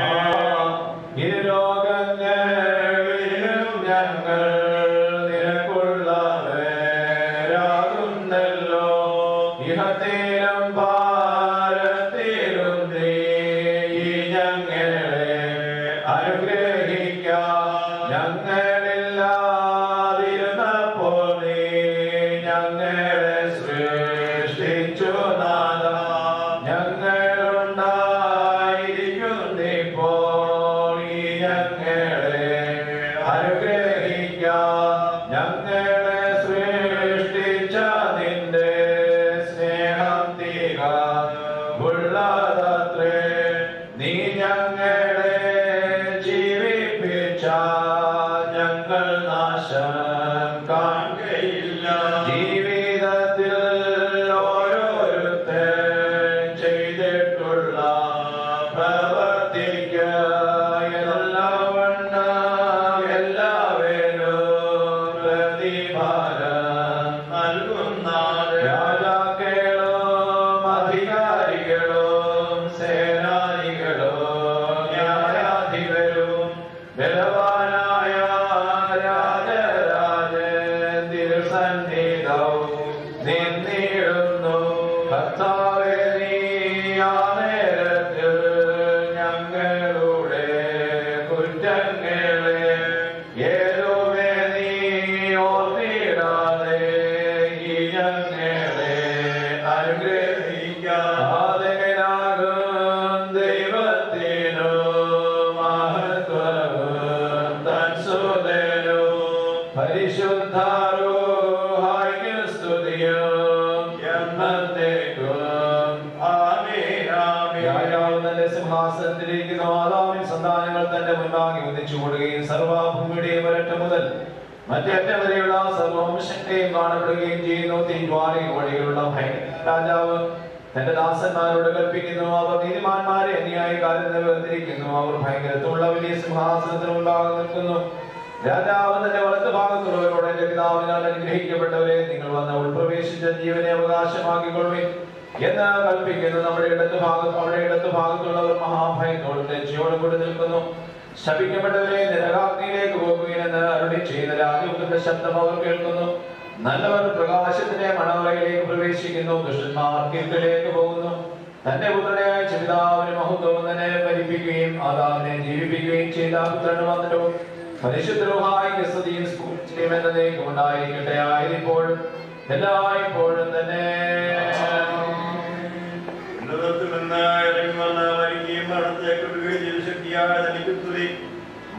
ഇരുലോകങ്ങളിലും ഞങ്ങൾ നിനക്കുള്ളവരാകുന്നല്ലോ. ഇഹത്തിലും ഭാരത്തിലും നീ ഞങ്ങളെ അനുഗ്രഹിക്കാം. ഞങ്ങളില്ലാതിരുന്നപ്പോൾ നീ ഞങ്ങളെ സൃഷ്ടിച്ചു നാഥ. ഞങ്ങളുണ്ടായിരിക്കുന്നിപ്പോൾ നീ ഞങ്ങളെ അനുഗ്രഹിക്കാം. ഞങ്ങളെ സൃഷ്ടിച്ച നിന്റെ സ്നേഹം തിക ഉള്ളതത്രേ. നീ ഞങ്ങളെ ജീവിപ്പിച്ച ഞങ്ങൾ നാശം കാണുകയില്ല. ജീവിതത്തിൽ ഓരോരുത്തൻ ചെയ്തിട്ടുള്ള പ്രവർത്തിക്ക് എല്ലാവണ്ണം എല്ലാവരും പ്രതിഫലം നൽകുന്ന രാജാക്കളും അധികാരികളും സേനാനികളും ന്യായാധിപരും ബലവാനായ രാജരാജൻ തിരുസന്നിധവും നിന്നിടുന്നു. കർത്താവേ, നീ ആ നേരത്തിൽ ഞങ്ങളുടെ കുറ്റങ്ങളെ ഏതുമേ നീ ഓർത്തിടാതെ ഈ ഞങ്ങളെ അനുഗ്രഹിക്കാതെനാകും ദൈവത്തിനു മഹത്വവും തൻ സുതനും പരിശുദ്ധാരൂഹായ്ക്ക് സ്തുതിയും എന്നേക്കും. ആമേൻ, ആമേൻ. രാജാവ് തന്റെ സിംഹാസനത്തിലിരിക്കുന്ന ആദാമിൻ സന്താനങ്ങൾ തന്റെ മുൻപാകെ ഒന്നിച്ചു കൊടുക്കുകയും സർവ്വഭൂമിയുടെയും ഒരറ്റം മുതൽ മറ്റേറ്റം വരെയുള്ള സർവവംശങ്ങളെയും കാണപ്പെടുകയും ചെയ്യുന്നു. തിരുവാലി വഴികളുള്ള ഭയങ്കര രാജാവ് തന്റെ ദാസന്മാരോട് കൽപ്പിക്കുന്നു. അവർ നീതിമാന്മാരെ അന്യായ കാലത്ത് വേർതിരിക്കുന്നു. അവർ ഭയങ്കരത്തുള്ള വലിയ സിംഹാസനത്തിന് മുൻപാകെ നിൽക്കുന്നു. രാജാവ് തന്റെ വലത്ത് ഭാഗത്തുള്ളവരോട്, എന്റെ പിതാവിനാൽ അനുഗ്രഹിക്കപ്പെട്ടവരെ, നിങ്ങൾ വന്ന് ഉൾപ്രവേശിച്ച ജീവനെ അവകാശമാക്കിക്കൊള്ളുവിൻ എന്ന് കൽപ്പിക്കുന്നു. നമ്മുടെ ഇടത്ത് ഭാഗത്ത് അവിടെ ഇടത്ത് ഭാഗത്തുള്ളവർ മഹാഭയത്തോടും ലജ്ജയോടും കൂടി നിൽക്കുന്നു. ശപിക്കപ്പെട്ടവരെ നരകാഗ്നിയിലേക്ക് പോകുകയെന്ന് അരുളി ചെയ്യുന്ന രാജദൂതന്റെ ശബ്ദം അവർ കേൾക്കുന്നു. നല്ലവർ പ്രകാശത്തിന്റെ മണവറയിലേക്ക് പ്രവേശിക്കുന്നു. ദുഷ്ടന്മാർ ഇരുട്ടിലേക്ക് പോകുന്നു. തന്റെ പുത്രനെ അയച്ച പിതാവിന് മഹത്വം തന്നെ ഭരിപ്പിക്കുകയും ആദാമിനെ ജീവിപ്പിക്കുകയും ചെയ്ത പുത്രന് വന്നിട്ടും പരിശുദ്ധരുമായി സ്തുതിയും സ്ഫൂർത്തിയും എന്നതേക്കും ഉണ്ടായിരിക്കട്ടെ. ആയതിപ്പോഴും എല്ലായ്പ്പോഴും തന്നെ.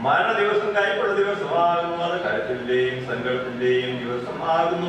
മരണ ദിവസം കൈപ്പുള്ള ദിവസമാകുന്നു. അത് കരുത്തിന്റെയും സങ്കടത്തിന്റെയും ദിവസമാകുന്നു.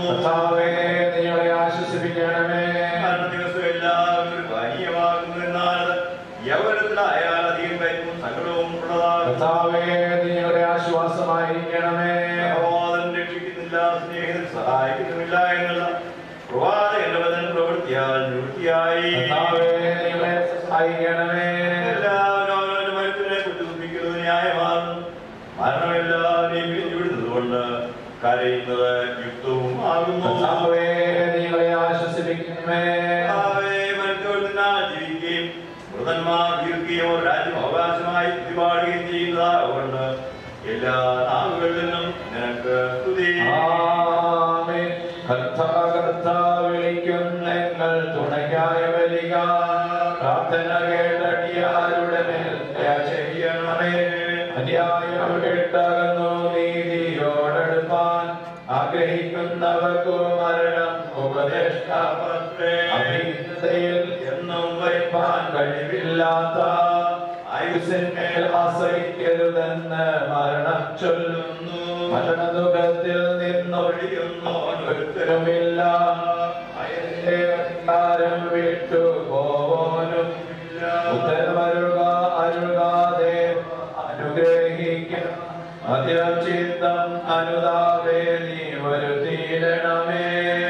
മരണ ദിവസം എല്ലാവരും പാനീയമാകുന്നു. എന്നാൽ യൗവനത്തിലായാൽ അധികം കൈപ്പും സങ്കടവും ഉള്ളതാകുന്നു.
ആശ്വാസമായിരിക്കണമേ.
സഹോദരൻ രക്ഷിക്കുന്നില്ല, സ്നേഹിതൻ സഹായിക്കുന്നുമില്ല എന്നുള്ള പ്രവാചകന്റെ വചനം പ്രവൃത്തിയാൽ നിവൃത്തിയായി.
സഹായിക്കണമേ.
എല്ലാവരും അവനവന്റെ മരുത്തിനെ കുറിച്ച് ദുഃഖിക്കുന്നത് ന്യായമാണ്. മരണമെല്ലാവരെയും പിരിഞ്ഞുവിടുന്നത് കൊണ്ട് കരയുന്നത് യുക്തവും ആകുന്നു.
ആശ്വസിപ്പിക്കണമേ.
മരുത്തോടത്തിനാൽ ജീവിക്കുകയും മൃതന്മാർ ജീവിക്കുകയും രാജ്യം അവകാശമായി പ്രതിപാടുകയും ചെയ്യുന്നതാകൊണ്ട് എല്ലാ നാളുകളിൽ നിന്നും നിനക്ക് സ്തുതി.
വിളിക്കുന്നങ്ങൾ തുണയ്ക്കായി വരിക. പ്രാർത്ഥന കേട്ടടിയാരുടെ മേൽ ചെയ്യണമേ. അന്യായം കേട്ടകന്നു നീതിയോടെടുപ്പാൻ ആഗ്രഹിക്കുന്നവർക്കു മരണം ഉപദേഷ്ടാപത്രയിൽ എന്നും വയ്പാൻ കഴിവില്ലാത്ത ആയുസിന്മേൽ ആശ്രയിക്കരുതെന്ന് മരണം ചൊല്ലുന്നു. മരണദുഃഖത്തിൽ നിന്നൊഴിയുന്നു ഒരുത്തരുമില്ല. അയലിന്റെ അധികാരം വിട്ടു പോവാനും ഉത്തരമരുക അരുകാതെ അനുഗ്രഹിക്കണം. അതിരചിത്തം അനുതാപേ നീ വരുത്തിയിടണമേ.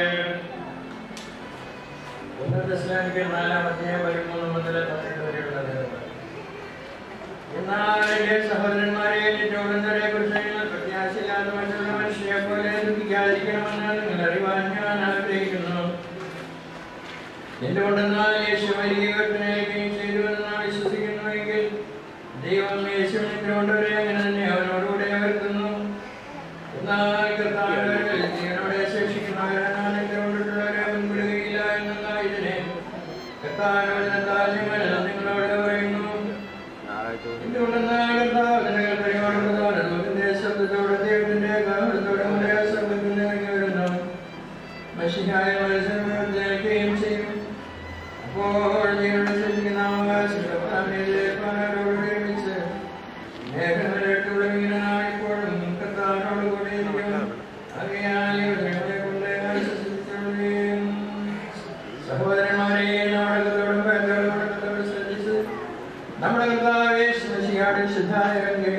എന്നാൽ എന്റെ സഹോദരന്മാരെ, ചോടുന്നവരെ കുറിച്ച് പ്രത്യാശയില്ലാത്ത മറ്റുള്ള മനുഷ്യരെ പോലെ ദുഃഖിക്കാതിരിക്കണമെന്ന് നിങ്ങൾ അറിവാൻ ഞാൻ ആഗ്രഹിക്കുന്നു. എന്തുകൊണ്ടെന്നാൽ യേശു വലിയ കൽപ്പനയേൽക്കുകയും ചെയ്തുവെന്ന് വിശ്വസിക്കുന്നുവെങ്കിൽ ദൈവം യേശുവിനെ കൊണ്ടുവരെ അങ്ങനെ തന്നെ അവനോടുകൂടെ വരുത്തുന്നു. എന്നാൽ കർത്താവിനോട് ജീവനോടെ ശേഷിക്കുന്നവരാണ് കൊണ്ടിട്ടുള്ളവരെ മുൻപിടുകയില്ല എന്നുള്ള ഇതിനെ കർത്താവിനോട് നിങ്ങളോട് പറയുന്നു. എന്തുകൊണ്ടെന്നാൽ കർത്താവിന്റെ കൽപ്പനയോടുള്ളതിന്റെ ശബ്ദത്തോടെ ദൈവത്തിന്റെ കാഹളത്തോടെ മുതലേ സ്വർഗ്ഗത്തിൽ നിറങ്ങി വരുന്നു. മശിഹായ മത്സരം ചെയ്യും. അപ്പോൾ ജീവനോട് ശേഷിക്കുന്ന അവകാശം കർത്താവിനെ ഒരുമിച്ച് മേഘങ്ങളിട്ടുള്ള മീനായിപ്പോഴും കർത്താവിനോട് കൂടെ ഇരിക്കും. ആകയാൽ ഇവരെ കൊണ്ട് ആശ്വസിപ്പിച്ചുകൊള്ളുകയും. സഹോദരന്മാരെ, നാടകത്തോടും പേരോടും ശ്രദ്ധിച്ച് നമ്മുടെ കർത്താവേ മശിഹായുടെ ശുദ്ധായ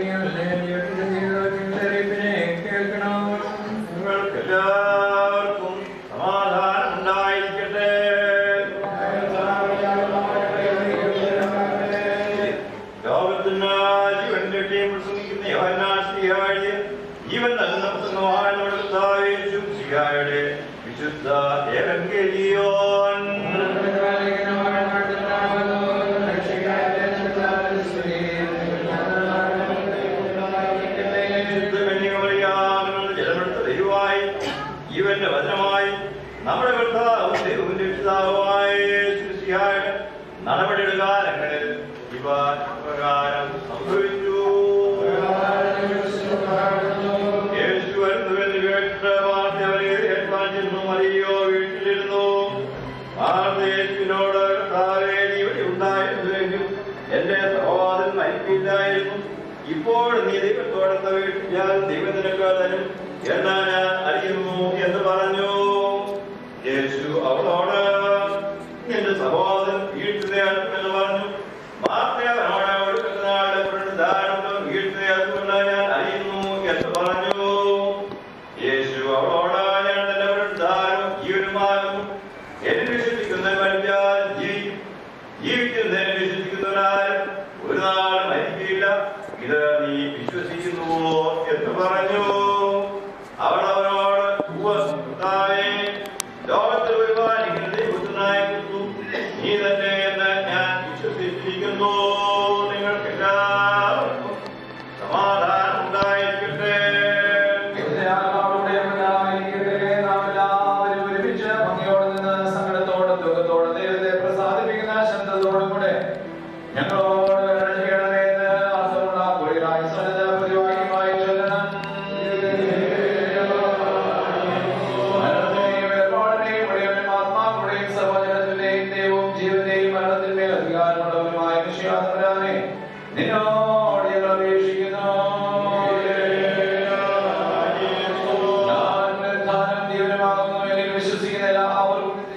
അറിയിപ്പിനെ കേൾക്കണം.
നിങ്ങൾക്കെല്ലാവർക്കും സമാധാനം ഉണ്ടായിരിക്കട്ടെ. ലോകത്തിന് ജീവൻ രക്ഷയും പ്രസംഗിക്കുന്ന യോഹന്നാശ്രീയായ ജീവൻ നൽകുന്ന പ്രസംഗവാനോട് കർത്താവേ വിശുദ്ധ ഏവങ്കേലിയോൻ ജലമെടുത്ത ദൈവമായി ജീവന്റെ വചനമായി നമ്മുടെ കർത്താവും ദൈവവും രക്ഷിതാവുമായി നടപടിയുടെ കാലങ്ങളിൽ ഇവ പ്രകാരം സംഭവിച്ചു. യേശു വരുന്നുവെന്ന് കേട്ട് മാർത്ത അവരെ ഏൽപ്പാൻ ചെന്നു. മറിയോ വീട്ടിലിരുന്നു. മാർത്ത യേശുവിനോട് കർത്താവേ, നീ ഇവിടെ ഉണ്ടായിരുന്നുവെങ്കിൽ എന്റെ സഹോദരൻ മരിക്കില്ലായിരുന്നു. ഇപ്പോൾ നീ ദൈവത്തോടെന്ന വീട്ടിൽ ഞാൻ ദൈവത്തിനൊക്കെ തരും എന്നാ ഞാൻ അറിയുന്നു എന്ന് പറഞ്ഞു. യേശു അവളോട് നിന്റെ സഹോദരൻ വീട്ടിലെന്ന് പറഞ്ഞു. മാർത്തയോട് വീട്ടിലെത്തുകൊണ്ട് ഞാൻ അറിയുന്നു എന്ന് പറഞ്ഞു. യേശു അവളോട് ഞാൻ തന്നെ വൃദ്ധാരും ജീവനുമാകുന്നു. എന്നെ വിശ്വസിക്കുന്നവൻ മരിച്ചാൽ ജീവിക്കും. ജീവിക്കുന്നതിനെ വിശ്വസിക്കുന്നവരാരും ഒരു നാൾ മരിക്കില്ല. ഇത് നീ വിശ്വസിക്കുന്നുവോ എന്ന് പറഞ്ഞു. അവൾ അവനോട് ലോകത്തിൽ ഒരുപാട് ദൈവത്തിനായിരുന്നു നീ തന്നെ എന്ന് ഞാൻ വിശ്വസിച്ചിരിക്കുന്നു. നിങ്ങൾക്ക് എല്ലാവർക്കും സമാധാനം ഉണ്ടായിരിക്കട്ടെ.
ഒരുമിച്ച് ഭംഗിയോടെ നിന്ന് സങ്കടത്തോടെ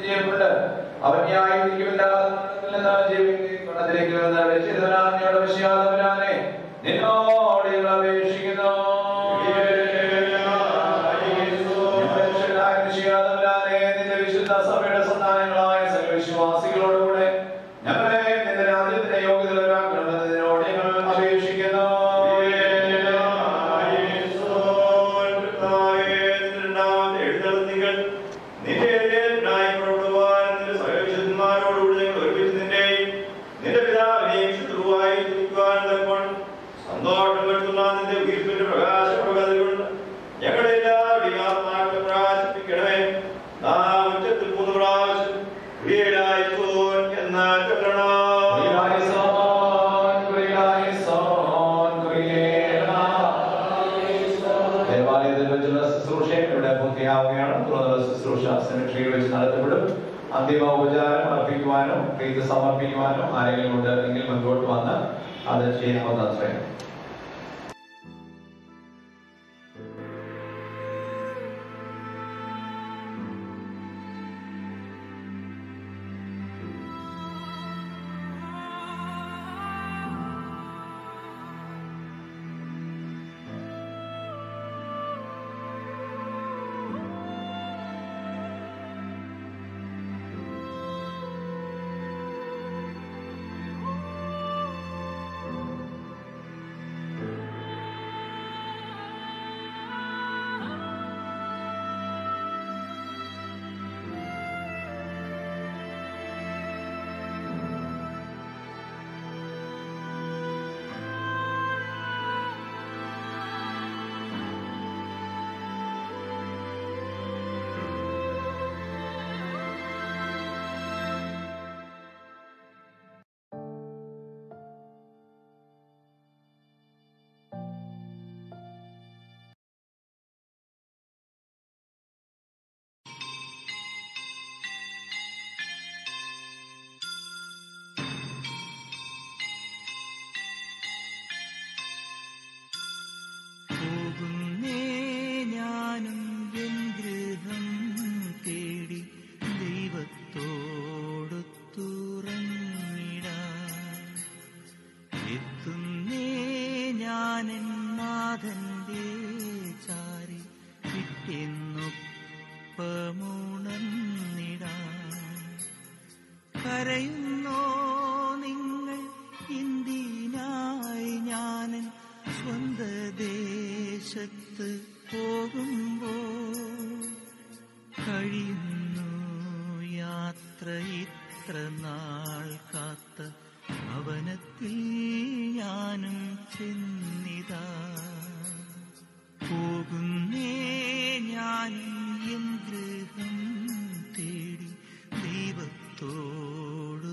ചെയ്യപ്പെട്ട് അവൻ ന്യായീകരിക്കുമില്ലാതെ ജീവിക്കുന്നതിലേക്ക് വന്ന വെച്ചിരുന്നവനാണ് വിശ്വാസവനാനെ നിന്നോട് ഞങ്ങൾ അപേക്ഷിക്കുന്നു. നിന്റെ വിശുദ്ധ സഭയുടെ സന്താനങ്ങളായ സകല വിശ്വാസികളോടുകൂടെ ഞങ്ങളെ നിന്റെ രാജ്യത്തിന്റെ യോഗ്യതരാക്കണമെന്ന് നിന്നോട് ഞങ്ങൾ അപേക്ഷിക്കുന്നു.
സന്തോഷം വരുത്തുന്ന നിന്റെ ഉയർപ്പിന്റെ പ്രകാശപ്രകൃതികൊണ്ട് ഞങ്ങളെല്ലാവരുടെയും ആത്മാക്കളെ പ്രകാശിപ്പിക്കണമേ. നാം ഉച്ചത്തിൽ മൂന്ന് പ്രാവശ്യം പ്രിയരായിപ്പോൻ എന്ന് ചൊല്ലണം.
ദേവാലയത്തിൽ വെച്ചുള്ള ശുശ്രൂഷ ഇവിടെ പൂർത്തിയാവുകയാണ്. തുടർന്നുള്ള ശുശ്രൂഷ സെമിട്രിയിൽ വെച്ച് നടത്തപ്പെടും. അന്തിമ ഉപചാരം അർപ്പിക്കുവാനോ പ്രീതി സമർപ്പിക്കുവാനോ ആരെങ്കിലും ഉണ്ട് എങ്കിൽ മുൻപോട്ട് വന്ന് അത് ചെയ്യാവുന്നത്രേ.
കരയുന്നോ നിങ്ങൾ ഇന്ത്യനായി ഞാനൻ സ്വന്ത ദേശത്ത് പോകുമ്പോൾ കഴിയുന്നു യാത്ര ഇത്ര നാൾ കാത്ത ഭവനത്തിൽ ഞാനും ചെന്നിതാ പോകുന്നേ ഞാനും എൻ ഗൃഹം തേടി ദൈവത്തോടു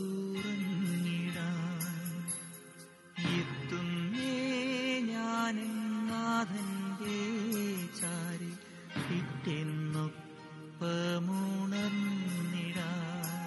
തുറന്നിടാൻ എത്തുന്നേ ഞാനും നാഥന്റെ ചാരി പിറ്റെന്നൊപ്പമുണർന്നിടാൻ.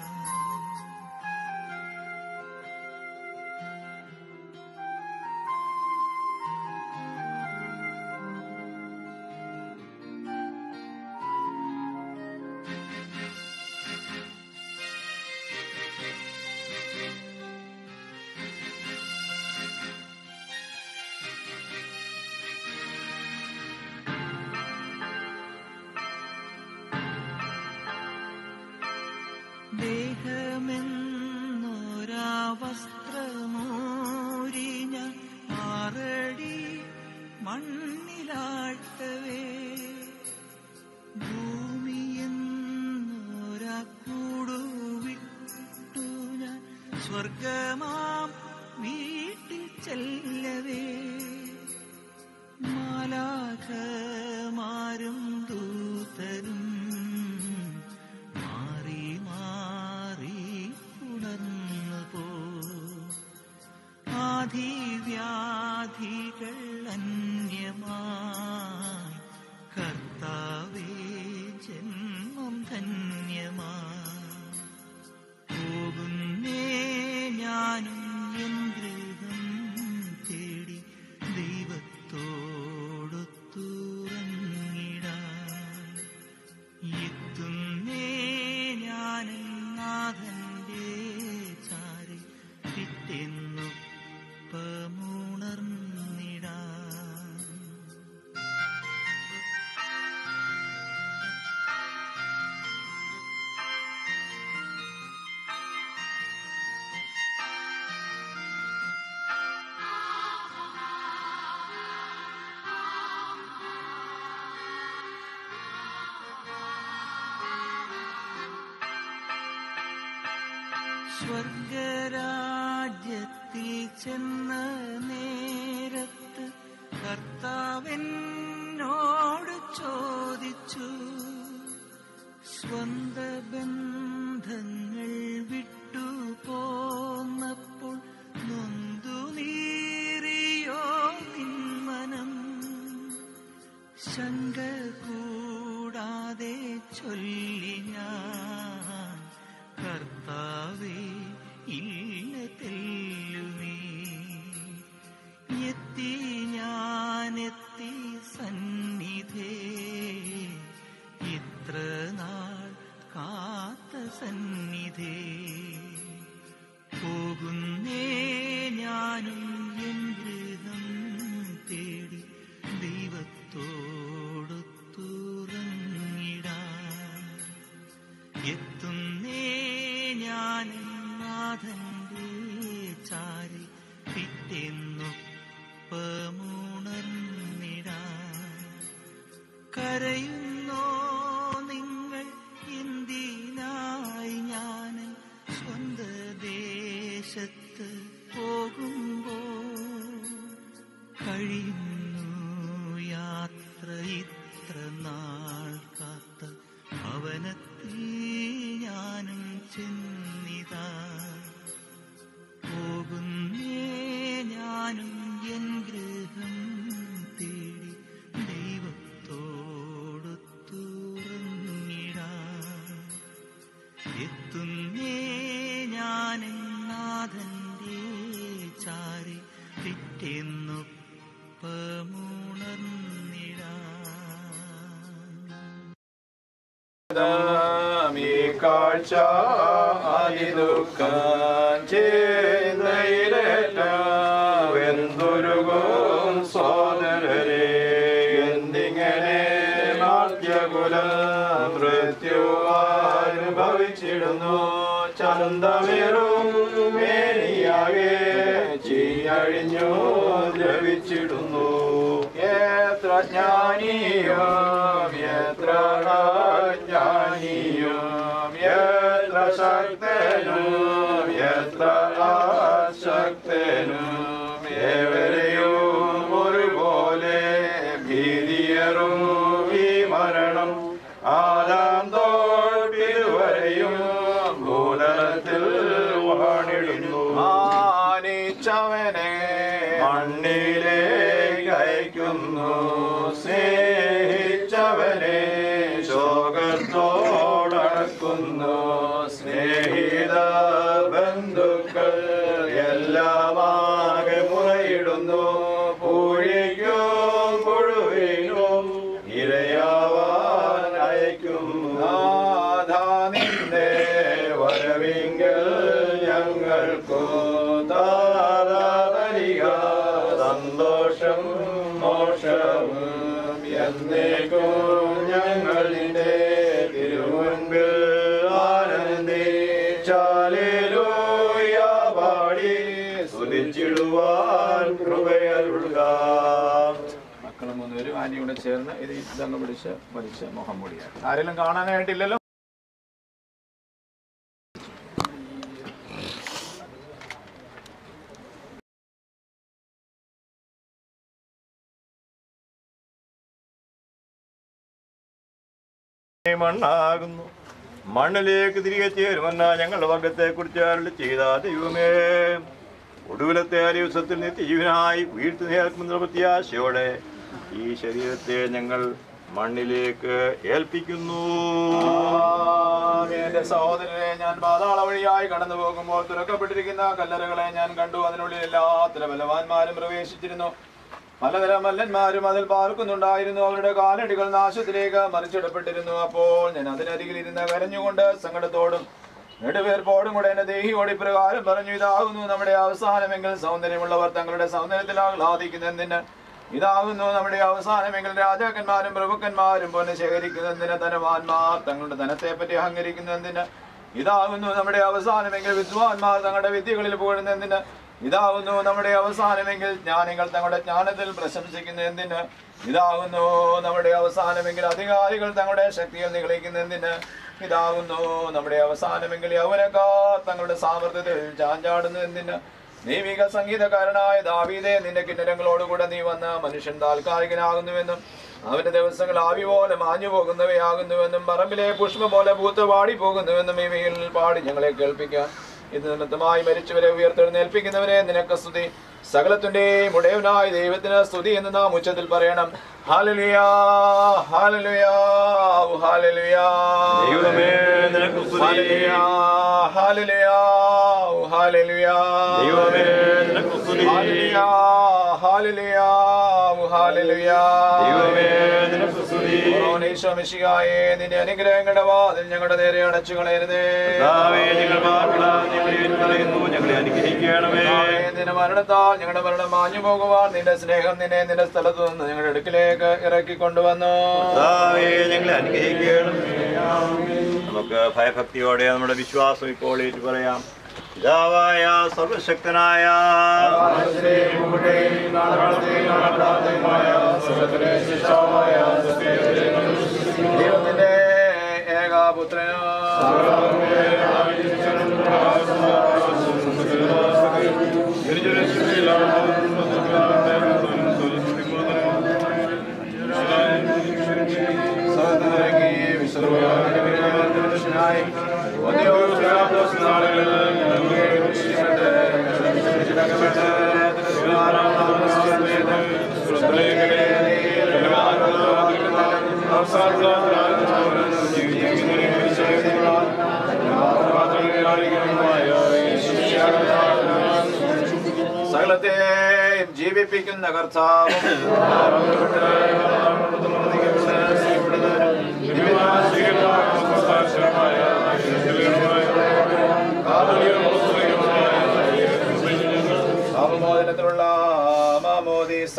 ദേഹമെന്നൊരാ വസ്ത്രമോരിഞ്ഞ ആറടി മണ്ണിലാഴ്ത്തവേ ഭൂമിയെന്നൊരാ കൂടുവിട്ടു ഞാൻ സ്വർഗമാം വീട്ടിൽ ചെല്ലവേ മാലാഖമാരും ദൂതരും മാറി മാറി ഉണർന്നു പോ ആധിവ്യാധികൾ അന്യമായി കർത്താവേ ജന്മം ധന്യമായി പോകുന്നേ ഞാനും എൻ ഗൃഹം തേടി ദൈവത്തോടൊത്തു സ്വർഗരാജ്യത്തിൽ ചെന്ന നേരത്ത് കർത്താവെന്നോട് ചോദിച്ചു, സ്വന്ത ബന്ധങ്ങൾ വിട്ടു പോന്നപ്പോൾ നൊന്തു നീറിയോ നിന്മനം? ശങ്ക കൂടാതെ ചൊല്ലി ഞാൻ, കർത്താവേ ഇല്ല തെല്ലുമേ. എത്തി ഞാനെത്തി സന്നിധേ, ഇത്ര നാൾ കാത്ത സന്നിധേ. പോകുന്നേ ഞാനും എൻ ഗൃഹം തേടി ദൈവത്തോടൊത്തുറങ്ങിടാൻ. എത്തുന്നേ ഞാൻ നാഥന്റെ ചാരി പിറ്റെന്നൊപ്പമുണർന്നിടാൻ. കരയുന്നോ നിങ്ങൾ എന്തിനായി ഞാൻ സ്വന്ത ദേശത്ത് പോകുമ്പോൾ? കഴിയുന്നു യാത്ര ഇത്ര നാൾ കാത്ത ഭവനത്തിൽ ഞാനും ചെന്നിതാ. പോകുന്നേ ഞാനും എൻ ഗൃഹം തേടി ദൈവത്തോടൊത്തുറങ്ങിടാൻ. എത്തുന്നേ ഞാൻ നാഥന്റെ ചാരി പിറ്റെന്നൊപ്പമുണർന്നിടാൻ.
ഈ കാഴ്ച അതിദുഃഖം ചെയ്തയിലേറ്റുരുകും സോദരരെ, എന്തിങ്ങനെ നാട്യകുലം മൃത്യുവാനുഭവിച്ചിടുന്നു? ചന്തമേറും മേനിയാകെ ചീയഴിഞ്ഞു ദ്രവിച്ചിടുന്നു. എത്ര ജ്ഞാനിയും എത്ര ജ്ഞാനിയും, എത്ര ശക്തനും എത്ര അശക്തനും, ഏവരെയും ഒരുപോലെ ഭീതിയറും ഈ മരണം. ആദാം തോട്ടിതുവരെയും ഭൂതലത്തിൽ വാണിടുന്നു. മാനിച്ചവനെ മണ്ണിലേക്ക് അയക്കുന്നു, സ്നേഹിച്ചവനെ ശോകത്തോടക്കുന്നു. സ്നേഹിത ബന്ധുക്കൾ എല്ലാമാകെ മുറയിടുന്നു, പൂഴിക്കും പുഴുവിനും ഇരയാവാൻ അയക്കുന്നു. നാഥാ നിന്റെ വരവിങ്കൽ ഞങ്ങൾക്കു താതരിക സന്തോഷം മോക്ഷവും എന്നേക്കും. ഞങ്ങൾ നിന്റെ തിരുമുൻപിൽ ആനന്ദിച്ചാലേലൂയ പാടി സ്തുതിച്ചിടുവാൻ കൃപയരുൾക. മക്കളും മൂന്നുപേരും ആനിയോടെ ചേർന്ന് ഇത് ഇതങ്ങ് പിടിച്ച് വലിച്ച് മുഖം മൂടിയാണ്. ആരെങ്കിലും കാണാനായിട്ടില്ലല്ലോ? മണ്ണാകുന്നു, മണ്ണിലേക്ക് തിരികെ ചേരുമെന്ന ഞങ്ങളുടെ വർഗത്തെ കുറിച്ച് അരുളി ചെയ്ത ദൈവമേ, ഒടുവിലത്തെ ആ ദിവസത്തിൽ നിത്യജീവനായി വീഴ്ത്തു നേർക്കുമെന്ന പ്രത്യാശയോടെ ഈ ശരീരത്തെ ഞങ്ങൾ മണ്ണിലേക്ക് ഏൽപ്പിക്കുന്നു. എന്റെ സഹോദരനെ, ഞാൻ പാതാള വഴിയായി കടന്നു പോകുമ്പോൾ തുറക്കപ്പെട്ടിരിക്കുന്ന കല്ലറകളെ ഞാൻ കണ്ടു. അതിനുള്ളിൽ എല്ലാത്തരം ബലവാന്മാരും പ്രവേശിച്ചിരുന്നു. പലതരം മല്ലന്മാരും അതിൽ പാർക്കുന്നുണ്ടായിരുന്നു. അവരുടെ കാലടികൾ നാശത്തിലേക്ക് മറിച്ചിടപ്പെട്ടിരുന്നു. അപ്പോൾ ഞാൻ അതിനരികിൽ ഇരുന്ന് കരഞ്ഞുകൊണ്ട് സങ്കടത്തോടും നെടുവേർപ്പോടും കൂടെ എന്റെ ദേഹിയോട് ഇപ്രകാരം പറഞ്ഞു, ഇതാകുന്നു നമ്മുടെ അവസാനമെങ്കിൽ സൗന്ദര്യമുള്ളവർ തങ്ങളുടെ സൗന്ദര്യത്തിൽ ആഹ്ലാദിക്കുന്നതിന്, ഇതാകുന്നു നമ്മുടെ അവസാനമെങ്കിൽ രാജാക്കന്മാരും പ്രഭുക്കന്മാരും പൊന്ന് ശേഖരിക്കുന്നതിന്, ധനവാന്മാർ തങ്ങളുടെ ധനത്തെ പറ്റി അഹങ്കരിക്കുന്നതിന്, ഇതാകുന്നു നമ്മുടെ അവസാനമെങ്കിൽ വിദ്വാൻമാർ തങ്ങളുടെ വിദ്യകളിൽ പുകഴുന്നതിന്, ഇതാകുന്നു നമ്മുടെ അവസാനമെങ്കിൽ ജ്ഞാനികൾ തങ്ങളുടെ ജ്ഞാനത്തിൽ പ്രശംസിക്കുന്നതിന്, ഇതാകുന്നു നമ്മുടെ അവസാനമെങ്കിൽ അധികാരികൾ തങ്ങളുടെ ശക്തിയിൽ നിഗളിക്കുന്നതിന്, ഇതാകുന്നു നമ്മുടെ അവസാനമെങ്കിൽ യൗവനക്കാർ തങ്ങളുടെ സാമർത്ഥ്യത്തിൽ ചാഞ്ചാടുന്നു എന്തിന്? ദൈവിക സംഗീതക്കാരനായ ദാവീദേ, നിന്റെ കിന്നരങ്ങളോടുകൂടെ നീ വന്ന് മനുഷ്യൻ താൽക്കാലികനാകുന്നുവെന്നും അവന്റെ ദിവസങ്ങൾ ആവി പോലെ മാഞ്ഞു പോകുന്നവയാകുന്നുവെന്നും പറമ്പിലെ പുഷ്പം പോലെ പൂത്ത് പാടി പോകുന്നുവെന്നും ഇവയിൽ പാടി ഞങ്ങളെ കേൾപ്പിക്കാൻ ഇത് നിമിത്തമായി മരിച്ചവരെ ഉയർത്തെഴുന്നേൽപ്പിക്കുന്നവരെ നിനക്ക് സ്തുതി. സകലത്തിന്റെയും ഉടയവനായ ദൈവത്തിന് സ്തുതി എന്ന് നാം ഉച്ചത്തിൽ പറയണം. ഹല്ലേലൂയാ, ഹല്ലേലൂയാ, ഹല്ലേലൂയാ.
ദൈവമേ നിനക്ക് സ്തുതി.
ഹല്ലേലൂയാ, ഹല്ലേലൂയാ, ഹല്ലേലൂയാ.
ദൈവമേ നിനക്ക് സ്തുതി.
ഹല്ലേലൂയാ, ഹല്ലേലൂയാ, ഹല്ലേലൂയാ.
ദൈവമേ നിനക്ക് സ്തുതി.
ഈശോ മിശിഹായേ, നിന്റെ അനുഗ്രഹങ്ങളുടെ വാതിൽ ഞങ്ങളുടെ നേരെ അടച്ചു കളയരുതേ.
കർത്താവേ, ഞങ്ങൾ പാപികളാം, ഞങ്ങളെ ഏറ്റുപറയുന്നു, ഞങ്ങളെ അനുഗ്രഹിക്കണമേ.
നിന്റെ മരണത്താൽ ഞങ്ങളുടെ മരണം മാഞ്ഞു പോകുവാൻ നിന്റെ സ്നേഹം നിന്നെ നിന്റെ സ്ഥലത്തു നിന്ന് ഞങ്ങളുടെ അടുക്കിലേക്ക് ഇറക്കി കൊണ്ടുവന്നു.
കർത്താവേ, ഞങ്ങളെ അനുഗ്രഹിക്കണമേ. നമുക്ക് ഭയഭക്തിയോടെ നമ്മുടെ വിശ്വാസം ഇപ്പോൾ ഏറ്റു പറയാം. പിതാവായ സർവശക്തനായ
ദൈവത്തിന്റെ ഏകാപുത്രനോ സകലത്തെയും ജീവിപ്പിക്കുന്ന കർത്താവും പാപമോചനത്തിലുള്ള മാമോദീസ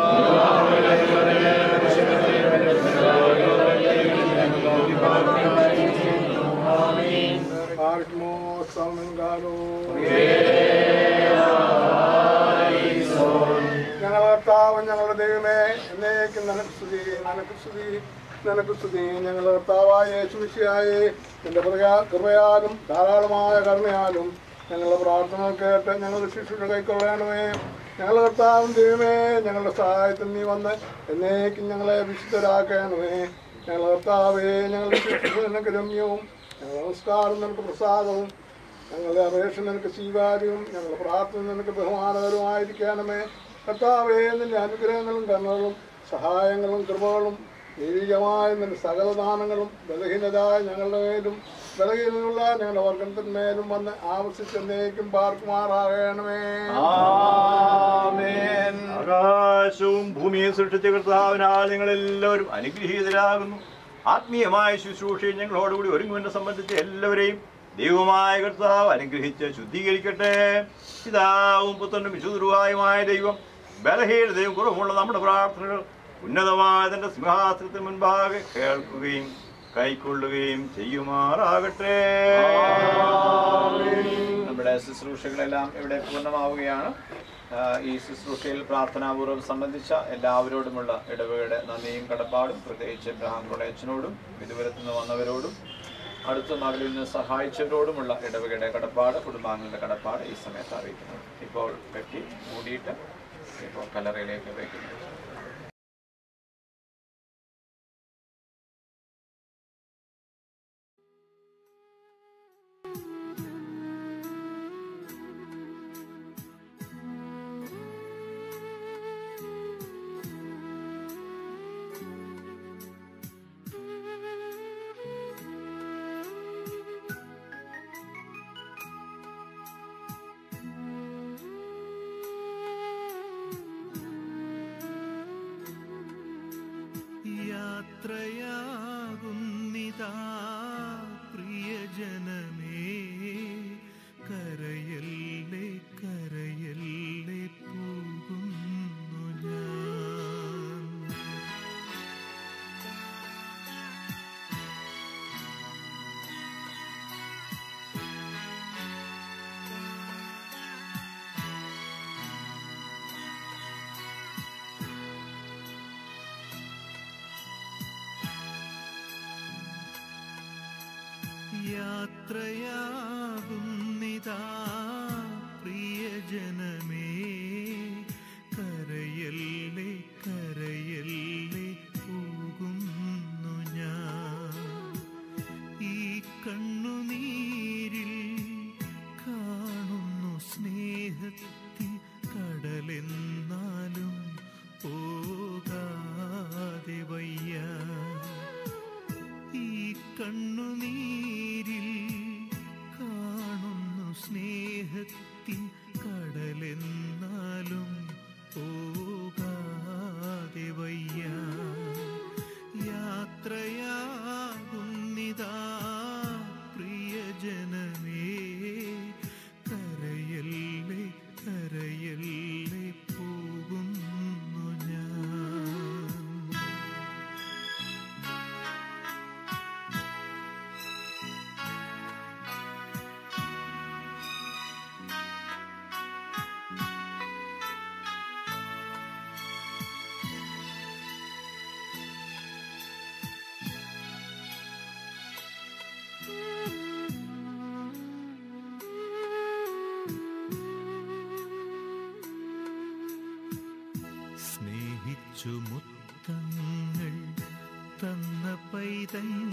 ഞങ്ങളുടെ കർത്താവ് ഞങ്ങളുടെ ദൈവമേ, എന്നേക്കും നിനക്ക് സ്തുതി, നിനക്ക് സ്തുതി, നിനക്ക് സ്തുതി. ഞങ്ങളുടെ കർത്താവായ യേശു മിശിഹായേ, നിന്റെ കൃപയാലും ധാരാളമായ കരുണയാലും ഞങ്ങളുടെ പ്രാർത്ഥന കേട്ട് ഞങ്ങളുടെ ശിശുക്കൾ കൈക്കൊള്ളണമേ. ഞങ്ങളുടെ കർത്താവും ദൈവമേ, ഞങ്ങളുടെ സഹായത്തിൽ നീ വന്ന് എന്നേക്കും ഞങ്ങളെ വിശുദ്ധരാക്കണമേ. ഞങ്ങളുടെ കർത്താവേ, ഞങ്ങളുടെ ശിശുക്കൾ നിനക്ക് രമ്യവും ഞങ്ങളുടെ നമസ്കാരം നിനക്ക് പ്രസാദവും ഞങ്ങളുടെ അപേക്ഷ നിനക്ക് സ്വീകാര്യവും ഞങ്ങളുടെ പ്രാർത്ഥന നിനക്ക് ബഹുമാനകരവുമായിരിക്കണമേ. കർത്താവേ, നിന്റെ അനുഗ്രഹങ്ങളും കരുണകളും സഹായങ്ങളും കൃപകളും ദൈവികമായ നിന്റെ സകല ദാനങ്ങളും ബലഹീനതായ ഞങ്ങളുടെ മേലും ബലഹീനമുള്ള ഞങ്ങളുടെ വർഗത്തിന്മേലും വന്ന് ആവശ്യിച്ചെന്നേക്കും പാർക്കുമാറാകണമേ.
ആകാശവും ഭൂമിയും സൃഷ്ടിച്ച കർത്താവിനാൽ നിങ്ങളെല്ലാവരും അനുഗ്രഹീതരാകുന്നു. ആത്മീയമായ ശുശ്രൂഷയിൽ ഞങ്ങളോടുകൂടി ഒരുങ്ങുവിനെ സംബന്ധിച്ച് എല്ലാവരെയും ദൈവമായ കർത്താവ് അനുഗ്രഹിച്ച് ശുദ്ധീകരിക്കട്ടെ. പിതാവും പുത്രനും വിശുദ്ധരുമായ ദൈവം ബലഹീനതയും കുറവുമുള്ള നമ്മുടെ പ്രാർത്ഥനകൾ ഉന്നതമായ തന്റെ സിംഹാസനത്തിന് മുൻപാകെ കേൾക്കുകയും കൈക്കൊള്ളുകയും ചെയ്യുമാറാകട്ടെ.
നമ്മുടെ ശുശ്രൂഷകളെല്ലാം ഇവിടെ പൂർണ്ണമാവുകയാണ്. ഈ ശുശ്രൂഷയിൽ പ്രാർത്ഥനാപൂർവ്വം സംബന്ധിച്ച എല്ലാവരോടുമുള്ള ഇടവകയുടെ നന്ദിയും കടപ്പാടും, പ്രത്യേകിച്ച് എബ്രഹാം കൊളേച്ചനോടും വിദൂരത്തു നിന്ന് വന്നവരോടും അടുത്ത നാളിൽ നിന്ന് സഹായിച്ചവരോടുമുള്ള ഇടവകയുടെ കടപ്പാട്, കുടുംബാംഗങ്ങളുടെ കടപ്പാട് ഈ സമയത്ത് അറിയിക്കുന്നു. ഇപ്പോൾ വെട്ടി മൂടിയിട്ട് ഇപ്പോൾ കല്ലറയിലേക്ക് വയ്ക്കുന്നു.
യാത്രയാകുന്നിതാ പ്രിയജനമേ, കരയല്ലേ കരയല്ലേ പോകുന്നു ഞാൻ. യാത്രയാകുന്നിതാ പ്രിയജനമേ, കരയല്ലേ കരയല്ലേ പോകുന്നു ഞാൻ. ഈ കണ്ണുനീരിൽ കാണുന്നു സ്നേഹത്തിൻ കടലെന്നാലും പോകാതെ വയ്യ. ഈ കണ്ണുനീരിൽ കാണുന്നു സ്നേഹത്തിൻ കടലെന്നാലും പോകാതെ വയ്യ. യാത്രയാകുന്നിതാ പ്രിയജനമേ, കരയല്ലേ കരയല്ലേ പോകുന്നു ഞാൻ. സ്നേഹിച്ചു മുത്തങ്ങൾ തന്ന പൈതങ്ങൾ